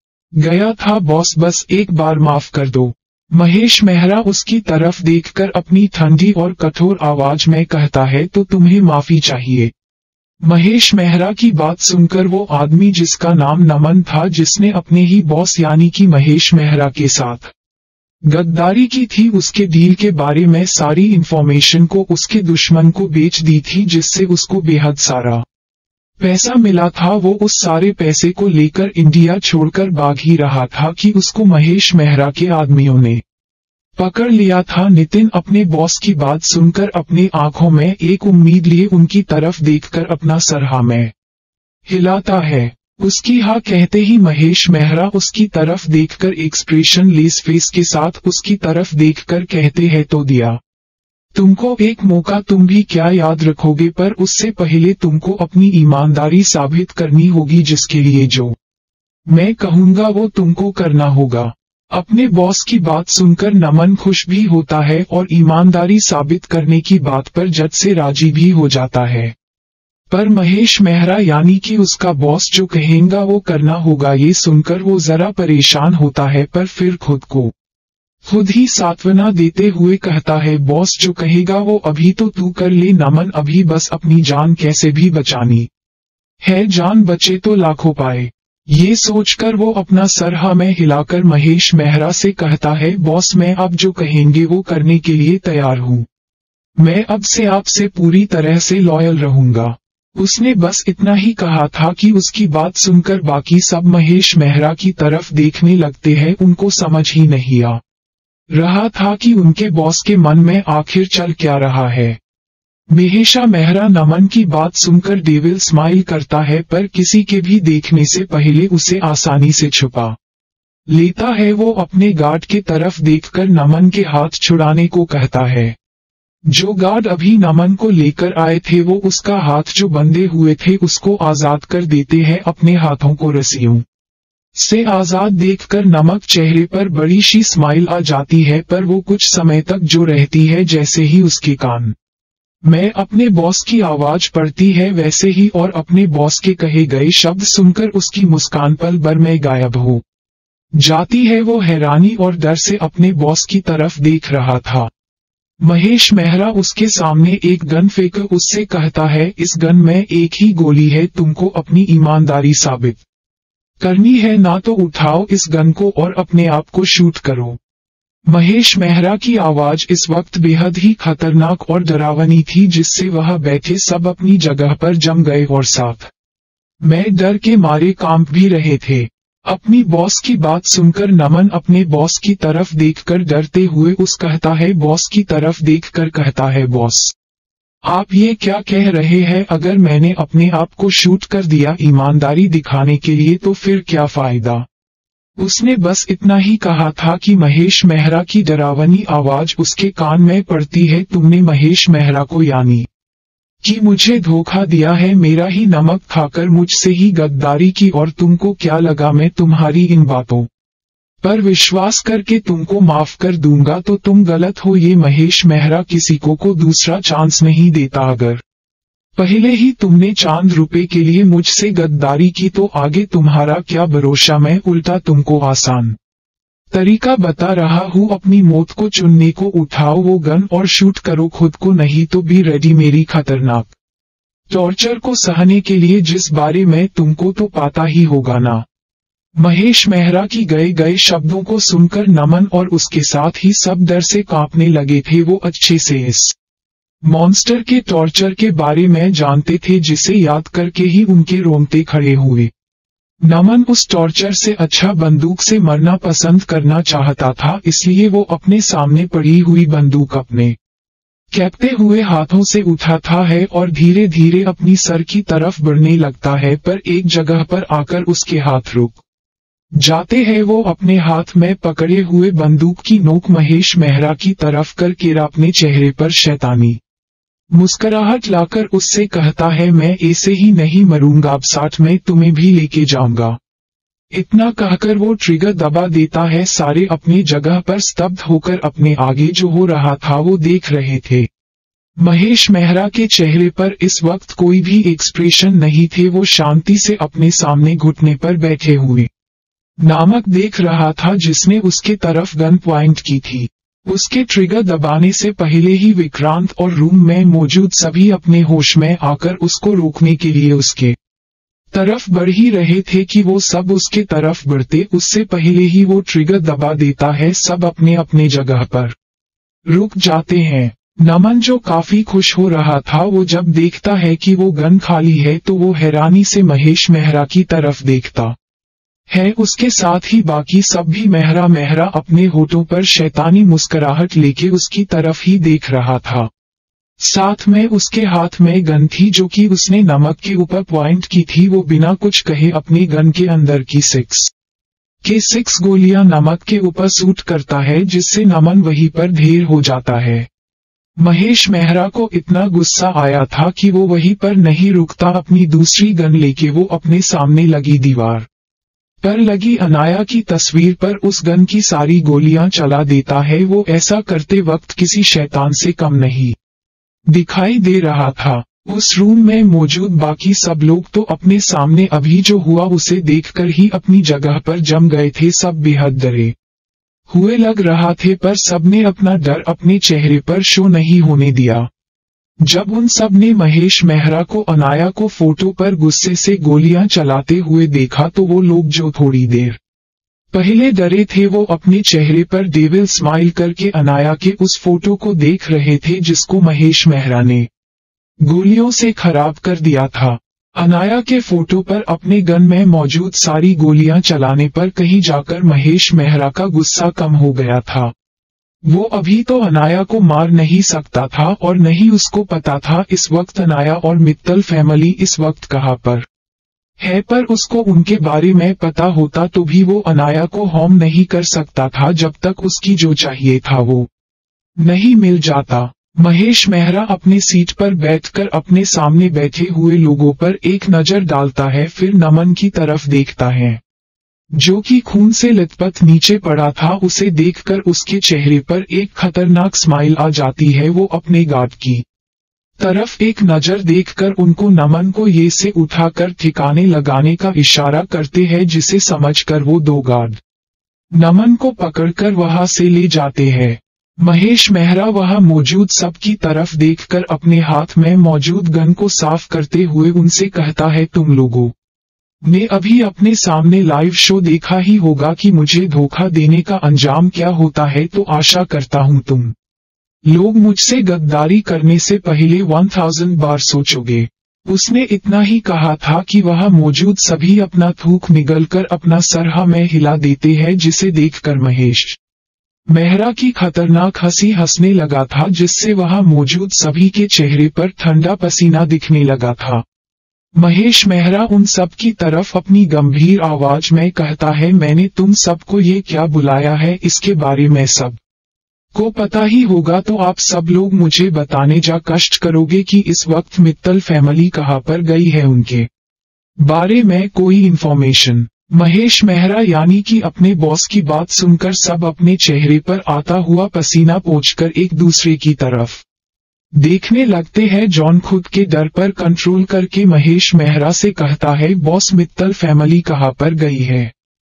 गया था बॉस, बस एक बार माफ कर दो। महेश मेहरा उसकी तरफ देखकर अपनी ठंडी और कठोर आवाज में कहता है, तो तुम्हें माफी चाहिए। महेश मेहरा की बात सुनकर वो आदमी जिसका नाम नमन था, जिसने अपने ही बॉस यानी कि महेश मेहरा के साथ गद्दारी की थी, उसके डील के बारे में सारी इंफॉर्मेशन को उसके दुश्मन को बेच दी थी जिससे उसको बेहद सारा पैसा मिला था। वो उस सारे पैसे को लेकर इंडिया छोड़कर भाग ही रहा था कि उसको महेश मेहरा के आदमियों ने पकड़ लिया था। नितिन अपने बॉस की बात सुनकर अपने आंखों में एक उम्मीद लिए उनकी तरफ देखकर अपना सर हाँ में हिलाता है। उसकी हाँ कहते ही महेश मेहरा उसकी तरफ देखकर एक्सप्रेशन लेस फेस के साथ उसकी तरफ देखकर कहते हैं, तो दिया तुमको एक मौका, तुम भी क्या याद रखोगे, पर उससे पहले तुमको अपनी ईमानदारी साबित करनी होगी, जिसके लिए जो मैं कहूंगा वो तुमको करना होगा। अपने बॉस की बात सुनकर नमन खुश भी होता है और ईमानदारी साबित करने की बात पर जज से राजी भी हो जाता है। पर महेश मेहरा यानी कि उसका बॉस जो कहेगा वो करना होगा, ये सुनकर वो जरा परेशान होता है, पर फिर खुद को खुद ही सांत्वना देते हुए कहता है, बॉस जो कहेगा वो अभी तो तू कर ले नमन, अभी बस अपनी जान कैसे भी बचानी है, जान बचे तो लाखों पाए। ये सोचकर वो अपना सर हाँ में हिलाकर महेश मेहरा से कहता है, बॉस मैं आप जो कहेंगे वो करने के लिए तैयार हूँ। मैं अब से आपसे पूरी तरह से लॉयल रहूंगा। उसने बस इतना ही कहा था कि उसकी बात सुनकर बाकी सब महेश मेहरा की तरफ देखने लगते हैं। उनको समझ ही नहीं आ रहा था कि उनके बॉस के मन में आखिर चल क्या रहा है। महेशा मेहरा नमन की बात सुनकर डेविल स्माइल करता है, पर किसी के भी देखने से पहले उसे आसानी से छुपा लेता है। वो अपने गार्ड की तरफ देखकर नमन के हाथ छुड़ाने को कहता है। जो गार्ड अभी नमन को लेकर आए थे वो उसका हाथ जो बंधे हुए थे उसको आजाद कर देते हैं। अपने हाथों को रस्सियों से आजाद देखकर नमक चेहरे पर बड़ी सी स्माइल आ जाती है, पर वो कुछ समय तक जो रहती है जैसे ही उसके कान में अपने बॉस की आवाज पड़ती है वैसे ही, और अपने बॉस के कहे गए शब्द सुनकर उसकी मुस्कान पल भर में गायब हो जाती है। वो हैरानी और डर से अपने बॉस की तरफ देख रहा था। महेश मेहरा उसके सामने एक गन फेंक उससे कहता है, इस गन में एक ही गोली है, तुमको अपनी ईमानदारी साबित करनी है ना तो उठाओ इस गन को और अपने आप को शूट करो। महेश मेहरा की आवाज इस वक्त बेहद ही खतरनाक और डरावनी थी, जिससे वह बैठे सब अपनी जगह पर जम गए और साथ में डर के मारे कांप भी रहे थे। अपनी बॉस की बात सुनकर नमन अपने बॉस की तरफ देखकर डरते हुए कहता है, बॉस की तरफ देखकर कहता है, बॉस आप ये क्या कह रहे हैं? अगर मैंने अपने आप को शूट कर दिया ईमानदारी दिखाने के लिए तो फिर क्या फायदा? उसने बस इतना ही कहा था कि महेश मेहरा की डरावनी आवाज उसके कान में पड़ती है, तुमने महेश मेहरा को यानी कि मुझे धोखा दिया है, मेरा ही नमक खाकर मुझसे ही गद्दारी की, और तुमको क्या लगा मैं तुम्हारी इन बातों पर विश्वास करके तुमको माफ कर दूंगा? तो तुम गलत हो। ये महेश मेहरा किसी को दूसरा चांस नहीं देता। अगर पहले ही तुमने चांद रुपए के लिए मुझसे गद्दारी की तो आगे तुम्हारा क्या भरोसा? मैं उल्टा तुमको आसान तरीका बता रहा हूँ, अपनी मौत को चुनने को। उठाओ वो गन और शूट करो खुद को, नहीं तो बी रेडी मेरी खतरनाक टॉर्चर को सहने के लिए, जिस बारे में तुमको तो पता ही होगा ना। महेश मेहरा की गए शब्दों को सुनकर नमन और उसके साथ ही सब डर से कांपने लगे थे। वो अच्छे से इस मॉन्स्टर के टॉर्चर के बारे में जानते थे, जिसे याद करके ही उनके रोंगटे खड़े हुए। नमन उस टॉर्चर से अच्छा बंदूक से मरना पसंद करना चाहता था, इसलिए वो अपने सामने पड़ी हुई बंदूक अपने कहते हुए हाथों से उठाता है और धीरे धीरे अपनी सर की तरफ बढ़ने लगता है, पर एक जगह पर आकर उसके हाथ रुक जाते हैं। वो अपने हाथ में पकड़े हुए बंदूक की नोक महेश मेहरा की तरफ करके अपने चेहरे पर शैतानी मुस्कुराहट लाकर उससे कहता है, मैं ऐसे ही नहीं मरूंगा, अब साथ में तुम्हें भी लेके जाऊंगा। इतना कहकर वो ट्रिगर दबा देता है। सारे अपनी जगह पर स्तब्ध होकर अपने आगे जो हो रहा था वो देख रहे थे। महेश मेहरा के चेहरे पर इस वक्त कोई भी एक्सप्रेशन नहीं थे। वो शांति से अपने सामने घुटने पर बैठे हुए नामक देख रहा था, जिसने उसके तरफ गन पॉइंट की थी। उसके ट्रिगर दबाने से पहले ही विक्रांत और रूम में मौजूद सभी अपने होश में आकर उसको रोकने के लिए उसके तरफ बढ़ ही रहे थे कि वो सब उसके तरफ बढ़ते उससे पहले ही वो ट्रिगर दबा देता है। सब अपने अपने जगह पर रुक जाते हैं। नमन जो काफी खुश हो रहा था, वो जब देखता है कि वो गन खाली है तो वो हैरानी से महेश मेहरा की तरफ देखता है। उसके साथ ही बाकी सब भी मेहरा अपने होठों पर शैतानी मुस्कुराहट लेके उसकी तरफ ही देख रहा था। साथ में उसके हाथ में गन थी जो कि उसने नमक के ऊपर पॉइंट की थी। वो बिना कुछ कहे अपनी गन के अंदर की 6 गोलियां नमक के ऊपर शूट करता है, जिससे नमन वहीं पर ढेर हो जाता है। महेश मेहरा को इतना गुस्सा आया था कि वो वहीं पर नहीं रुकता। अपनी दूसरी गन लेके वो अपने सामने लगी दीवार पर लगी अनाया की तस्वीर पर उस गन की सारी गोलियां चला देता है। वो ऐसा करते वक्त किसी शैतान से कम नहीं दिखाई दे रहा था। उस रूम में मौजूद बाकी सब लोग तो अपने सामने अभी जो हुआ उसे देखकर ही अपनी जगह पर जम गए थे। सब बेहद डरे हुए लग रहा थे, पर सबने अपना डर अपने चेहरे पर शो नहीं होने दिया। जब उन सब ने महेश मेहरा को अनाया को फोटो पर गुस्से से गोलियां चलाते हुए देखा तो वो लोग जो थोड़ी देर पहले डरे थे वो अपने चेहरे पर डेविल स्माइल करके अनाया के उस फोटो को देख रहे थे जिसको महेश मेहरा ने गोलियों से खराब कर दिया था। अनाया के फोटो पर अपने गन में मौजूद सारी गोलियां चलाने पर कहीं जाकर महेश मेहरा का गुस्सा कम हो गया था। वो अभी तो अनाया को मार नहीं सकता था और नहीं उसको पता था इस वक्त अनाया और मित्तल फैमिली इस वक्त कहाँ पर है, पर उसको उनके बारे में पता होता तो भी वो अनाया को हार्म नहीं कर सकता था जब तक उसकी जो चाहिए था वो नहीं मिल जाता। महेश मेहरा अपने सीट पर बैठकर अपने सामने बैठे हुए लोगों पर एक नजर डालता है, फिर नमन की तरफ देखता है जो कि खून से लथपथ नीचे पड़ा था। उसे देखकर उसके चेहरे पर एक खतरनाक स्माइल आ जाती है। वो अपने गार्ड की तरफ एक नजर देखकर उनको नमन को ये से उठाकर ठिकाने लगाने का इशारा करते हैं, जिसे समझकर वो दो गार्ड नमन को पकड़कर वहां से ले जाते हैं। महेश मेहरा वहां मौजूद सबकी तरफ देखकर अपने हाथ में मौजूद गन को साफ करते हुए उनसे कहता है, तुम लोगों ने अभी अपने सामने लाइव शो देखा ही होगा कि मुझे धोखा देने का अंजाम क्या होता है, तो आशा करता हूं तुम लोग मुझसे गद्दारी करने से पहले 1000 बार सोचोगे। उसने इतना ही कहा था कि वहां मौजूद सभी अपना थूक निगलकर अपना सर में हिला देते हैं, जिसे देखकर महेश मेहरा की खतरनाक हंसी हंसने लगा था, जिससे वहां मौजूद सभी के चेहरे पर ठंडा पसीना दिखने लगा था। महेश मेहरा उन सब की तरफ अपनी गंभीर आवाज में कहता है, मैंने तुम सबको ये क्या बुलाया है, इसके बारे में सब को पता ही होगा, तो आप सब लोग मुझे बताने जा कष्ट करोगे कि इस वक्त मित्तल फैमिली कहाँ पर गई है, उनके बारे में कोई इंफॉर्मेशन। महेश मेहरा यानी कि अपने बॉस की बात सुनकर सब अपने चेहरे पर आता हुआ पसीना पोंछकर एक दूसरे की तरफ देखने लगते हैं। जॉन खुद के डर पर कंट्रोल करके महेश मेहरा से कहता है, बॉस मित्तल फैमिली कहाँ पर गई है,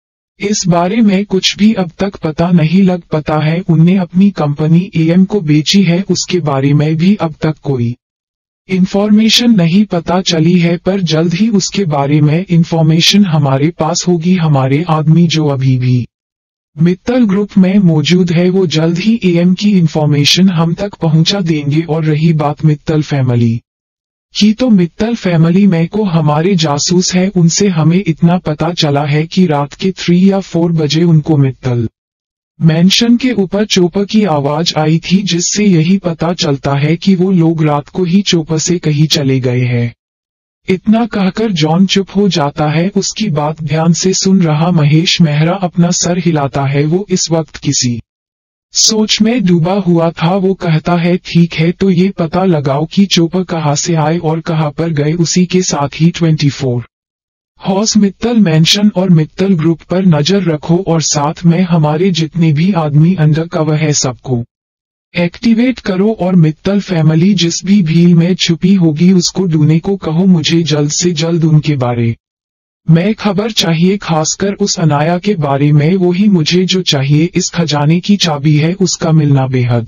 इस बारे में कुछ भी अब तक पता नहीं लग पता है। उनने अपनी कंपनी एएम को बेची है, उसके बारे में भी अब तक कोई इंफॉर्मेशन नहीं पता चली है, पर जल्द ही उसके बारे में इंफॉर्मेशन हमारे पास होगी। हमारे आदमी जो अभी भी मित्तल ग्रुप में मौजूद है वो जल्द ही एएम की इंफॉर्मेशन हम तक पहुंचा देंगे। और रही बात मित्तल फैमिली की, तो मित्तल फैमिली में को हमारे जासूस है, उनसे हमें इतना पता चला है कि रात के 3 या 4 बजे उनको मित्तल मेंशन के ऊपर चोपर की आवाज आई थी, जिससे यही पता चलता है कि वो लोग रात को ही चोपर से कहीं चले गए हैं। इतना कहकर जॉन चुप हो जाता है। उसकी बात ध्यान से सुन रहा महेश मेहरा अपना सर हिलाता है। वो इस वक्त किसी सोच में डूबा हुआ था। वो कहता है, ठीक है, तो ये पता लगाओ कि चोपर कहाँ से आए और कहाँ पर गए। उसी के साथ ही 24 हॉर्स मित्तल मेंशन और मित्तल ग्रुप पर नजर रखो, और साथ में हमारे जितने भी आदमी अंडर कवर है सबको एक्टिवेट करो। और मित्तल फैमिली जिस भी भीड़ में छुपी होगी उसको ढूंढने को कहो। मुझे जल्द से जल्द उनके बारे में खबर चाहिए, खासकर उस अनाया के बारे में। वो ही मुझे जो चाहिए, इस खजाने की चाबी है, उसका मिलना बेहद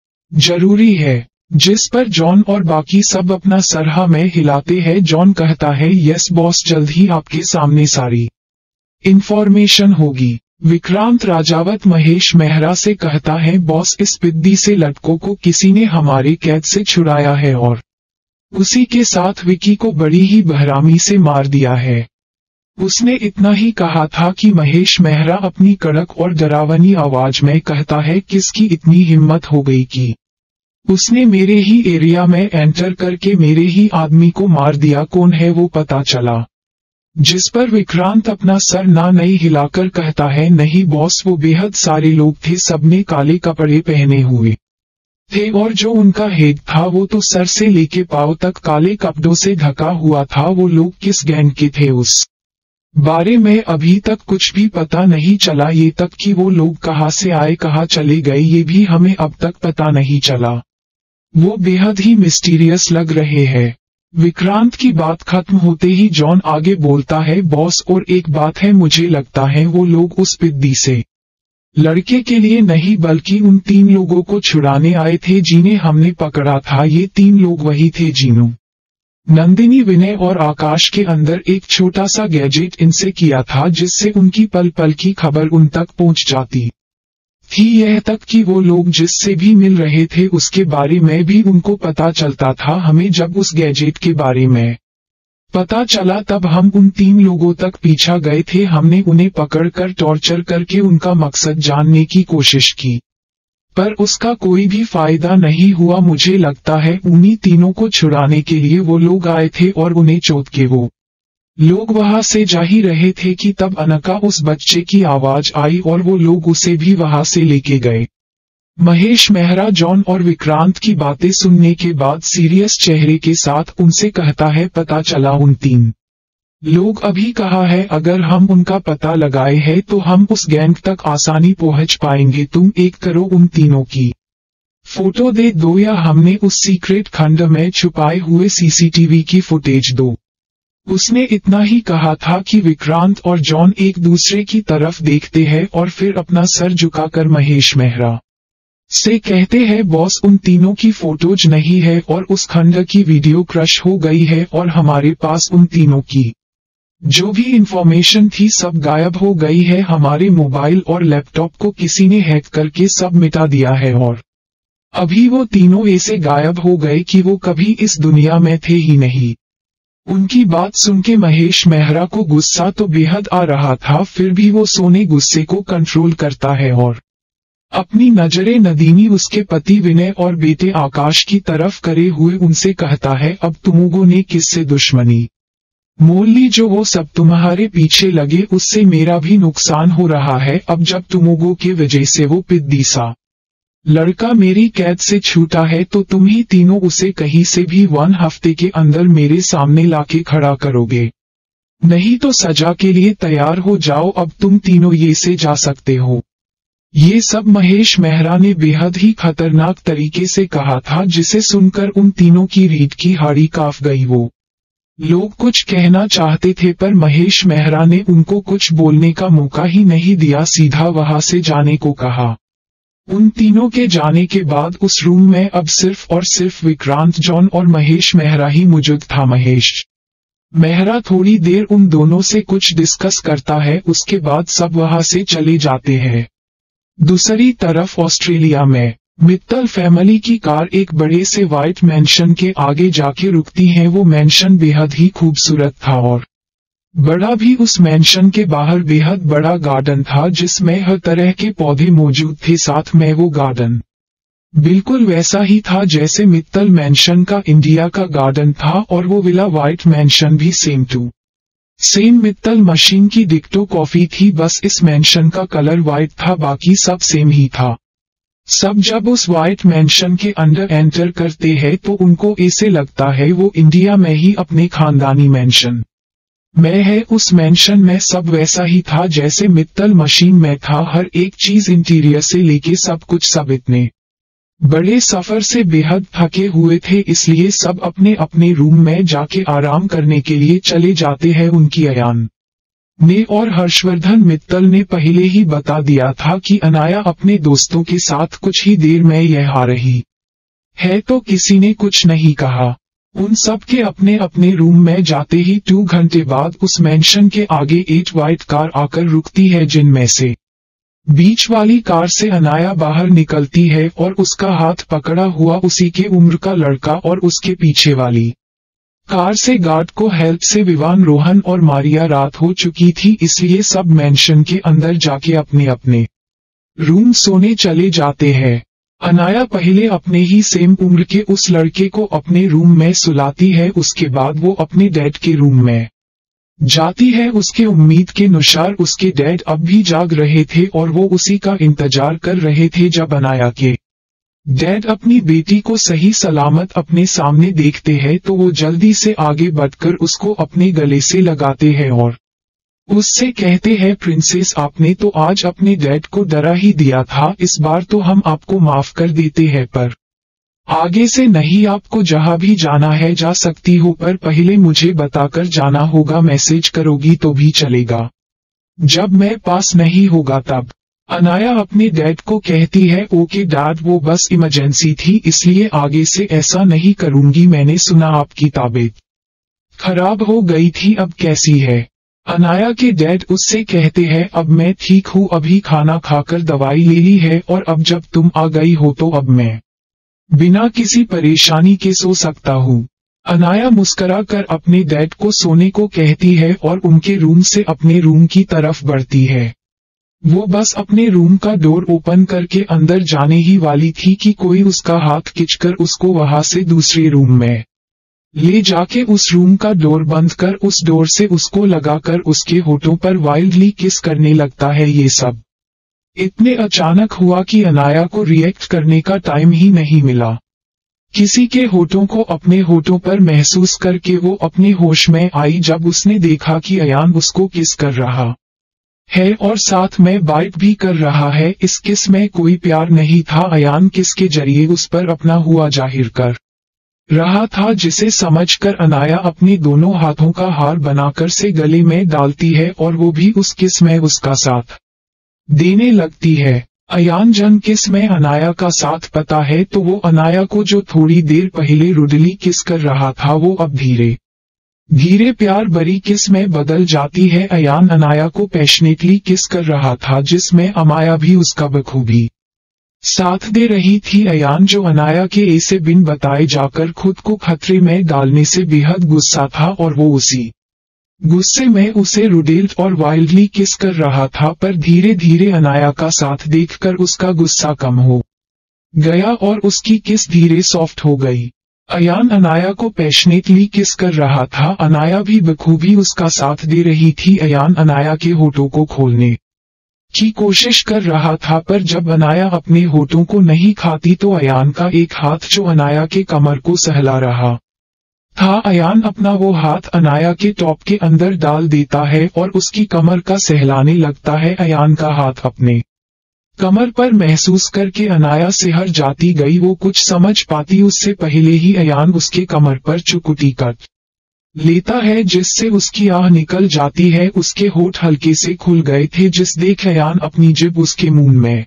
जरूरी है। जिस पर जॉन और बाकी सब अपना सरहा में हिलाते हैं। जॉन कहता है, यस बॉस, जल्द ही आपके सामने सारी इंफॉर्मेशन होगी। विक्रांत राजावत महेश मेहरा से कहता है, बॉस, इस पिद्दी से लड़कों को किसी ने हमारे कैद से छुड़ाया है और उसी के साथ विकी को बड़ी ही बहरामी से मार दिया है। उसने इतना ही कहा था कि महेश मेहरा अपनी कड़क और डरावनी आवाज में कहता है, किसकी इतनी हिम्मत हो गई कि उसने मेरे ही एरिया में एंटर करके मेरे ही आदमी को मार दिया, कौन है वो पता चला। जिस पर विक्रांत अपना सर ना नहीं हिलाकर कहता है, नहीं बॉस, वो बेहद सारे लोग थे, सबने काले कपड़े पहने हुए थे और जो उनका हेड था वो तो सर से लेके पांव तक काले कपड़ों से ढका हुआ था। वो लोग किस गैंग के थे उस बारे में अभी तक कुछ भी पता नहीं चला। ये तक कि वो लोग कहाँ से आए, कहाँ चले गए, ये भी हमें अब तक पता नहीं चला। वो बेहद ही मिस्टीरियस लग रहे हैं। विक्रांत की बात खत्म होते ही जॉन आगे बोलता है, बॉस, और एक बात है, मुझे लगता है वो लोग उस पिद्दी से लड़के के लिए नहीं बल्कि उन 3 लोगों को छुड़ाने आए थे जिन्हें हमने पकड़ा था। ये 3 लोग वही थे जिन्हों नंदिनी, विनय और आकाश के अंदर एक छोटा सा गैजेट इनसे किया था जिससे उनकी पल पल की खबर उन तक पहुंच जाती थी। यह तक कि वो लोग जिससे भी मिल रहे थे उसके बारे में भी उनको पता चलता था। हमें जब उस गैजेट के बारे में पता चला तब हम उन 3 लोगों तक पीछा गए थे। हमने उन्हें पकड़कर टॉर्चर करके उनका मकसद जानने की कोशिश की, पर उसका कोई भी फायदा नहीं हुआ। मुझे लगता है उन्हीं तीनों को छुड़ाने के लिए वो लोग आए थे और उन्हें चोट के वो लोग वहां से जा ही रहे थे कि तब अनका उस बच्चे की आवाज आई और वो लोग उसे भी वहां से लेके गए। महेश मेहरा जॉन और विक्रांत की बातें सुनने के बाद सीरियस चेहरे के साथ उनसे कहता है, पता चला उन 3 लोग अभी कहा है अगर हम उनका पता लगाए हैं तो हम उस गैंग तक आसानी पहुंच पाएंगे। तुम एक करो, उन तीनों की फोटो दे दो या हमने उस सीक्रेट खंड में छुपाए हुए सीसीटीवी की फुटेज दो। उसने इतना ही कहा था कि विक्रांत और जॉन एक दूसरे की तरफ देखते हैं और फिर अपना सर झुकाकर महेश मेहरा से कहते हैं, बॉस उन तीनों की फोटोज नहीं है और उस खंड की वीडियो क्रश हो गई है और हमारे पास उन तीनों की जो भी इंफॉर्मेशन थी सब गायब हो गई है। हमारे मोबाइल और लैपटॉप को किसी ने हैक करके सब मिटा दिया है और अभी वो तीनों ऐसे गायब हो गए कि वो कभी इस दुनिया में थे ही नहीं। उनकी बात सुनके महेश मेहरा को गुस्सा तो बेहद आ रहा था, फिर भी वो सोने गुस्से को कंट्रोल करता है और अपनी नजरें नदीनी उसके पति विनय और बेटे आकाश की तरफ करे हुए उनसे कहता है, अब तुमोगों ने किससे दुश्मनी मोल ली? जो वो सब तुम्हारे पीछे लगे उससे मेरा भी नुकसान हो रहा है। अब जब तुमोगों के वजह से वो पिद्दी-सा लड़का मेरी कैद से छूटा है तो तुम ही तीनों उसे कहीं से भी 1 हफ्ते के अंदर मेरे सामने लाके खड़ा करोगे, नहीं तो सजा के लिए तैयार हो जाओ। अब तुम तीनों ये से जा सकते हो। ये सब महेश मेहरा ने बेहद ही खतरनाक तरीके से कहा था, जिसे सुनकर उन तीनों की रीढ़ की हाड़ी कांप गई। वो लोग कुछ कहना चाहते थे पर महेश मेहरा ने उनको कुछ बोलने का मौका ही नहीं दिया, सीधा वहां से जाने को कहा। उन तीनों के जाने के बाद उस रूम में अब सिर्फ और सिर्फ विक्रांत, जॉन और महेश मेहरा ही मौजूद था। महेश मेहरा थोड़ी देर उन दोनों से कुछ डिस्कस करता है, उसके बाद सब वहां से चले जाते हैं। दूसरी तरफ ऑस्ट्रेलिया में मित्तल फैमिली की कार एक बड़े से व्हाइट मैंशन के आगे जाके रुकती है। वो मैंशन बेहद ही खूबसूरत था और बड़ा भी। उस मैंशन के बाहर बेहद बड़ा गार्डन था जिसमें हर तरह के पौधे मौजूद थे। साथ में वो गार्डन बिल्कुल वैसा ही था जैसे मित्तल मैंशन का इंडिया का गार्डन था और वो विला व्हाइट मैंशन भी same to same Mittal machine की डिक्टो कॉफी थी, बस इस मैंशन का कलर व्हाइट था, बाकी सब सेम ही था। सब जब उस व्हाइट मैंशन के अंदर एंटर करते हैं तो उनको ऐसे लगता है वो इंडिया में ही अपने खानदानी मैंशन में है। उस मैंशन में सब वैसा ही था जैसे मित्तल मशीन में था, हर एक चीज इंटीरियर से लेके सब कुछ। सब इतने बड़े सफर से बेहद थके हुए थे, इसलिए सब अपने अपने रूम में जाके आराम करने के लिए चले जाते हैं। उनकी अयान ने और हर्षवर्धन मित्तल ने पहले ही बता दिया था कि अनाया अपने दोस्तों के साथ कुछ ही देर में यह आ रही है, तो किसी ने कुछ नहीं कहा। उन सब के अपने अपने रूम में जाते ही 2 घंटे बाद उस मैंशन के आगे 8 व्हाइट कार आकर रुकती है, जिनमें से बीच वाली कार से अनाया बाहर निकलती है और उसका हाथ पकड़ा हुआ उसी के उम्र का लड़का, और उसके पीछे वाली कार से गार्ड को हेल्प से विवान, रोहन और मारिया रात हो चुकी थी, इसलिए सब मैंशन के अंदर जाके अपने अपने रूम सोने चले जाते हैं। अनाया पहले अपने ही सेम उम्र के उस लड़के को अपने रूम में सुलाती है, उसके बाद वो अपने डैड के रूम में जाती है। उसके उम्मीद के अनुसार उसके डैड अब भी जाग रहे थे और वो उसी का इंतजार कर रहे थे। जब अनाया के डैड अपनी बेटी को सही सलामत अपने सामने देखते हैं तो वो जल्दी से आगे बढ़कर उसको अपने गले से लगाते हैं और उससे कहते हैं, प्रिंसेस आपने तो आज अपने डैड को डरा ही दिया था, इस बार तो हम आपको माफ कर देते हैं, पर आगे से नहीं, आपको जहां भी जाना है जा सकती हो, पर पहले मुझे बताकर जाना होगा। मैसेज करोगी तो भी चलेगा, जब मैं पास नहीं होगा तब। अनाया अपने डैड को कहती है, ओके डैड, वो बस इमरजेंसी थी, इसलिए आगे से ऐसा नहीं करूंगी। मैंने सुना आपकी तबीयत खराब हो गई थी, अब कैसी है? अनाया के डैड उससे कहते हैं, अब मैं ठीक हूँ, अभी खाना खाकर दवाई ले ली है, और अब जब तुम आ गई हो तो अब मैं बिना किसी परेशानी के सो सकता हूँ। अनाया मुस्कुरा कर अपने डैड को सोने को कहती है और उनके रूम से अपने रूम की तरफ बढ़ती है। वो बस अपने रूम का डोर ओपन करके अंदर जाने ही वाली थी कि कोई उसका हाथ खींचकर उसको वहां से दूसरे रूम में ले जाके उस रूम का डोर बंद कर उस डोर से उसको लगाकर उसके होठों पर वाइल्डली किस करने लगता है। ये सब इतने अचानक हुआ कि अनाया को रिएक्ट करने का टाइम ही नहीं मिला। किसी के होठों को अपने होठों पर महसूस करके वो अपने होश में आई जब उसने देखा कि अयान उसको किस कर रहा है और साथ में बाइट भी कर रहा है। इस किस में कोई प्यार नहीं था, अयान किस के जरिए उस पर अपना हुआ जाहिर कर रहा था, जिसे समझकर अनाया अपने दोनों हाथों का हार बनाकर से गले में डालती है और वो भी उस किस में उसका साथ देने लगती है। अयान जन किस में अनाया का साथ पता है तो वो अनाया को जो थोड़ी देर पहले रुडली किस कर रहा था वो अब धीरे धीरे प्यार भरी किस में बदल जाती है। अयान अनाया को पैशनेटली किस कर रहा था जिसमें अमाया भी उसका बखूबी साथ दे रही थी। अयान जो अनाया के ऐसे बिन बताए जाकर खुद को खतरे में डालने से बेहद गुस्सा था और वो उसी गुस्से में उसे रुडेल्ड और वाइल्डली किस कर रहा था, पर धीरे धीरे अनाया का साथ देखकर उसका गुस्सा कम हो गया और उसकी किस धीरे सॉफ्ट हो गई। अयान अनाया को पैशनेटली किस कर रहा था, अनाया भी बखूबी उसका साथ दे रही थी। अयान अनाया के होठों को खोलने की कोशिश कर रहा था, पर जब अनाया अपने होठों को नहीं खाती तो अयान का एक हाथ जो अनाया के कमर को सहला रहा था, अयान अपना वो हाथ अनाया के टॉप के अंदर डाल देता है और उसकी कमर का सहलाने लगता है। अयान का हाथ अपने कमर पर महसूस करके अनाया सिहर जाती गई। वो कुछ समझ पाती उससे पहले ही अयान उसके कमर पर चुकुटी कट लेता है जिससे उसकी आह निकल जाती है। उसके होठ हल्के से खुल गए थे जिस देख अयान अपनी जिभ उसके मुंह में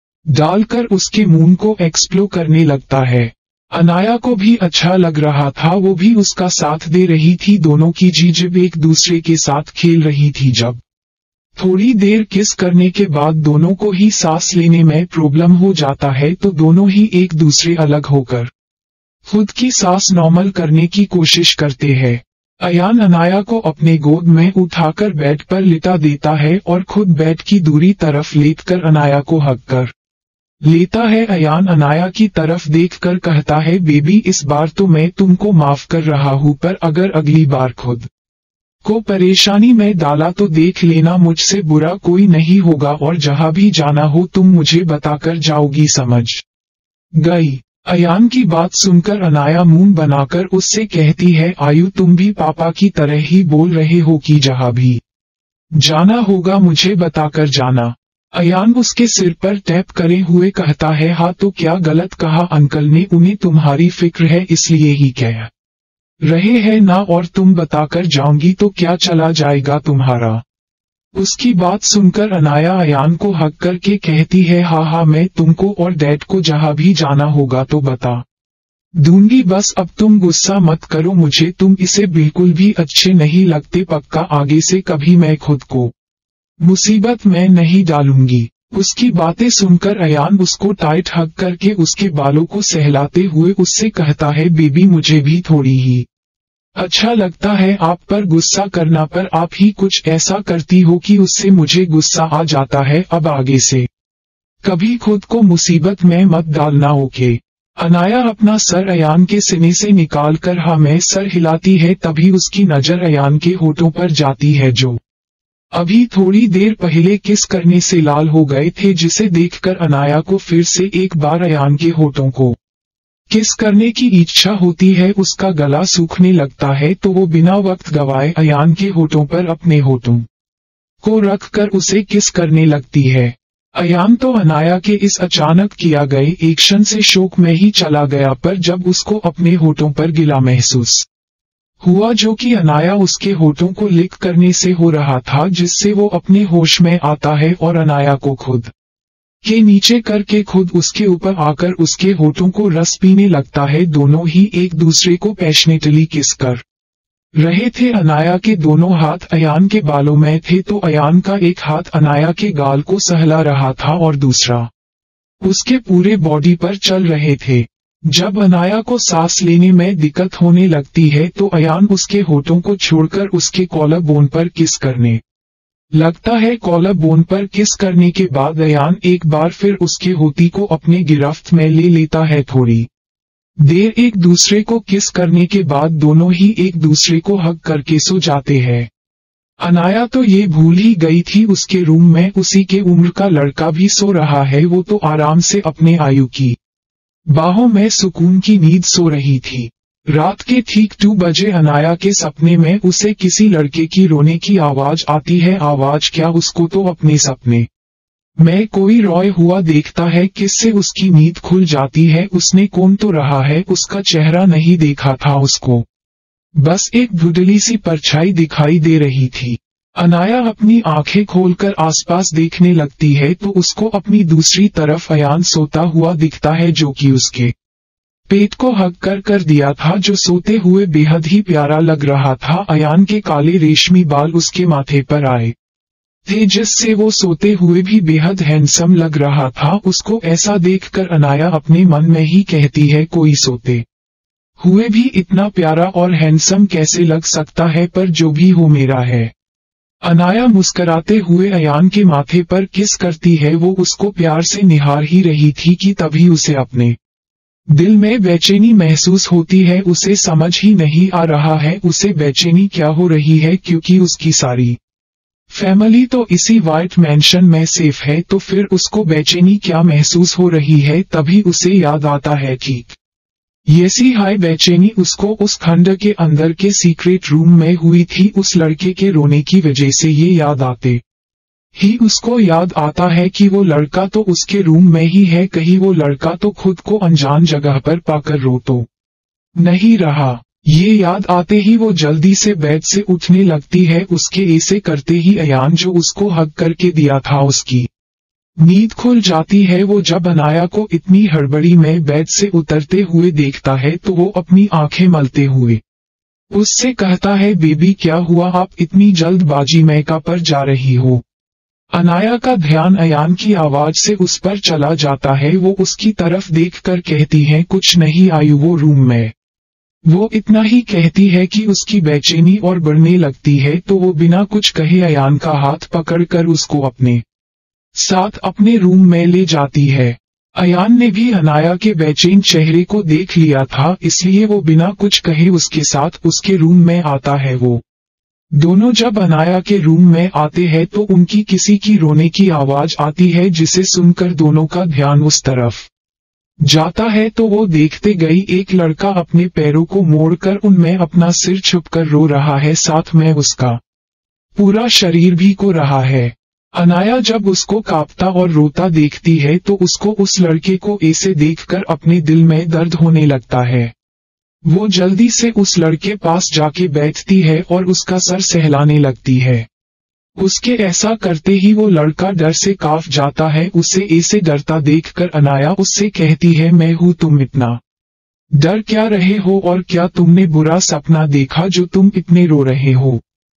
डालकर उसके मुंह को एक्सप्लोर करने लगता है। अनाया को भी अच्छा लग रहा था, वो भी उसका साथ दे रही थी। दोनों की जिभ एक दूसरे के साथ खेल रही थी। जब थोड़ी देर किस करने के बाद दोनों को ही सांस लेने में प्रॉब्लम हो जाता है तो दोनों ही एक दूसरे अलग होकर खुद की सांस नॉर्मल करने की कोशिश करते हैं। अयान अनाया को अपने गोद में उठाकर बेड पर लिटा देता है और खुद बेड की दूरी तरफ लेटकर अनाया को हग कर लेता है। अयान अनाया की तरफ देखकर कहता है, बेबी इस बार तो मैं तुमको माफ कर रहा हूँ, पर अगर अगली बार खुद को परेशानी में डाला तो देख लेना, मुझसे बुरा कोई नहीं होगा और जहाँ भी जाना हो तुम मुझे बताकर जाओगी, समझ गई? अयान की बात सुनकर अनाया मुंह बनाकर उससे कहती है, आयु तुम भी पापा की तरह ही बोल रहे हो कि जहाँ भी जाना होगा मुझे बताकर जाना। अयान उसके सिर पर टैप करे हुए कहता है, हाँ तो क्या गलत कहा अंकल ने, उन्हें तुम्हारी फिक्र है इसलिए ही कह रहे हैं ना, और तुम बताकर जाऊंगी तो क्या चला जाएगा तुम्हारा। उसकी बात सुनकर अनाया अयान को हक करके कहती है, हाँ मैं तुमको और डैड को जहाँ भी जाना होगा तो बता दूंगी, बस अब तुम गुस्सा मत करो मुझे, तुम इसे बिल्कुल भी अच्छे नहीं लगते, पक्का आगे से कभी मैं खुद को मुसीबत में नहीं डालूंगी। उसकी बातें सुनकर अयान उसको टाइट हग करके उसके बालों को सहलाते हुए उससे कहता है, बेबी मुझे भी थोड़ी ही अच्छा लगता है आप पर गुस्सा करना, पर आप ही कुछ ऐसा करती हो कि उससे मुझे गुस्सा आ जाता है। अब आगे से कभी खुद को मुसीबत में मत डालना, ओके? अनाया अपना सर अयान के सीने से निकालकर हाँ मैं सर हिलाती है, तभी उसकी नजर अयान के होठों पर जाती है जो अभी थोड़ी देर पहले किस करने से लाल हो गए थे, जिसे देखकर अनाया को फिर से एक बार अयान के होठों को किस करने की इच्छा होती है। उसका गला सूखने लगता है तो वो बिना वक्त गवाए अयान के होठों पर अपने होठों को रखकर उसे किस करने लगती है। अयान तो अनाया के इस अचानक किया गए एक्शन से शोक में ही चला गया, पर जब उसको अपने होठों पर गिला महसूस हुआ जो कि अनाया उसके होठों को लिक करने से हो रहा था, जिससे वो अपने होश में आता है और अनाया को खुद के नीचे करके खुद उसके ऊपर आकर उसके होठों को रस पीने लगता है। दोनों ही एक दूसरे को पैशनेटली किस कर रहे थे। अनाया के दोनों हाथ अयान के बालों में थे तो अयान का एक हाथ अनाया के गाल को सहला रहा था और दूसरा उसके पूरे बॉडी पर चल रहे थे। जब अनाया को सांस लेने में दिक्कत होने लगती है तो अयान उसके होठों को छोड़कर उसके कॉलर बोन पर किस करने लगता है। कॉलर बोन पर किस करने के बाद अयान एक बार फिर उसके होती को अपने गिरफ्त में ले लेता है। थोड़ी देर एक दूसरे को किस करने के बाद दोनों ही एक दूसरे को हग करके सो जाते हैं। अनाया तो ये भूल ही गई थी उसके रूम में उसी के उम्र का लड़का भी सो रहा है। वो तो आराम से अपने आयु की बाहों में सुकून की नींद सो रही थी। रात के ठीक 2 बजे अनाया के सपने में उसे किसी लड़के की रोने की आवाज आती है। आवाज क्या, उसको तो अपने सपने में कोई रोए हुआ देखता है। किससे उसकी नींद खुल जाती है। उसने कौन तो रहा है, उसका चेहरा नहीं देखा था उसको, बस एक धुंधली सी परछाई दिखाई दे रही थी। अनाया अपनी आंखें खोलकर आसपास देखने लगती है तो उसको अपनी दूसरी तरफ अयान सोता हुआ दिखता है जो कि उसके पेट को हग कर दिया था, जो सोते हुए बेहद ही प्यारा लग रहा था। अयान के काले रेशमी बाल उसके माथे पर आए थे जिससे वो सोते हुए भी बेहद हैंडसम लग रहा था। उसको ऐसा देखकर अनाया अपने मन में ही कहती है कोई सोते हुए भी इतना प्यारा और हैंडसम कैसे लग सकता है, पर जो भी हो मेरा है। अनाया मुस्कुराते हुए अयान के माथे पर किस करती है। वो उसको प्यार से निहार ही रही थी कि तभी उसे अपने दिल में बेचैनी महसूस होती है। उसे समझ ही नहीं आ रहा है उसे बेचैनी क्या हो रही है, क्योंकि उसकी सारी फैमिली तो इसी व्हाइट मैंशन में सेफ है, तो फिर उसको बेचैनी क्या महसूस हो रही है। तभी उसे याद आता है ठीक ऐसी हाई बेचैनी उसको उस खंड के अंदर के सीक्रेट रूम में हुई थी। उस लड़के के रोने की वजह से ये याद आते ही उसको याद आता है कि वो लड़का तो उसके रूम में ही है, कहीं वो लड़का तो खुद को अनजान जगह पर पाकर रो तो नहीं रहा। ये याद आते ही वो जल्दी से बेड से उठने लगती है। उसके ऐसे करते ही अयान जो उसको हग करके दिया था उसकी नींद खुल जाती है। वो जब अनाया को इतनी हड़बड़ी में बेड से उतरते हुए देखता है तो वो अपनी आंखें मलते हुए उससे कहता है बेबी क्या हुआ, आप इतनी जल्दबाजी में कहाँ पर जा रही हो। अनाया का ध्यान अयान की आवाज से उस पर चला जाता है। वो उसकी तरफ देखकर कहती है कुछ नहीं आयु। वो रूम में वो इतना ही कहती है कि उसकी बेचैनी और बढ़ने लगती है तो वो बिना कुछ कहे अयान का हाथ पकड़कर उसको अपने साथ अपने रूम में ले जाती है। अयान ने भी अनाया के बेचैन चेहरे को देख लिया था, इसलिए वो बिना कुछ कहे उसके साथ उसके रूम में आता है। वो दोनों जब अनाया के रूम में आते हैं तो उनकी किसी की रोने की आवाज आती है, जिसे सुनकर दोनों का ध्यान उस तरफ जाता है तो वो देखते गई एक लड़का अपने पैरों को मोड़कर उनमें अपना सिर छुपकर रो रहा है, साथ में उसका पूरा शरीर भी को रहा है। अनाया जब उसको कांपता और रोता देखती है तो उसको उस लड़के को ऐसे देखकर अपने दिल में दर्द होने लगता है। वो जल्दी से उस लड़के पास जाके बैठती है और उसका सर सहलाने लगती है। उसके ऐसा करते ही वो लड़का डर से कांप जाता है। उसे ऐसे डरता देखकर अनाया उससे कहती है मैं हूँ, तुम इतना डर क्या रहे हो और क्या तुमने बुरा सपना देखा जो तुम इतने रो रहे हो।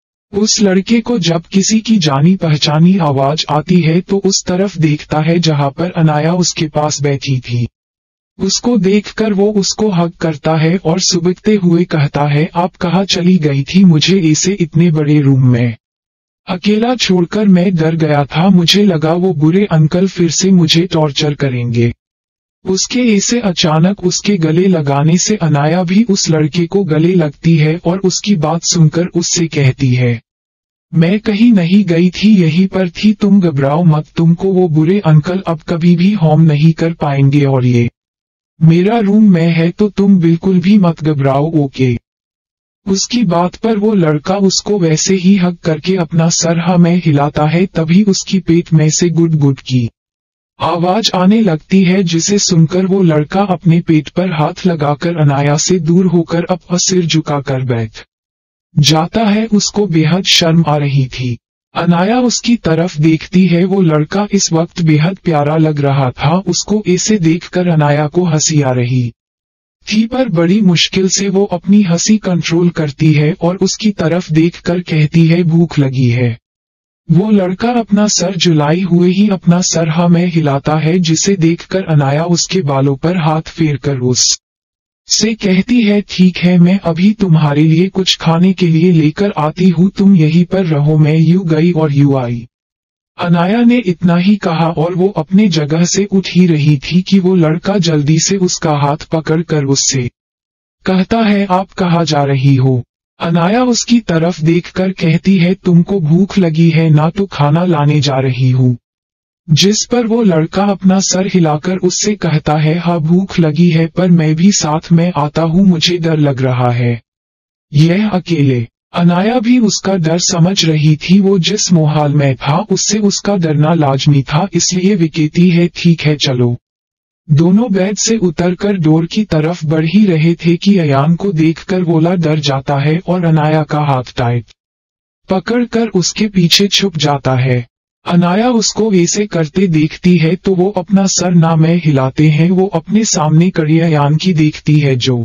उस लड़के को जब किसी की जानी पहचानी आवाज आती है तो उस तरफ देखता है जहां पर अनाया उसके पास बैठी थी। उसको देखकर वो उसको हग करता है और सुबकते हुए कहता है आप कहाँ चली गई थी, मुझे ऐसे इतने बड़े रूम में अकेला छोड़कर मैं डर गया था, मुझे लगा वो बुरे अंकल फिर से मुझे टॉर्चर करेंगे। उसके ऐसे अचानक उसके गले लगाने से अनाया भी उस लड़के को गले लगती है और उसकी बात सुनकर उससे कहती है मैं कहीं नहीं गई थी, यहीं पर थी, तुम घबराओ मत, तुमको वो बुरे अंकल अब कभी भी हार्म नहीं कर पाएंगे और ये मेरा रूम में है तो तुम बिल्कुल भी मत घबराओ, ओके। उसकी बात पर वो लड़का उसको वैसे ही हग करके अपना सर में हिलाता है। तभी उसकी पेट में से गुड गुड की आवाज आने लगती है, जिसे सुनकर वो लड़का अपने पेट पर हाथ लगाकर अनाया से दूर होकर अपना सिर झुकाकर बैठ जाता है। उसको बेहद शर्म आ रही थी। अनाया उसकी तरफ देखती है। वो लड़का इस वक्त बेहद प्यारा लग रहा था। उसको ऐसे देखकर अनाया को हंसी आ रही थी, पर बड़ी मुश्किल से वो अपनी हंसी कंट्रोल करती है और उसकी तरफ देखकर कहती है भूख लगी है। वो लड़का अपना सर झुलाए हुए ही अपना सर हाँ में हिलाता है, जिसे देखकर अनाया उसके बालों पर हाथ फेरकर उस से कहती है ठीक है, मैं अभी तुम्हारे लिए कुछ खाने के लिए लेकर आती हूँ, तुम यहीं पर रहो। मैं यूं गई और यूं आई। अनाया ने इतना ही कहा और वो अपने जगह से उठ ही रही थी कि वो लड़का जल्दी से उसका हाथ पकड़कर उससे कहता है आप कहाँ जा रही हो। अनाया उसकी तरफ देखकर कहती है तुमको भूख लगी है ना, तो खाना लाने जा रही हूँ। जिस पर वो लड़का अपना सर हिलाकर उससे कहता है हाँ भूख लगी है, पर मैं भी साथ में आता हूँ, मुझे डर लग रहा है यह अकेले। अनाया भी उसका डर समझ रही थी। वो जिस मोहाल में था उससे उसका डरना लाजमी था, इसलिए वे कहती है ठीक है चलो। दोनों बेड से उतरकर डोर की तरफ बढ़ ही रहे थे कि अयान को देखकर वोला डर जाता है और अनाया का हाथ टाइट पकड़कर उसके पीछे छुप जाता है। अनाया उसको ऐसे करते देखती है तो वो अपना सर ना में हिलाते हैं। वो अपने सामने खड़ी अयान की देखती है जो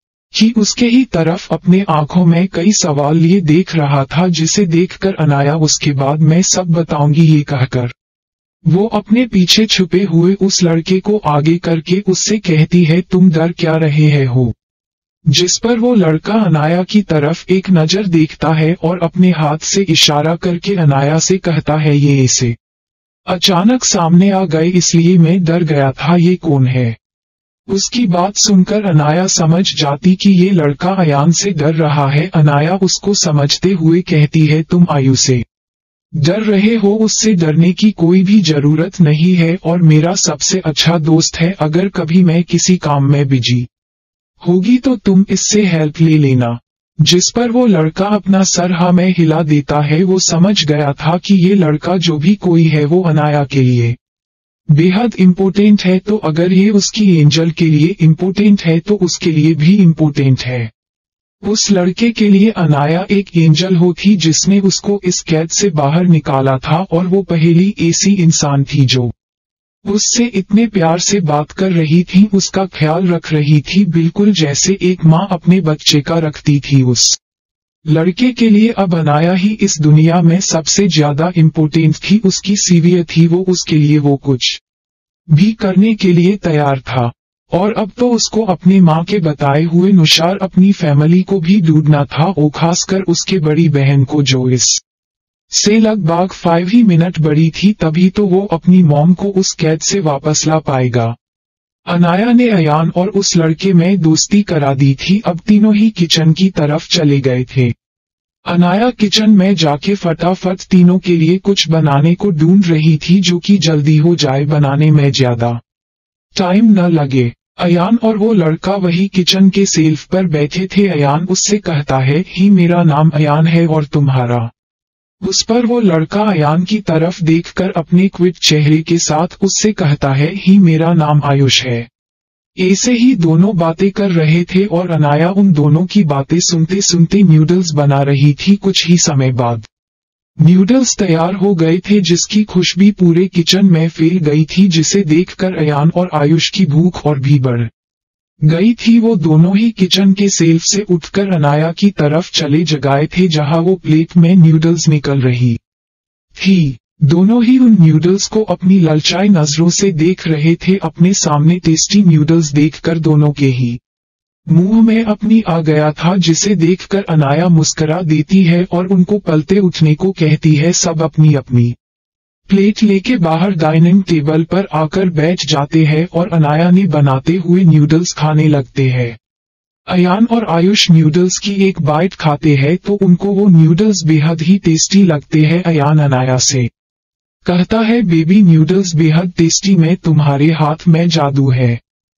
कि उसके ही तरफ अपने आंखों में कई सवाल लिए देख रहा था, जिसे देखकर अनाया उसके बाद मैं सब बताऊंगी ये कहकर वो अपने पीछे छुपे हुए उस लड़के को आगे करके उससे कहती है तुम डर क्या रहे हो। जिस पर वो लड़का अनाया की तरफ एक नजर देखता है और अपने हाथ से इशारा करके अनाया से कहता है ये ऐसे अचानक सामने आ गए इसलिए मैं डर गया था, ये कौन है। उसकी बात सुनकर अनाया समझ जाती कि ये लड़का अयान से डर रहा है। अनाया उसको समझते हुए कहती है तुम आयु से डर रहे हो, उससे डरने की कोई भी जरूरत नहीं है और मेरा सबसे अच्छा दोस्त है। अगर कभी मैं किसी काम में बिजी होगी तो तुम इससे हेल्प ले लेना। जिस पर वो लड़का अपना सर हाँ में हिला देता है। वो समझ गया था कि ये लड़का जो भी कोई है वो अनाया के लिए बेहद इम्पोर्टेंट है, तो अगर ये उसकी एंजल के लिए इम्पोर्टेंट है तो उसके लिए भी इम्पोर्टेंट है। उस लड़के के लिए अनाया एक एंजल हो थी जिसने उसको इस कैद से बाहर निकाला था, और वो पहली ऐसी इंसान थी जो उससे इतने प्यार से बात कर रही थी, उसका ख्याल रख रही थी, बिल्कुल जैसे एक माँ अपने बच्चे का रखती थी। उस लड़के के लिए अब अनाया ही इस दुनिया में सबसे ज्यादा इम्पोर्टेंट थी। उसकी सीवियर थी वो, उसके लिए वो कुछ भी करने के लिए तैयार था। और अब तो उसको अपनी माँ के बताए हुए अनुसार अपनी फैमिली को भी ढूंढना था, और खासकर उसके बड़ी बहन को जो इस से लगभग 5 ही मिनट बड़ी थी, तभी तो वो अपनी मॉम को उस कैद से वापस ला पाएगा। अनाया ने अयान और उस लड़के में दोस्ती करा दी थी। अब तीनों ही किचन की तरफ चले गए थे। अनाया किचन में जाके फटाफट तीनों के लिए कुछ बनाने को ढूंढ रही थी, जो कि जल्दी हो जाए, बनाने में ज्यादा टाइम न लगे। अयान और वो लड़का वही किचन के सेल्फ पर बैठे थे। अयान उससे कहता है ही मेरा नाम अयान है और तुम्हारा। उस पर वो लड़का अयान की तरफ देखकर अपने क्विट चेहरे के साथ उससे कहता है ही मेरा नाम आयुष है। ऐसे ही दोनों बातें कर रहे थे और अनाया उन दोनों की बातें सुनते सुनते न्यूडल्स बना रही थी। कुछ ही समय बाद न्यूडल्स तैयार हो गए थे, जिसकी खुशबू पूरे किचन में फैल गई थी, जिसे देखकर अयान और आयुष की भूख और भी बढ़ गई थी। वो दोनों ही किचन के सेल्फ से उठकर अनाया की तरफ चले जगह थे, जहां वो प्लेट में न्यूडल्स निकल रही थी। दोनों ही उन न्यूडल्स को अपनी ललचाई नजरों से देख रहे थे। अपने सामने टेस्टी न्यूडल्स देखकर दोनों के ही मुंह में अपनी आ गया था, जिसे देखकर अनाया मुस्कुरा देती है और उनको पलते उठने को कहती है। सब अपनी अपनी प्लेट लेके बाहर डाइनिंग टेबल पर आकर बैठ जाते हैं और अनाया ने बनाते हुए न्यूडल्स खाने लगते हैं। अयान और आयुष न्यूडल्स की एक बाइट खाते हैं तो उनको वो न्यूडल्स बेहद ही टेस्टी लगते हैं। अयान अनाया से कहता है बेबी न्यूडल्स बेहद टेस्टी, में तुम्हारे हाथ में जादू है।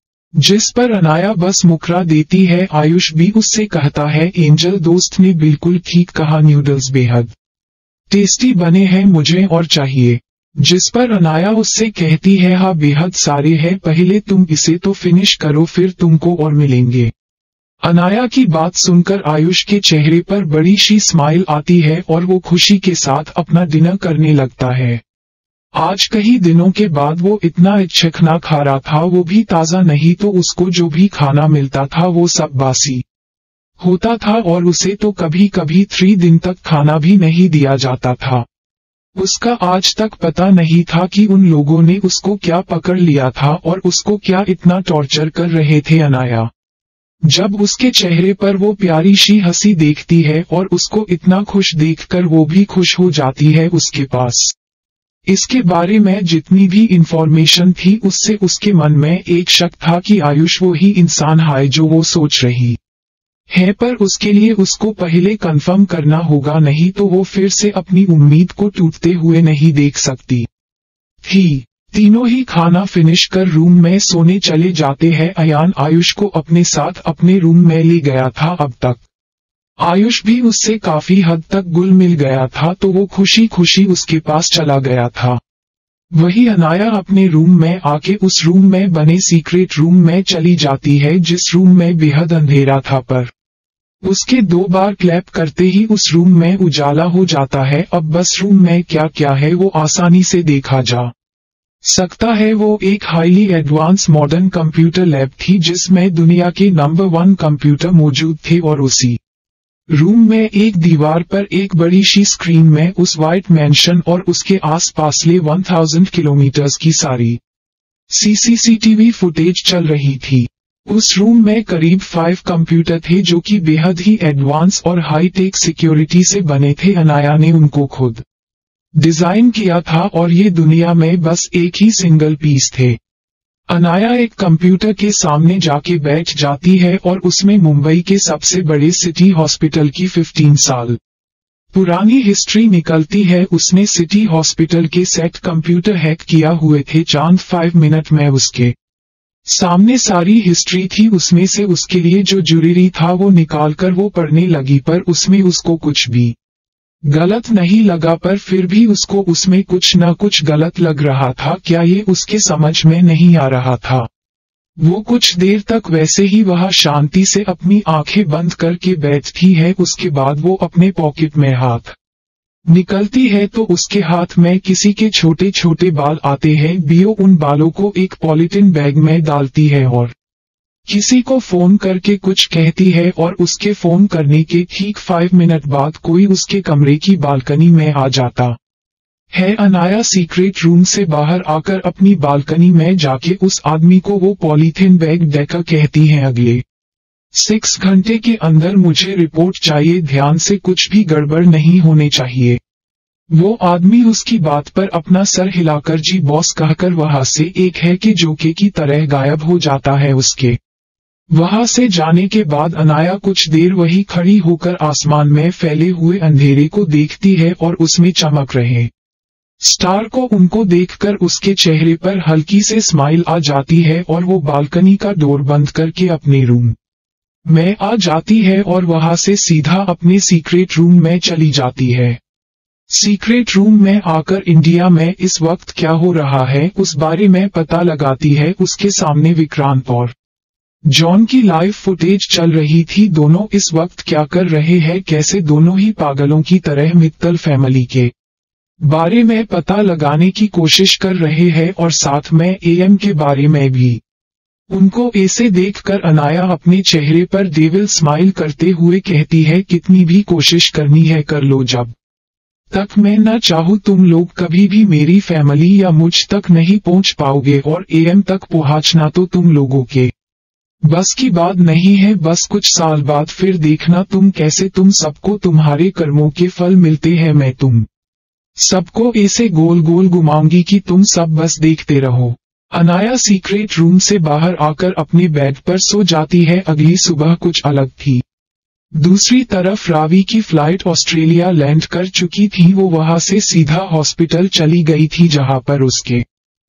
जिस पर अनाया बस मुकरा देती है। आयुष भी उससे कहता है एंजल दोस्त ने बिल्कुल ठीक कहा, न्यूडल्स बेहद टेस्टी बने हैं, मुझे और चाहिए। जिस पर अनाया उससे कहती है हाँ बेहद सारे हैं, पहले तुम इसे तो फिनिश करो फिर तुमको और मिलेंगे। अनाया की बात सुनकर आयुष के चेहरे पर बड़ी सी स्माइल आती है और वो खुशी के साथ अपना डिनर करने लगता है। आज कई दिनों के बाद वो इतना अच्छा खाना खा रहा था, वो भी ताज़ा नहीं तो उसको जो भी खाना मिलता था वो सब बासी होता था और उसे तो कभी कभी 3 दिन तक खाना भी नहीं दिया जाता था। उसका आज तक पता नहीं था कि उन लोगों ने उसको क्या पकड़ लिया था और उसको क्या इतना टॉर्चर कर रहे थे। अनाया जब उसके चेहरे पर वो प्यारी सी हंसी देखती है और उसको इतना खुश देखकर वो भी खुश हो जाती है उसके पास। इसके बारे में जितनी भी इंफॉर्मेशन थी उससे उसके मन में एक शक था कि आयुष वो ही इंसान है जो वो सोच रही है, पर उसके लिए उसको पहले कंफर्म करना होगा, नहीं तो वो फिर से अपनी उम्मीद को टूटते हुए नहीं देख सकती थी। तीनों ही खाना फिनिश कर रूम में सोने चले जाते हैं। अयान आयुष को अपने साथ अपने रूम में ले गया था। अब तक आयुष भी उससे काफी हद तक घुल मिल गया था तो वो खुशी खुशी उसके पास चला गया था। वही अनाया अपने रूम में आके उस रूम में बने सीक्रेट रूम में चली जाती है जिस रूम में बेहद अंधेरा था, पर उसके 2 बार क्लैप करते ही उस रूम में उजाला हो जाता है। अब बस रूम में क्या क्या है वो आसानी से देखा जा सकता है। वो एक highly advance modern computer lab थी जिसमें दुनिया के नंबर 1 कंप्यूटर मौजूद थे और उसी रूम में एक दीवार पर एक बड़ी सी स्क्रीन में उस व्हाइट मैंशन और उसके आसपास ले 1000 किलोमीटर की सारी सीसीटीवी फुटेज चल रही थी। उस रूम में करीब 5 कंप्यूटर थे जो कि बेहद ही एडवांस और हाई टेक सिक्योरिटी से बने थे। अनाया ने उनको खुद डिजाइन किया था और ये दुनिया में बस एक ही सिंगल पीस थे। अनाया एक कंप्यूटर के सामने जाके बैठ जाती है और उसमें मुंबई के सबसे बड़े सिटी हॉस्पिटल की 15 साल पुरानी हिस्ट्री निकलती है। उसने सिटी हॉस्पिटल के सेट कंप्यूटर हैक किया हुए थे। चांद 5 मिनट में उसके सामने सारी हिस्ट्री थी। उसमें से उसके लिए जो जरूरी था वो निकालकर वो पढ़ने लगी, पर उसमें उसको कुछ भी गलत नहीं लगा, पर फिर भी उसको उसमें कुछ न कुछ गलत लग रहा था। क्या ये उसके समझ में नहीं आ रहा था। वो कुछ देर तक वैसे ही वहां शांति से अपनी आंखें बंद करके बैठती है। उसके बाद वो अपने पॉकेट में हाथ निकलती है तो उसके हाथ में किसी के छोटे छोटे बाल आते हैं। बियो उन बालों को एक पॉलीथिन बैग में डालती है और किसी को फोन करके कुछ कहती है और उसके फोन करने के ठीक 5 मिनट बाद कोई उसके कमरे की बालकनी में आ जाता है। अनाया सीक्रेट रूम से बाहर आकर अपनी बालकनी में जाके उस आदमी को वो पॉलीथिन बैग देकर कहती है, अगले 6 घंटे के अंदर मुझे रिपोर्ट चाहिए, ध्यान से, कुछ भी गड़बड़ नहीं होने चाहिए। वो आदमी उसकी बात पर अपना सर हिलाकर जी बॉस कहकर वहां से एक है कि जोके की तरह गायब हो जाता है। उसके वहां से जाने के बाद अनाया कुछ देर वही खड़ी होकर आसमान में फैले हुए अंधेरे को देखती है और उसमें चमक रहे स्टार को उनको देखकर उसके चेहरे पर हल्की से स्माइल आ जाती है और वो बालकनी का डोर बंद करके अपने रूम में आ जाती है और वहां से सीधा अपने सीक्रेट रूम में चली जाती है। सीक्रेट रूम में आकर इंडिया में इस वक्त क्या हो रहा है उस बारे में पता लगाती है। उसके सामने विक्रांत और जॉन की लाइव फुटेज चल रही थी। दोनों इस वक्त क्या कर रहे हैं, कैसे दोनों ही पागलों की तरह मित्तल फैमिली के बारे में पता लगाने की कोशिश कर रहे हैं और साथ में एएम के बारे में भी। उनको ऐसे देखकर अनाया अपने चेहरे पर डेविल स्माइल करते हुए कहती है, कितनी भी कोशिश करनी है कर लो, जब तक मैं न चाहूँ तुम लोग कभी भी मेरी फैमिली या मुझ तक नहीं पहुँच पाओगे और एएम तक पहुँचना तो तुम लोगों के बस की बात नहीं है। बस कुछ साल बाद फिर देखना तुम कैसे तुम सबको तुम्हारे कर्मों के फल मिलते हैं। मैं तुम सबको ऐसे गोल गोल घुमाऊंगी कि तुम सब बस देखते रहो। अनाया सीक्रेट रूम से बाहर आकर अपने बेड पर सो जाती है। अगली सुबह कुछ अलग थी। दूसरी तरफ रावी की फ्लाइट ऑस्ट्रेलिया लैंड कर चुकी थी। वो वहां से सीधा हॉस्पिटल चली गई थी जहां पर उसके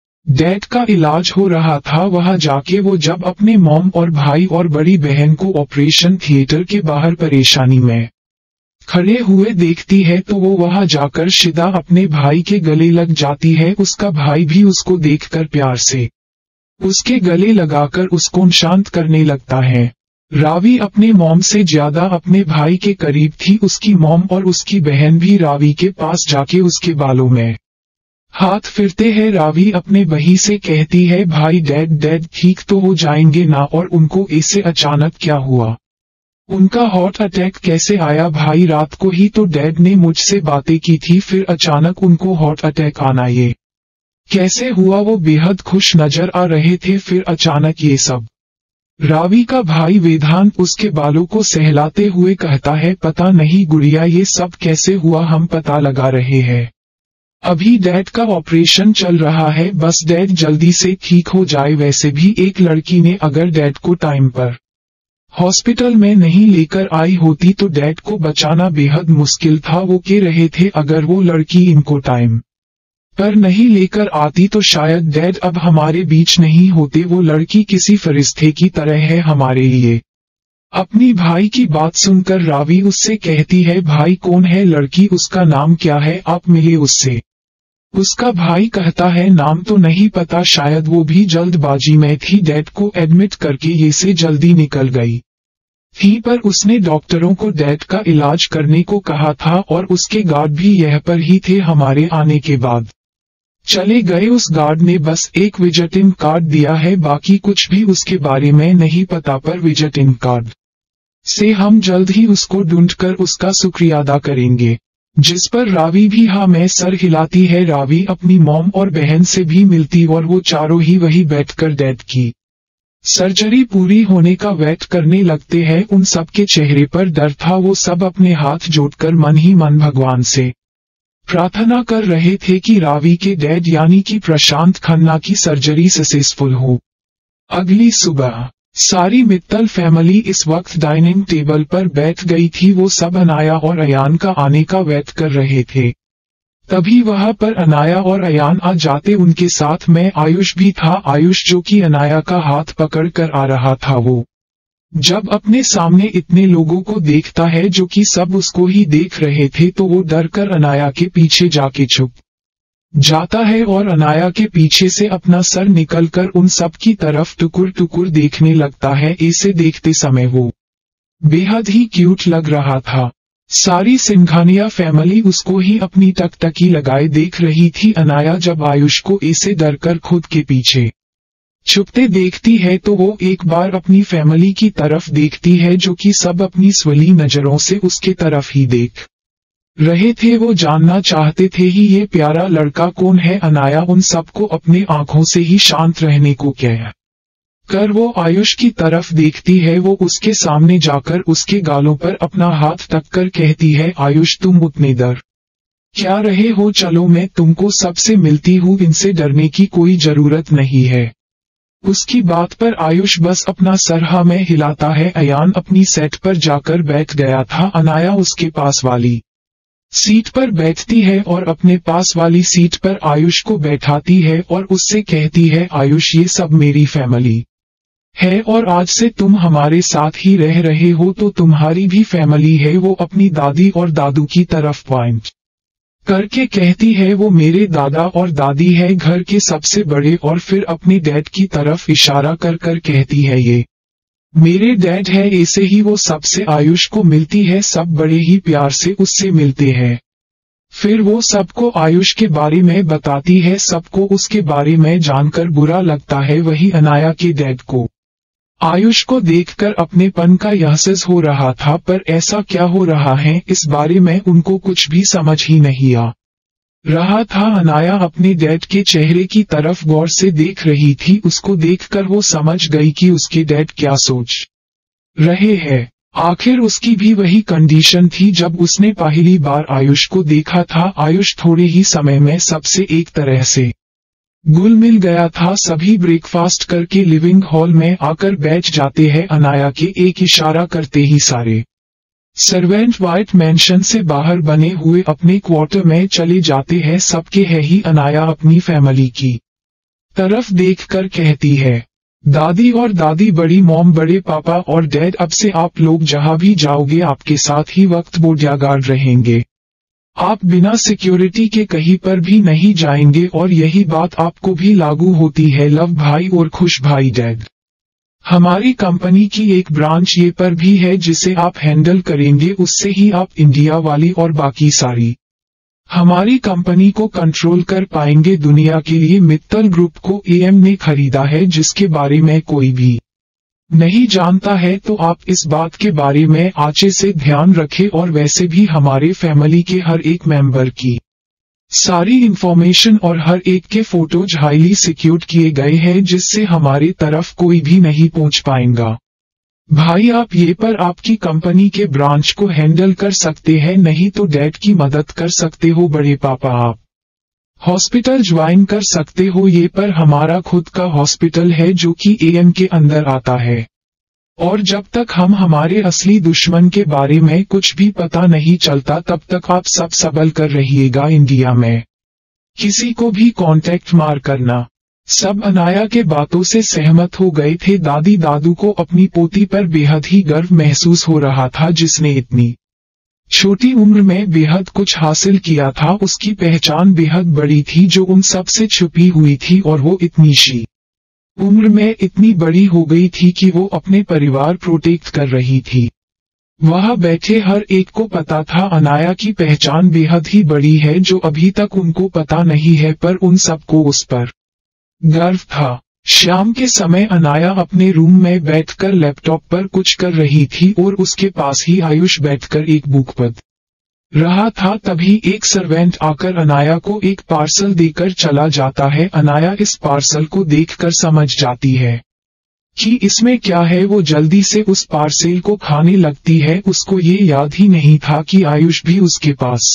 डैड का इलाज हो रहा था। वहां जाके वो जब अपने मॉम और भाई और बड़ी बहन को ऑपरेशन थिएटर के बाहर परेशानी में खड़े हुए देखती है तो वो वहां जाकर शिदा अपने भाई के गले लग जाती है। उसका भाई भी उसको देखकर प्यार से उसके गले लगाकर उसको शांत करने लगता है। रावी अपने मॉम से ज्यादा अपने भाई के करीब थी। उसकी मॉम और उसकी बहन भी रावी के पास जाके उसके बालों में हाथ फिरते हैं। रावी अपने भाई से कहती है, भाई डैड ठीक तो हो जाएंगे ना? और उनको ऐसे अचानक क्या हुआ? उनका हार्ट अटैक कैसे आया? भाई रात को ही तो डैड ने मुझसे बातें की थी, फिर अचानक उनको हार्ट अटैक आना ये कैसे हुआ? वो बेहद खुश नजर आ रहे थे, फिर अचानक ये सब। रावी का भाई वेदांत उसके बालों को सहलाते हुए कहता है, पता नहीं गुड़िया ये सब कैसे हुआ, हम पता लगा रहे हैं। अभी डैड का ऑपरेशन चल रहा है, बस डैड जल्दी से ठीक हो जाए। वैसे भी एक लड़की ने अगर डैड को टाइम पर हॉस्पिटल में नहीं लेकर आई होती तो डैड को बचाना बेहद मुश्किल था। वो कह रहे थे अगर वो लड़की इनको टाइम पर नहीं लेकर आती तो शायद डैड अब हमारे बीच नहीं होते। वो लड़की किसी फरिश्ते की तरह है हमारे लिए। अपनी भाई की बात सुनकर रावी उससे कहती है, भाई कौन है लड़की? उसका नाम क्या है? आप मिले उससे? उसका भाई कहता है, नाम तो नहीं पता, शायद वो भी जल्दबाजी में थी, डैड को एडमिट करके ये से जल्दी निकल गई थी। पर उसने डॉक्टरों को डैड का इलाज करने को कहा था और उसके गार्ड भी यह पर ही थे। हमारे आने के बाद चले गए। उस गार्ड ने बस एक विजिटिंग कार्ड दिया है, बाकी कुछ भी उसके बारे में नहीं पता। पर विजिटिंग कार्ड से हम जल्द ही उसको ढूंढकर उसका शुक्रिया अदा करेंगे। जिस पर रावी भी हाँ में सर हिलाती है। रावी अपनी मॉम और बहन से भी मिलती और वो चारों ही वही बैठकर डैड की सर्जरी पूरी होने का वेट करने लगते हैं। उन सब के चेहरे पर डर था। वो सब अपने हाथ जोड़कर मन ही मन भगवान से प्रार्थना कर रहे थे कि रावी के डैड यानी कि प्रशांत खन्ना की सर्जरी सक्सेसफुल हो। अगली सुबह सारी मित्तल फैमिली इस वक्त डाइनिंग टेबल पर बैठ गई थी। वो सब अनाया और अयान का आने का वेट कर रहे थे। तभी वहां पर अनाया और अयान आ जाते। उनके साथ में आयुष भी था। आयुष जो कि अनाया का हाथ पकड़ कर आ रहा था। वो जब अपने सामने इतने लोगों को देखता है जो कि सब उसको ही देख रहे थे तो वो डर कर अनाया के पीछे जाके छुप जाता है और अनाया के पीछे से अपना सर निकलकर उन सब की तरफ टुकुर टुकुर देखने लगता है। इसे देखते समय वो बेहद ही क्यूट लग रहा था। सारी सिंघानिया फैमिली उसको ही अपनी टकटकी लगाए देख रही थी। अनाया जब आयुष को ऐसे डरकर खुद के पीछे छुपते देखती है तो वो एक बार अपनी फैमिली की तरफ देखती है जो कि सब अपनी स्वली नजरों से उसके तरफ ही देख रहे थे। वो जानना चाहते थे ही ये प्यारा लड़का कौन है। अनाया उन सबको अपने आंखों से ही शांत रहने को कह कर वो आयुष की तरफ देखती है। वो उसके सामने जाकर उसके गालों पर अपना हाथ टककर कहती है, आयुष तुम उतने डर क्या रहे हो? चलो मैं तुमको सबसे मिलती हूँ, इनसे डरने की कोई जरूरत नहीं है। उसकी बात पर आयुष बस अपना सर हाँ में हिलाता है। अयान अपनी सेट पर जाकर बैठ गया था। अनाया उसके पास वाली सीट पर बैठती है और अपने पास वाली सीट पर आयुष को बैठाती है और उससे कहती है, आयुष ये सब मेरी फैमिली है और आज से तुम हमारे साथ ही रह रहे हो तो तुम्हारी भी फैमिली है। वो अपनी दादी और दादू की तरफ पॉइंट करके कहती है, वो मेरे दादा और दादी है, घर के सबसे बड़े। और फिर अपने डैड की तरफ इशारा कर कर कहती है, ये मेरे डैड है। ऐसे ही वो सबसे आयुष को मिलती है। सब बड़े ही प्यार से उससे मिलते हैं। फिर वो सबको आयुष के बारे में बताती है। सबको उसके बारे में जानकर बुरा लगता है। वही अनाया के डैड को आयुष को देखकर अपनेपन का एहसास हो रहा था। पर ऐसा क्या हो रहा है इस बारे में उनको कुछ भी समझ ही नहीं आ रहा था। अनाया अपने डैड के चेहरे की तरफ गौर से देख रही थी। उसको देखकर वो समझ गई कि उसके डैड क्या सोच रहे हैं। आखिर उसकी भी वही कंडीशन थी जब उसने पहली बार आयुष को देखा था। आयुष थोड़े ही समय में सबसे एक तरह से घुल मिल गया था। सभी ब्रेकफास्ट करके लिविंग हॉल में आकर बैठ जाते हैं। अनाया के एक इशारा करते ही सारे सर्वेंट व्हाइट मैंशन से बाहर बने हुए अपने क्वार्टर में चले जाते हैं। सबके है ही अनाया अपनी फैमिली की तरफ देखकर कहती है, दादी और दादी, बड़ी मॉम, बड़े पापा और डैड, अब से आप लोग जहां भी जाओगे आपके साथ ही वक्त बोडियागार्ड रहेंगे। आप बिना सिक्योरिटी के कहीं पर भी नहीं जाएंगे और यही बात आपको भी लागू होती है। लव भाई और खुश भाई डैड। हमारी कंपनी की एक ब्रांच ये पर भी है जिसे आप हैंडल करेंगे, उससे ही आप इंडिया वाली और बाकी सारी हमारी कंपनी को कंट्रोल कर पाएंगे। दुनिया के लिए मित्तल ग्रुप को एएम ने खरीदा है जिसके बारे में कोई भी नहीं जानता है, तो आप इस बात के बारे में आचे से ध्यान रखें। और वैसे भी हमारे फैमिली के हर एक मेंबर की सारी इंफॉर्मेशन और हर एक के फोटोज हाईली सिक्योर्ड किए गए हैं जिससे हमारे तरफ कोई भी नहीं पहुंच पाएगा। भाई आप ये पर आपकी कंपनी के ब्रांच को हैंडल कर सकते हैं, नहीं तो डैड की मदद कर सकते हो। बड़े पापा आप हॉस्पिटल ज्वाइन कर सकते हो, ये पर हमारा खुद का हॉस्पिटल है जो कि एएम के अंदर आता है। और जब तक हम हमारे असली दुश्मन के बारे में कुछ भी पता नहीं चलता तब तक आप सब सबल कर रहिएगा। इंडिया में किसी को भी कांटेक्ट मार करना। सब अनाया के बातों से सहमत हो गए थे। दादी दादू को अपनी पोती पर बेहद ही गर्व महसूस हो रहा था जिसने इतनी छोटी उम्र में बेहद कुछ हासिल किया था। उसकी पहचान बेहद बड़ी थी जो उन सब से छुपी हुई थी, और वो इतनी सी उम्र में इतनी बड़ी हो गई थी कि वो अपने परिवार प्रोटेक्ट कर रही थी। वहां बैठे हर एक को पता था अनाया की पहचान बेहद ही बड़ी है जो अभी तक उनको पता नहीं है, पर उन सबको उस पर गर्व था। शाम के समय अनाया अपने रूम में बैठकर लैपटॉप पर कुछ कर रही थी और उसके पास ही आयुष बैठकर एक बुक पढ़ रहा था। तभी एक सर्वेंट आकर अनाया को एक पार्सल देकर चला जाता है। अनाया इस पार्सल को देखकर समझ जाती है कि इसमें क्या है। वो जल्दी से उस पार्सल को खाने लगती है। उसको ये याद ही नहीं था कि आयुष भी उसके पास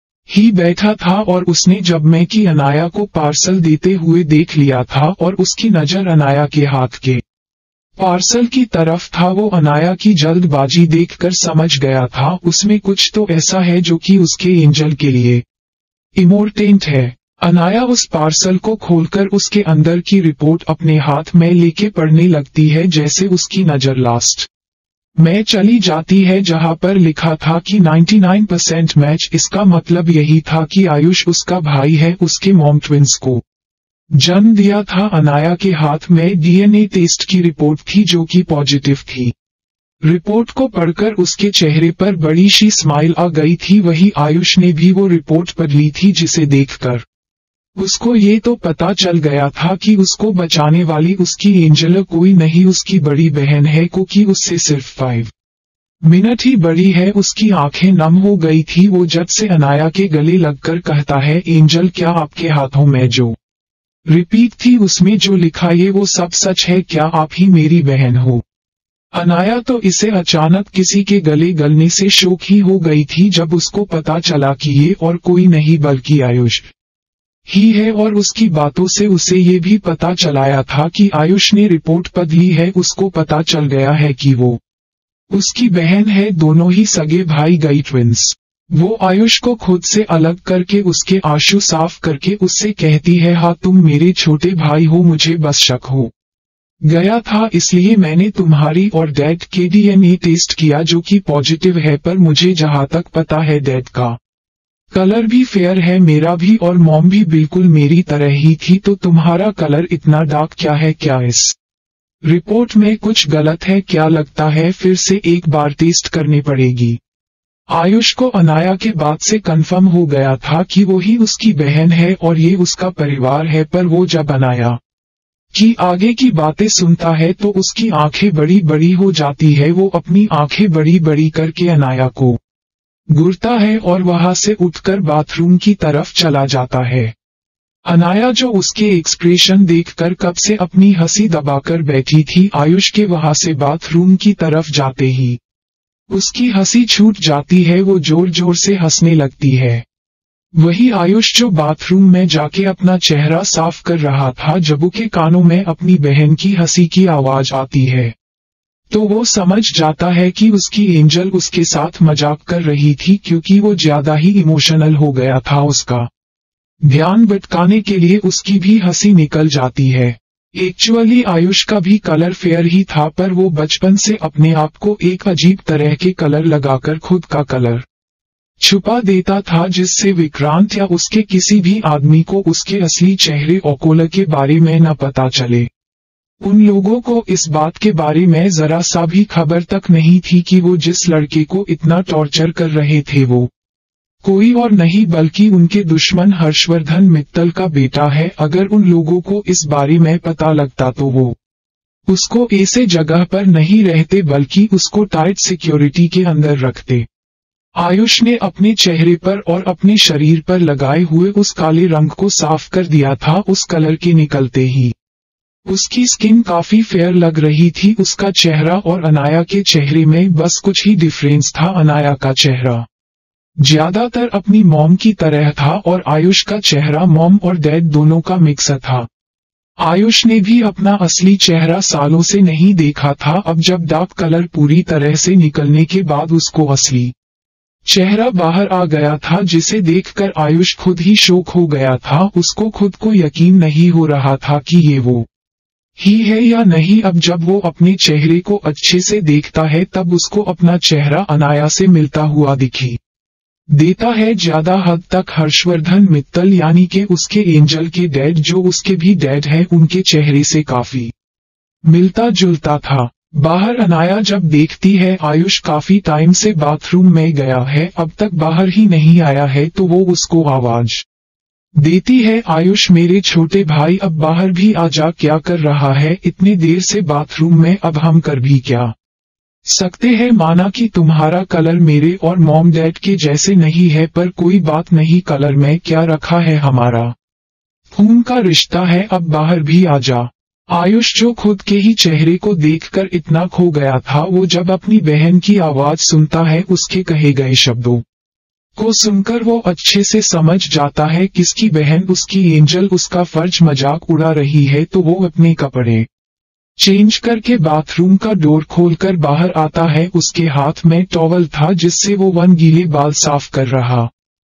ही बैठा था, और उसने जब मैं की अनाया को पार्सल देते हुए देख लिया था और उसकी नजर अनाया के हाथ के पार्सल की तरफ था। वो अनाया की जल्दबाजी देखकर समझ गया था उसमें कुछ तो ऐसा है जो कि उसके एंजल के लिए इम्पोर्टेंट है। अनाया उस पार्सल को खोलकर उसके अंदर की रिपोर्ट अपने हाथ में लेके पढ़ने लगती है। जैसे उसकी नजर लास्ट में चली जाती है जहां पर लिखा था कि 99% मैच। इसका मतलब यही था कि आयुष उसका भाई है। उसके मॉम ट्विंस को जन्म दिया था। अनाया के हाथ में डीएनए टेस्ट की रिपोर्ट थी जो कि पॉजिटिव थी। रिपोर्ट को पढ़कर उसके चेहरे पर बड़ी सी स्माइल आ गई थी। वही आयुष ने भी वो रिपोर्ट पढ़ ली थी जिसे देखकर उसको ये तो पता चल गया था कि उसको बचाने वाली उसकी एंजल कोई नहीं उसकी बड़ी बहन है, क्योंकि उससे सिर्फ 5 मिनट ही बड़ी है। उसकी आंखें नम हो गई थी। वो जट से अनाया के गले लगकर कहता है, एंजल क्या आपके हाथों में जो रिपीट थी उसमें जो लिखा ये वो सब सच है? क्या आप ही मेरी बहन हो? अनाया तो इसे अचानक किसी के गले गलने से शौक ही हो गई थी जब उसको पता चला कि ये और कोई नहीं बल्कि आयुष ही है। और उसकी बातों से उसे ये भी पता चलाया था कि आयुष ने रिपोर्ट पढ़ ली है। उसको पता चल गया है कि वो उसकी बहन है। दोनों ही सगे भाई गई ट्विंस। वो आयुष को खुद से अलग करके उसके आंसू साफ करके उससे कहती है, हाँ तुम मेरे छोटे भाई हो, मुझे बस शक हो गया था इसलिए मैंने तुम्हारी और डैड के डीएनए टेस्ट किया जो कि पॉजिटिव है। पर मुझे जहाँ तक पता है डैड का कलर भी फेयर है, मेरा भी, और मॉम भी बिल्कुल मेरी तरह ही थी। तो तुम्हारा कलर इतना डार्क क्या है? क्या इस रिपोर्ट में कुछ गलत है? क्या लगता है फिर से एक बार टेस्ट करनी पड़ेगी? आयुष को अनाया के बात से कंफर्म हो गया था कि वो ही उसकी बहन है और ये उसका परिवार है। पर वो जब अनाया की आगे की बातें सुनता है तो उसकी आंखें बड़ी बड़ी हो जाती है। वो अपनी आंखें बड़ी बड़ी करके अनाया को घूरता है और वहां से उठकर बाथरूम की तरफ चला जाता है। अनाया जो उसके एक्सप्रेशन देखकर कब से अपनी हंसी दबाकर बैठी थी, आयुष के वहां से बाथरूम की तरफ जाते ही उसकी हंसी छूट जाती है। वो जोर जोर से हंसने लगती है। वही आयुष जो बाथरूम में जाके अपना चेहरा साफ कर रहा था, जब के कानों में अपनी बहन की हंसी की आवाज आती है तो वो समझ जाता है कि उसकी एंजल उसके साथ मजाक कर रही थी, क्योंकि वो ज्यादा ही इमोशनल हो गया था। उसका ध्यान भटकाने के लिए उसकी भी हंसी निकल जाती है। एक्चुअली आयुष का भी कलर फेयर ही था, पर वो बचपन से अपने आप को एक अजीब तरह के कलर लगाकर खुद का कलर छुपा देता था, जिससे विक्रांत या उसके किसी भी आदमी को उसके असली चेहरे और कलर के बारे में न पता चले। उन लोगों को इस बात के बारे में जरा सा भी खबर तक नहीं थी कि वो जिस लड़के को इतना टॉर्चर कर रहे थे वो कोई और नहीं बल्कि उनके दुश्मन हर्षवर्धन मित्तल का बेटा है। अगर उन लोगों को इस बारे में पता लगता तो वो उसको ऐसे जगह पर नहीं रहते बल्कि उसको टाइट सिक्योरिटी के अंदर रखते। आयुष ने अपने चेहरे पर और अपने शरीर पर लगाए हुए उस काले रंग को साफ कर दिया था। उस कलर के निकलते ही उसकी स्किन काफी फेयर लग रही थी। उसका चेहरा और अनाया के चेहरे में बस कुछ ही डिफरेंस था। अनाया का चेहरा ज्यादातर अपनी मॉम की तरह था और आयुष का चेहरा मॉम और डैड दोनों का मिक्स था। आयुष ने भी अपना असली चेहरा सालों से नहीं देखा था। अब जब डार्क कलर पूरी तरह से निकलने के बाद उसको असली चेहरा बाहर आ गया था, जिसे देखकर आयुष खुद ही शॉक हो गया था। उसको खुद को यकीन नहीं हो रहा था कि ये वो ही है या नहीं। अब जब वो अपने चेहरे को अच्छे से देखता है तब उसको अपना चेहरा अनाया से मिलता हुआ दिखी देता है। ज्यादा हद तक हर्षवर्धन मित्तल यानी कि उसके एंजल के डैड जो उसके भी डैड हैं, उनके चेहरे से काफी मिलता जुलता था। बाहर अनाया जब देखती है आयुष काफी टाइम से बाथरूम में गया है, अब तक बाहर ही नहीं आया है, तो वो उसको आवाज देती है, आयुष मेरे छोटे भाई अब बाहर भी आ जा, क्या कर रहा है इतने देर से बाथरूम में, अब हम कर भी क्या सकते हैं। माना कि तुम्हारा कलर मेरे और मॉम डैड के जैसे नहीं है, पर कोई बात नहीं, कलर में क्या रखा है, हमारा खून का रिश्ता है, अब बाहर भी आ जा। आयुष जो खुद के ही चेहरे को देखकर इतना खो गया था, वो जब अपनी बहन की आवाज सुनता है, उसके कहे गए शब्दों को सुनकर वो अच्छे से समझ जाता है किसकी बहन उसकी एंजल उसका फर्ज मजाक उड़ा रही है। तो वो अपने कपड़े चेंज करके बाथरूम का डोर खोलकर बाहर आता है। उसके हाथ में टॉवल था जिससे वो वन गीले बाल साफ कर रहा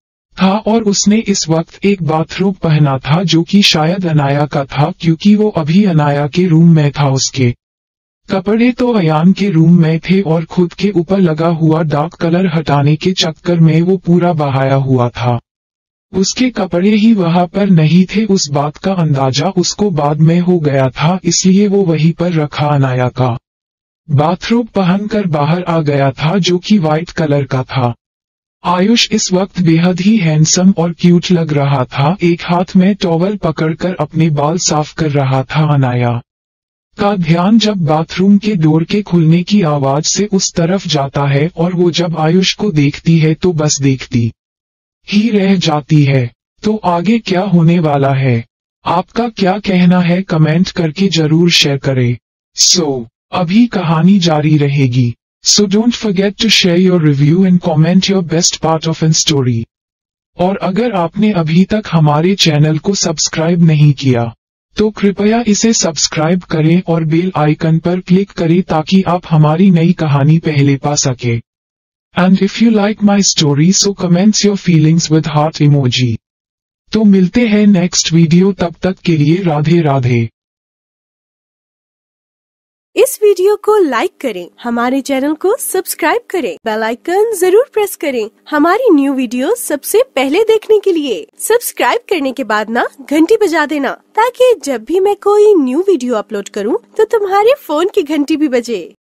था और उसने इस वक्त एक बाथरूम पहना था जो कि शायद अनाया का था, क्योंकि वो अभी अनाया के रूम में था। उसके कपड़े तो अयान के रूम में थे और खुद के ऊपर लगा हुआ डार्क कलर हटाने के चक्कर में वो पूरा बहाया हुआ था। उसके कपड़े ही वहां पर नहीं थे, उस बात का अंदाजा उसको बाद में हो गया था, इसलिए वो वहीं पर रखा अनाया का बाथरोब पहनकर बाहर आ गया था जो कि व्हाइट कलर का था। आयुष इस वक्त बेहद ही हैंडसम और क्यूट लग रहा था। एक हाथ में टॉवल पकड़कर अपने बाल साफ कर रहा था। अनाया का ध्यान जब बाथरूम के डोर के खुलने की आवाज से उस तरफ जाता है और वो जब आयुष को देखती है तो बस देखती ही रह जाती है। तो आगे क्या होने वाला है, आपका क्या कहना है, कमेंट करके जरूर शेयर करें। अभी कहानी जारी रहेगी। So don't forget to share your review and comment your best part of an story. और अगर आपने अभी तक हमारे चैनल को सब्सक्राइब नहीं किया तो कृपया इसे सब्सक्राइब करें और बेल आइकन पर क्लिक करें ताकि आप हमारी नई कहानी पहले पा सके। And if you like my story so comments your feelings with heart emoji. तो मिलते हैं नेक्स्ट वीडियो, तब तक के लिए राधे राधे। इस वीडियो को लाइक करें, हमारे चैनल को सब्सक्राइब करें, बेल आइकन जरूर प्रेस करें हमारी न्यू वीडियो सबसे पहले देखने के लिए। सब्सक्राइब करने के बाद ना घंटी बजा देना ताकि जब भी मैं कोई न्यू वीडियो अपलोड करूं तो तुम्हारे फोन की घंटी भी बजे।